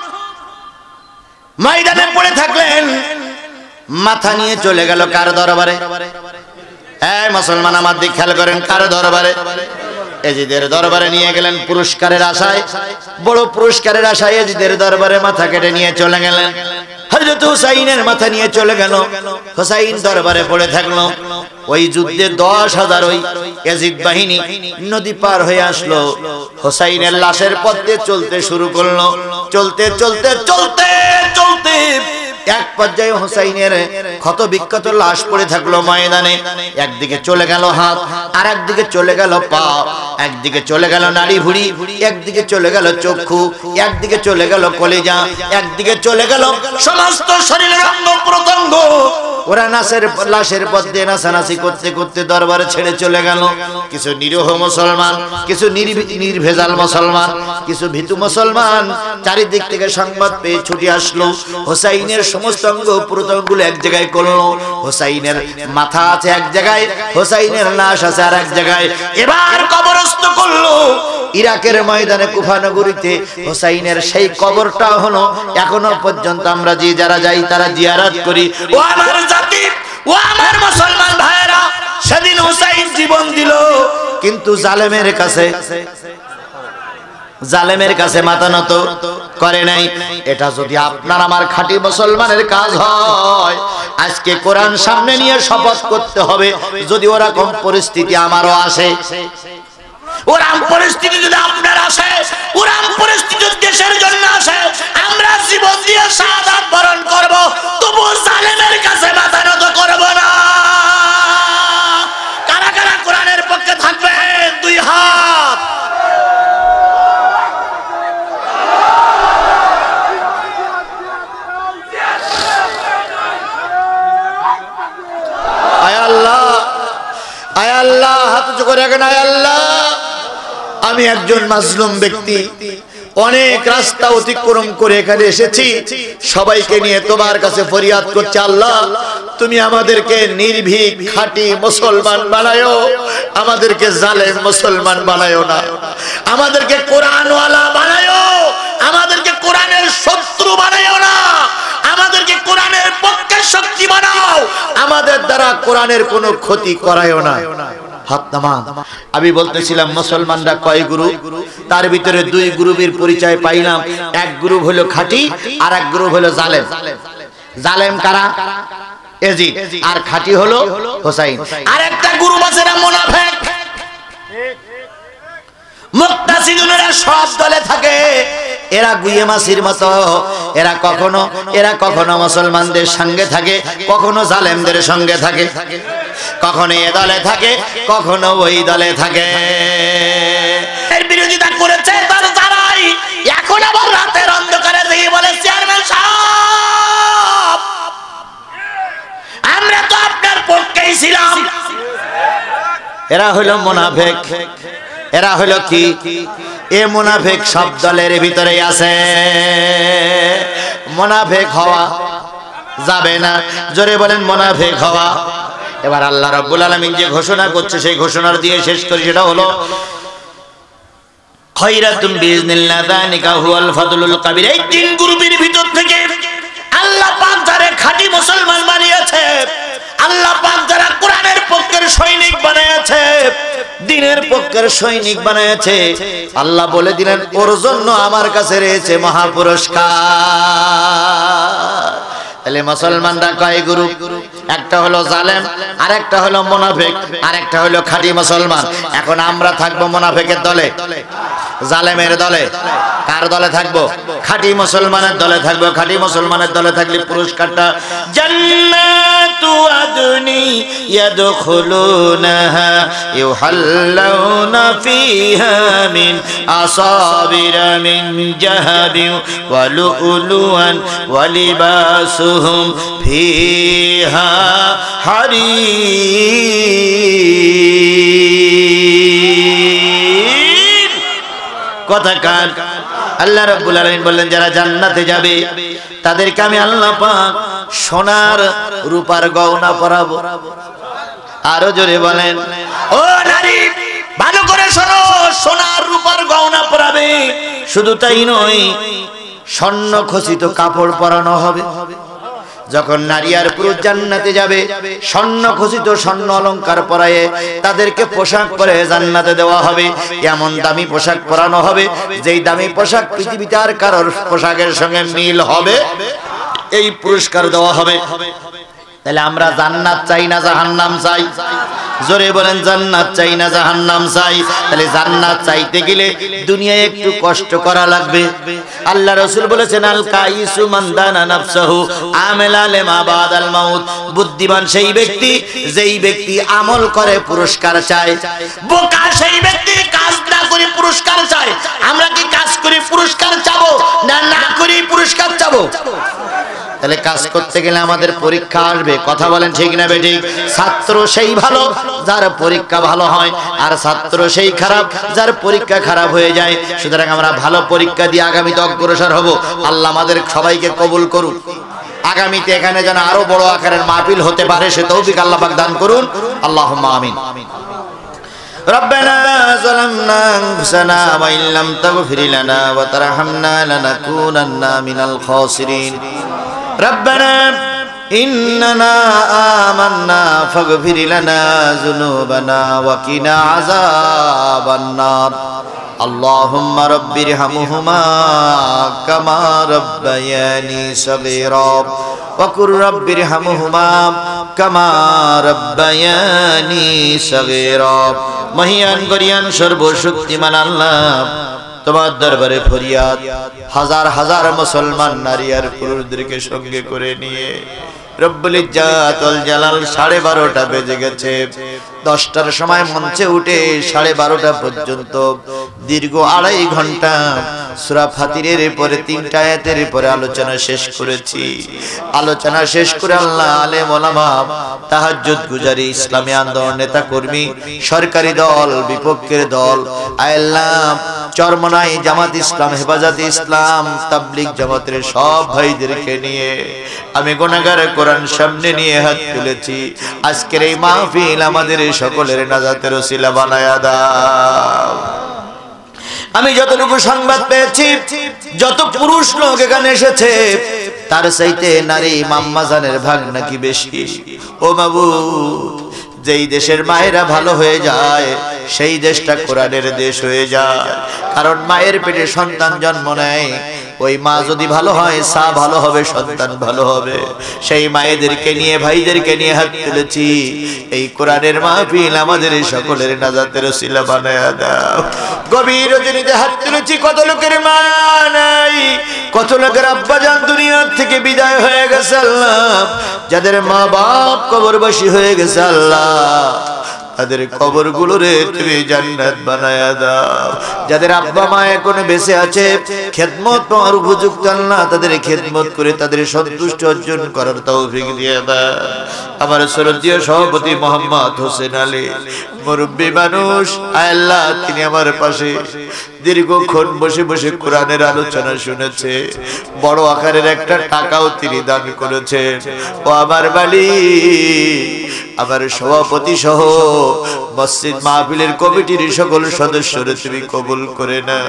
[SPEAKER 1] ময়দানে পড়ে থাকলেন, মাথা নিয়ে চলে গেল কার দরবারে? এই মুসলমান আমার দিক খেয়াল করেন, কার দরবারে? এজিদের দরবারে নিয়ে গেলেন পুরস্কারের আশায়, বড় পুরস্কারের আশায় এজিদের দরবারে মাথা কেটে নিয়ে চলে গেলেন। হযরত হুসাইনের মাথা নিয়ে চলে গেল, হুসাইন দরবারে পড়ে থাকলো। ওই যুদ্ধে 10,000 ওই ইয়াজিদ বাহিনী নদী পার হয়ে আসলো। হোসাইনের লাশের পথ দিয়ে চলতে শুরু করলো। চলতে চলতে চলতে চলতে এক পর্যায়ে হোসাইনের ক্ষত বিক্ষত লাশ পড়ে থাকলো ময়দানে। একদিকে চলে গেল হাত, আর একদিকে চলে গেল পা, একদিকে চলে গেল নাড়ি ভুড়ি, একদিকে চলে গেল চক্ষু, একদিকে চলে গেল কলিজা, একদিকে চলে গেল সমস্ত শরীরের অঙ্গ প্রত্যঙ্গ। ওরা লাশের পথ দিয়ে নাচানাচি করতে করতে দরবারে ছেড়ে চলে গেল। কিছু নিরীহ মুসলমান, কিছু নির্ভেজাল মুসলমান, কিছু ভীতু মুসলমান চারিদিক থেকে সংবাদ পেয়ে ছুটে আসলো। হোসাইনের সমস্ত অঙ্গ প্রত্যঙ্গগুলো এক জায়গায় করলো। হোসাইনের মাথা আছে এক জায়গায়, হোসাইনের লাশ আছে আর এক জায়গায়। এবার কবরস্থ করলো। ইরাকের ময়দানে কুফা নগরীতে হোসাইনের সেই কবরটা হলো এখনো পর্যন্ত আমরা যে যারা যাই তারা জিয়ারত করি। ও আমার জাতি, ও আমার মুসলমান ভাইরা, সেদিন হোসাইন জীবন দিল, কিন্তু জালেমের কাছে মাথা নত করে নাই। এটা যদি আপনার আমার খাঁটি মুসলমানের কাজ হয়, আজকে কোরআন সামনে নিয়ে শপথ করতে হবে, যদি ওরকম পরিস্থিতি আমারও আসে, ওরকম পরিস্থিতি যদি আপনার আসে, ওরকম পরিস্থিতি দেশের জন্য আসে, আমরা জীবন দিয়ে শাহাদাত বরণ করব, তবু জালেমের কাছে মাথা নত করব না। কারা কারা কোরআনের পক্ষে থাকবেন? দুই হাত। আয় আল্লাহ, আয় আল্লাহ, হাত উঁচু করে রাখেন। আয় আল্লাহ, আমি একজন মাজলুম ব্যক্তি, অনেক রাস্তা অতিক্রম করে এখানে এসেছি, সবাইকে নিয়ে তোমার কাছে ফরিয়াদ করছি, আল্লাহ তুমি আমাদেরকে নির্ভীক খাঁটি মুসলমান বানায়ো, আমাদেরকে জালেম মুসলমান বানায়ো না, আমাদেরকে কোরআনওয়ালা বানায়ো, আমাদেরকে কোরআনের শত্রু বানায়ো না, আমাদেরকে কোরআনের পক্ষে শক্তি বানাও, আমাদের দ্বারা কোরআনের কোনো ক্ষতি করায়ো না। হাত নামা। আমি বলতেছিলাম মুসলমানরা কয় গ্রুপ, তার ভিতরে দুই গ্রুপের পরিচয় পাইলাম। এক গ্রুপ হলো খাঁটি, আর এক গ্রুপ হলো জালেম। জালেম কারা? ইয়াজিদ। আর খাঁটি হলো হোসাইন। আর একটা গ্রুপ আছে না মুনাফিক। মুক্তাসিদুনেরা সব দলে থাকে, এরা গুয়ে মাছির মতো, এরা কখনো মুসলমানদের সঙ্গে থাকে, কখনো জালেমদের সঙ্গে থাকে, কখনো এ দলে থাকে, কখনো ওই দলে থাকে। এর বিরোধিতা করেছে তার যারাই এখন আবার রাতের অন্ধকারে দিয়ে বলে, চেয়ারম্যান সাহেব আমরা তো আপনার পক্ষেই ছিলাম। এরা হলো মুনাফিক। এরা হলো কি? এ মুনাফিক সব দলের ভিতরেই আছে। মুনাফিক হওয়া যাবে না, জোরে বলেন মুনাফিক হওয়া। এবার আল্লাহ রাব্বুল আলামিন যে ঘোষণা করছে সেই ঘোষণার দিয়ে শেষ করি, সেটা হলো খায়রাতুম বিইজনিল্লাহ যালিকা হুয়াল ফাদলুল কাবীর। এই তিন গ্রুপের ভিতর থেকে আল্লাহ পাক যারা খাঁটি মুসলমান বানিয়েছে, আল্লাহ পাক যারা কোরআনের পক্ষের সৈনিক বানিয়েছে, দ্বীনের পক্ষের সৈনিক বানিয়েছে, আল্লাহ বলে দিলেন ওর জন্য আমার কাছে রয়েছে মহা পুরস্কার। তাহলে মুসলমানরা কয় গ্রুপ? একটা হলো জালেম, আর একটা হলো মুনাফিক, আর একটা হলো খাঁটি মুসলমান। এখন আমরা থাকবো মুনাফিকের দলে, জালেমের দলে। কার দলে থাকবো? খাঁটি মুসলমানের দলে থাকবো। খাঁটি মুসলমানের দলে থাকলে পুরস্কারটা জান্নাতু আদনি ইয়াদখুলুনাহা ইউহাল্লাউনা ফিহা মিন আসাবিরা মিন জাহাবিন ওয়া লুউলুআন ওয়া লিবাসুহুম ফিহা হারির। কথা কার? আল্লাহ রাব্বুল আলামিন বললেন যারা জান্নাতে যাবে তাদেরকে আমি আল্লাহ পাক সোনার রূপার গয়না পরাবো। আরো জোরে বলেন, ও নারী ভালো করে শোনো, সোনার রূপার গয়না পরাবে। শুধু তাই নয়, স্বর্ণ খচিত কাপড় পরানো হবে। যখন নারী আর পুরুষ জান্নাতে যাবে, স্বর্ণ খচিত স্বর্ণ অলংকার পরায়ে তাদেরকে পোশাক পরে জান্নাতে দেওয়া হবে। এমন দামি পোশাক পরানো হবে যেই দামি পোশাক পৃথিবীতে আর কারোর পোশাকের সঙ্গে মিল হবে, এই পুরস্কার দেওয়া হবে। তাহলে আমরা জান্নাত চাই না জাহান্নাম চাই? জোরে বলেন, জান্নাত চাই না জাহান্নাম চাই? তাহলে জান্নাত চাইতে গেলে দুনিয়ায় একটু কষ্ট করা লাগবে। আল্লাহ রাসূল বলেছেন, আল কাইসু মান দানা নাফসাহু আমেলা লিমা বাদাল মাউত। বুদ্ধিমান সেই ব্যক্তি যেই ব্যক্তি আমল করে পুরস্কার চায়।
[SPEAKER 2] বোকা সেই ব্যক্তি কাজ না করে পুরস্কার চায়। আমরা কি কাজ করে পুরস্কার চাবো না না করে পুরস্কার চাবো?
[SPEAKER 1] তাহলে কাজ করতে গেলে আমাদের পরীক্ষা আসবে। কথা বলেন ঠিক না বেঠিক? ছাত্র সেই ভালো যার পরীক্ষা ভালো হয়, আর ছাত্র সেই খারাপ যার পরীক্ষা খারাপ হয়ে যায়। সুতরাং আমরা ভালো পরীক্ষা দিয়ে আগামীতে অগ্রসর হব। আল্লাহ আমাদের সবাইকে কবুল করুন। আগামীতে এখানে যেন আরো বড় আকারের মাহফিল হতে পারে সে তৌফিক আল্লাহ পাক দান করুন। আল্লাহুম্মা আমিন। ربنا ظلمنا أنفسنا وإن لم تغفر لنا وترحمنا لنكونن من الخاسرين ربنا إننا آمنا فاغفر لنا ذنوبنا وقنا عذاب النار اللهم رب ارحمهما كما ربياني صغيرا وقل رب ارحمهما كما ربياني صغيرا মহিয়ান গরিয়ান সর্বশক্তিমান আল্লাহ, তোমার দরবারে ফরিয়াদ, হাজার হাজার মুসলমান নারী আর পুরুষদেরকে সঙ্গে করে নিয়ে রব্বুল ইজ্জাত ওয়াল জালাল 12:30 বেজে গেছে। 10টার সময় মঞ্চে উঠে 12:30 পর্যন্ত দীর্ঘ 2.5 ঘন্টা সূরা ফাতিরের পরে 3টা আয়াতের পরে আলোচনা শেষ করেছি। আলোচনা শেষ করে আল্লাহ আলেম ওলামা, তাহাজ্জুদ গুজারি, ইসলামী আন্দোলন নেতা কর্মী, সরকারি দল, বিপক্ষের দল, আল্লাহ চরমনাই জামাত ইসলাম, হেফাজত ইসলাম, তাবলীগ জামাতের সব ভাইদেরকে নিয়ে আমি গুনাহগার কোরআন সামনে নিয়ে হাত তুলেছি। আজকের এই মাহফিল আমাদের সকলের নাজাতের ওসিলা বানায়া দাও। আমি যতটুকু সংবাদ পেয়েছি, যত পুরুষ লোক এখানে এসেছে তার চাইতে নারী মাম্মাজানের ভাগ নাকি বেশি। ও মাবুদ, যেই দেশের মায়েরা ভালো হয়ে যায় সেই দেশটা কোরআনের দেশ হয়ে যায়। কারণ মায়ের পেটে সন্তান জন্ম নেয়, ওই মা যদি ভালো হয় সা ভালো হবে, সন্তান ভালো হবে। সেই মায়েদেরকে নিয়ে, ভাইদেরকে নিয়ে হাত তুলেছি। এই কোরআনের মাহফিল আমাদের সকলের নাজাতের ওসিলা বানায়া দাও। গভীর রজনীতে হাত তুলেছি। কত লোকের মা নাই, কত লোকের আব্বাজান দুনিয়ার থেকে বিদায় হয়ে গেছে আল্লাহ। যাদের মা বাপ কবরবাসী হয়ে গেছে আল্লাহ, তাদের কবরগুলোরে তুমি জান্নাত বানায়া দাও। যাদের আব্বা মা এখনো বেঁচে আছে, খেদমত পাওয়ার উপযুক্ত আল্লাহ, তাদের খেদমত করে তাদের সন্তুষ্টি অর্জন করার তৌফিক দিয়ে দাও। আমার শ্রদ্ধেয় সভাপতি মোহাম্মদ হোসেন আলী, মুরব্বী মানুষ, আল্লাহ তিনি আমার পাশে দীর্ঘক্ষণ বসে বসে কোরআনের আলোচনা শুনেছে। বড় আকারের একটা টাকাও তিনি দান করেছেন। ও আমার মালিক, আমার সভাপতি সহ মসজিদ মাহফিলের কমিটির সকল সদস্যরা তুমি কবুল করে নাও।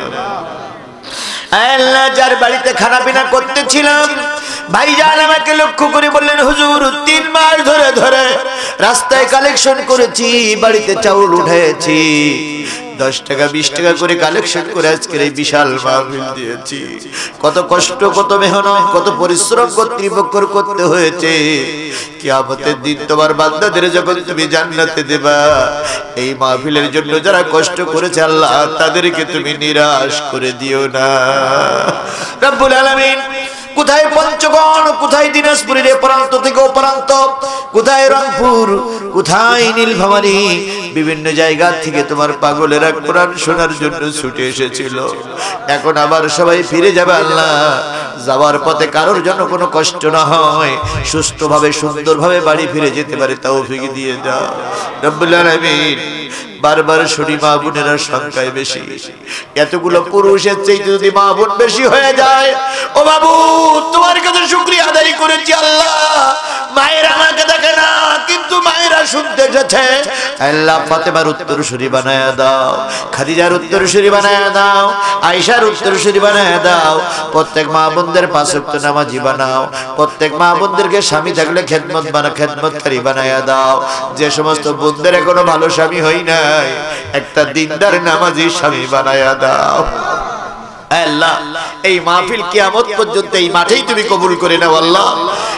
[SPEAKER 1] আল্লাহ, যার বাড়িতে খানা পিনা করতেছিলাম, ভাইজান আমাকে লক্ষ্য করে বললেন, হুজুর 3 মাস ধরে ধরে রাস্তায় কালেকশন করেছি, বাড়িতে চাউল উঠেছি, 10 টাকা 20 টাকা করে কালেকশন করে আজকের এই বিশাল মাহফিল দিয়েছি। কত কষ্ট, কত মেহনত, কত পরিশ্রম কর্তৃপক্ষের করতে হয়েছে। কিয়ামতের দিন তোমার বান্দাদের যখন তুমি জান্নাতে দেবা, এই মাহফিলের জন্য যারা কষ্ট করেছে আল্লাহ, তাদেরকে তুমি নিরাশ করে দিও না। রব্বুল আলামিন, কোথায় পঞ্চগড়, কোথায় দিনাজপুরের প্রান্ত থেকে ও প্রান্ত, কোথায় রংপুর, কোথায় নীলফামারী, বিভিন্ন জায়গা থেকে তোমার পাগলেরা কোরআন শোনার জন্য ছুটে এসেছিল। এখন আবার সবাই ফিরে যাবে আল্লাহ। যাওয়ার পথে কারোর জন্য কোনো কষ্ট না হয়, সুস্থভাবে সুন্দরভাবে বাড়ি ফিরে যেতে পারে তৌফিক দিয়ে দাও রব্বুল আলামিন। বারবার শুনি মা বোনেরা সংখ্যায় বেশি, এতগুলো পুরুষের চাইতে যদি মা বোন বেশি হয়ে যায়, ও বাবু তোমার কাছে শুকরিয়া আদায় করেছি আল্লাহ। মায়েরা আমাকে দেখে না, কিন্তু মায়েরা শুনতে এসেছে। আল্লাহ, ফাতেমার উত্তরসূরি বানায়া দাও, খাদিজার উত্তরসূরি বানায়া দাও, আয়েশার উত্তরসূরি বানায়া দাও। প্রত্যেক মা বোনদের 5 ওয়াক্ত নামাজি বানাও। প্রত্যেক মা বোনদেরকে স্বামী থাকলে খেদমতকারী বানায়া দাও। যে সমস্ত বোনদের এখনো ভালো স্বামী হয় না, একটা দিনদার নামাজি স্বামী বানায়া দাও আল্লাহ। এই মাহফিল কিয়ামত পর্যন্ত এই মাঠেই তুমি কবুল করে নাও আল্লাহ।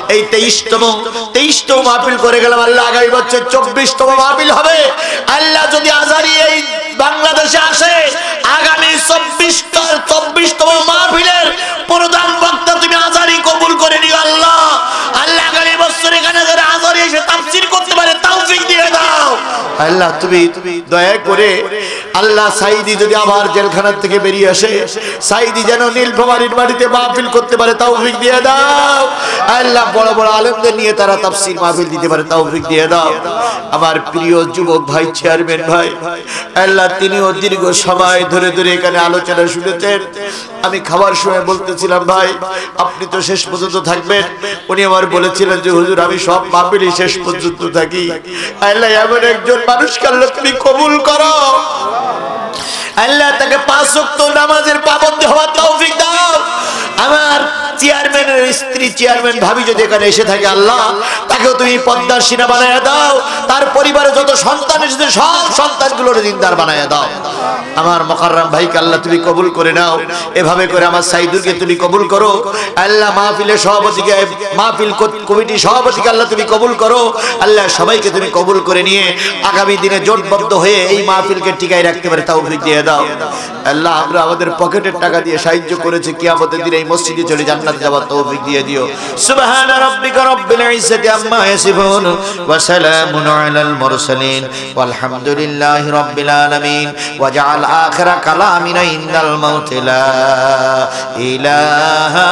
[SPEAKER 1] এই 23তম মাহফিল করে গেলাম। আল্লাহ আগামী বছর 24তম মাহফিল হবে। আল্লাহ যদি আজারি এই বাংলাদেশে আসে, আগামী 24তম মাহফিলের প্রধান বক্তা তুমি আজারি কবুল করে নিও আল্লাহ। আল্লাহ আগামী বছর এখানে যারা আজারি এসে তাফসীর করতে পারে তৌফিক দিয়ে দাও আল্লাহ। তুমি দয়া করে আল্লাহ সাইদি যদি আবার জেলখানা থেকে বেরিয়ে আসে, সাইদি যেন নীলফামারীর বাড়িতে মাহফিল করতে পারে তৌফিক দিয়ে দাও আল্লাহ। বড় বড় আলেমদের নিয়ে তারা তাফসীর মাহফিল দিতে পারে তৌফিক দিয়ে দাও। আমার প্রিয় যুবক ভাই চেয়ারম্যান ভাই আল্লাহ, তিনিও দীর্ঘ সময় ধরে ধরে এখানে আলোচনা শুনেছেন। আমি খাবার সময় বলতেছিলাম ভাই আপনি তো শেষ পর্যন্ত থাকবেন। উনি আমার বলেছিলেন যে হুজুর আমি সব মাহফিলে শেষ পর্যন্ত থাকি। আল্লাহ এমন একজন মানুষকে আল্লাহ তুমি কবুল করো আল্লাহ, তাকে 5 ওয়াক্ত নামাজের পাবন্দি হওয়ার তৌফিক দাও। আমার চেয়ারম্যানের স্ত্রী চেয়ারম্যান ভাবি যদি এখানে এসে থাকে আল্লাহ, তাকেও তুমি পদ্মার সিনা বানায় দাও। তার পরিবারে যত সন্তান এসেছে সব সন্তানগুলোর দিনদার বানায় দাও। আমার মোকাররম ভাইকে আল্লাহ তুমি কবুল করে নাও। এভাবে করে আমার সাইদুরকে তুমি কবুল করো আল্লাহ। মাহফিলের সভাপতিকে, মাহফিল কমিটি সভাপতিকে আল্লাহ তুমি কবুল করো আল্লাহ। সবাইকে তুমি কবুল করে নিয়ে আগামী দিনে জোটবদ্ধ হয়ে এই মাহফিলকে টিকায় রাখতে পারে তৌফিক দিয়ে দাও আল্লাহ। আমরা আমাদের পকেটের টাকা দিয়ে সাহায্য করেছি, কিয়ামতের দিনে এই মসজিদে চলে জান্নাতে যাওয়ার তৌফিক দিয়ে দিও। সুবহানা রাব্বিকা রাব্বিল ইজ্জাতি আম্মা ইয়াসিফুন ওয়া সালামুন আলাল মুরসালিন ওয়ালহামদুলিল্লাহি রাব্বিল আলামিন। ওয়াজআল আখিরা কালামিনা ইনদাল মাউত লা ইলাহা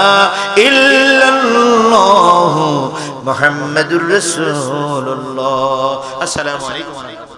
[SPEAKER 1] ইল্লাল্লাহু মুহাম্মাদুর রাসূলুল্লাহ। আসসালামু আলাইকুম।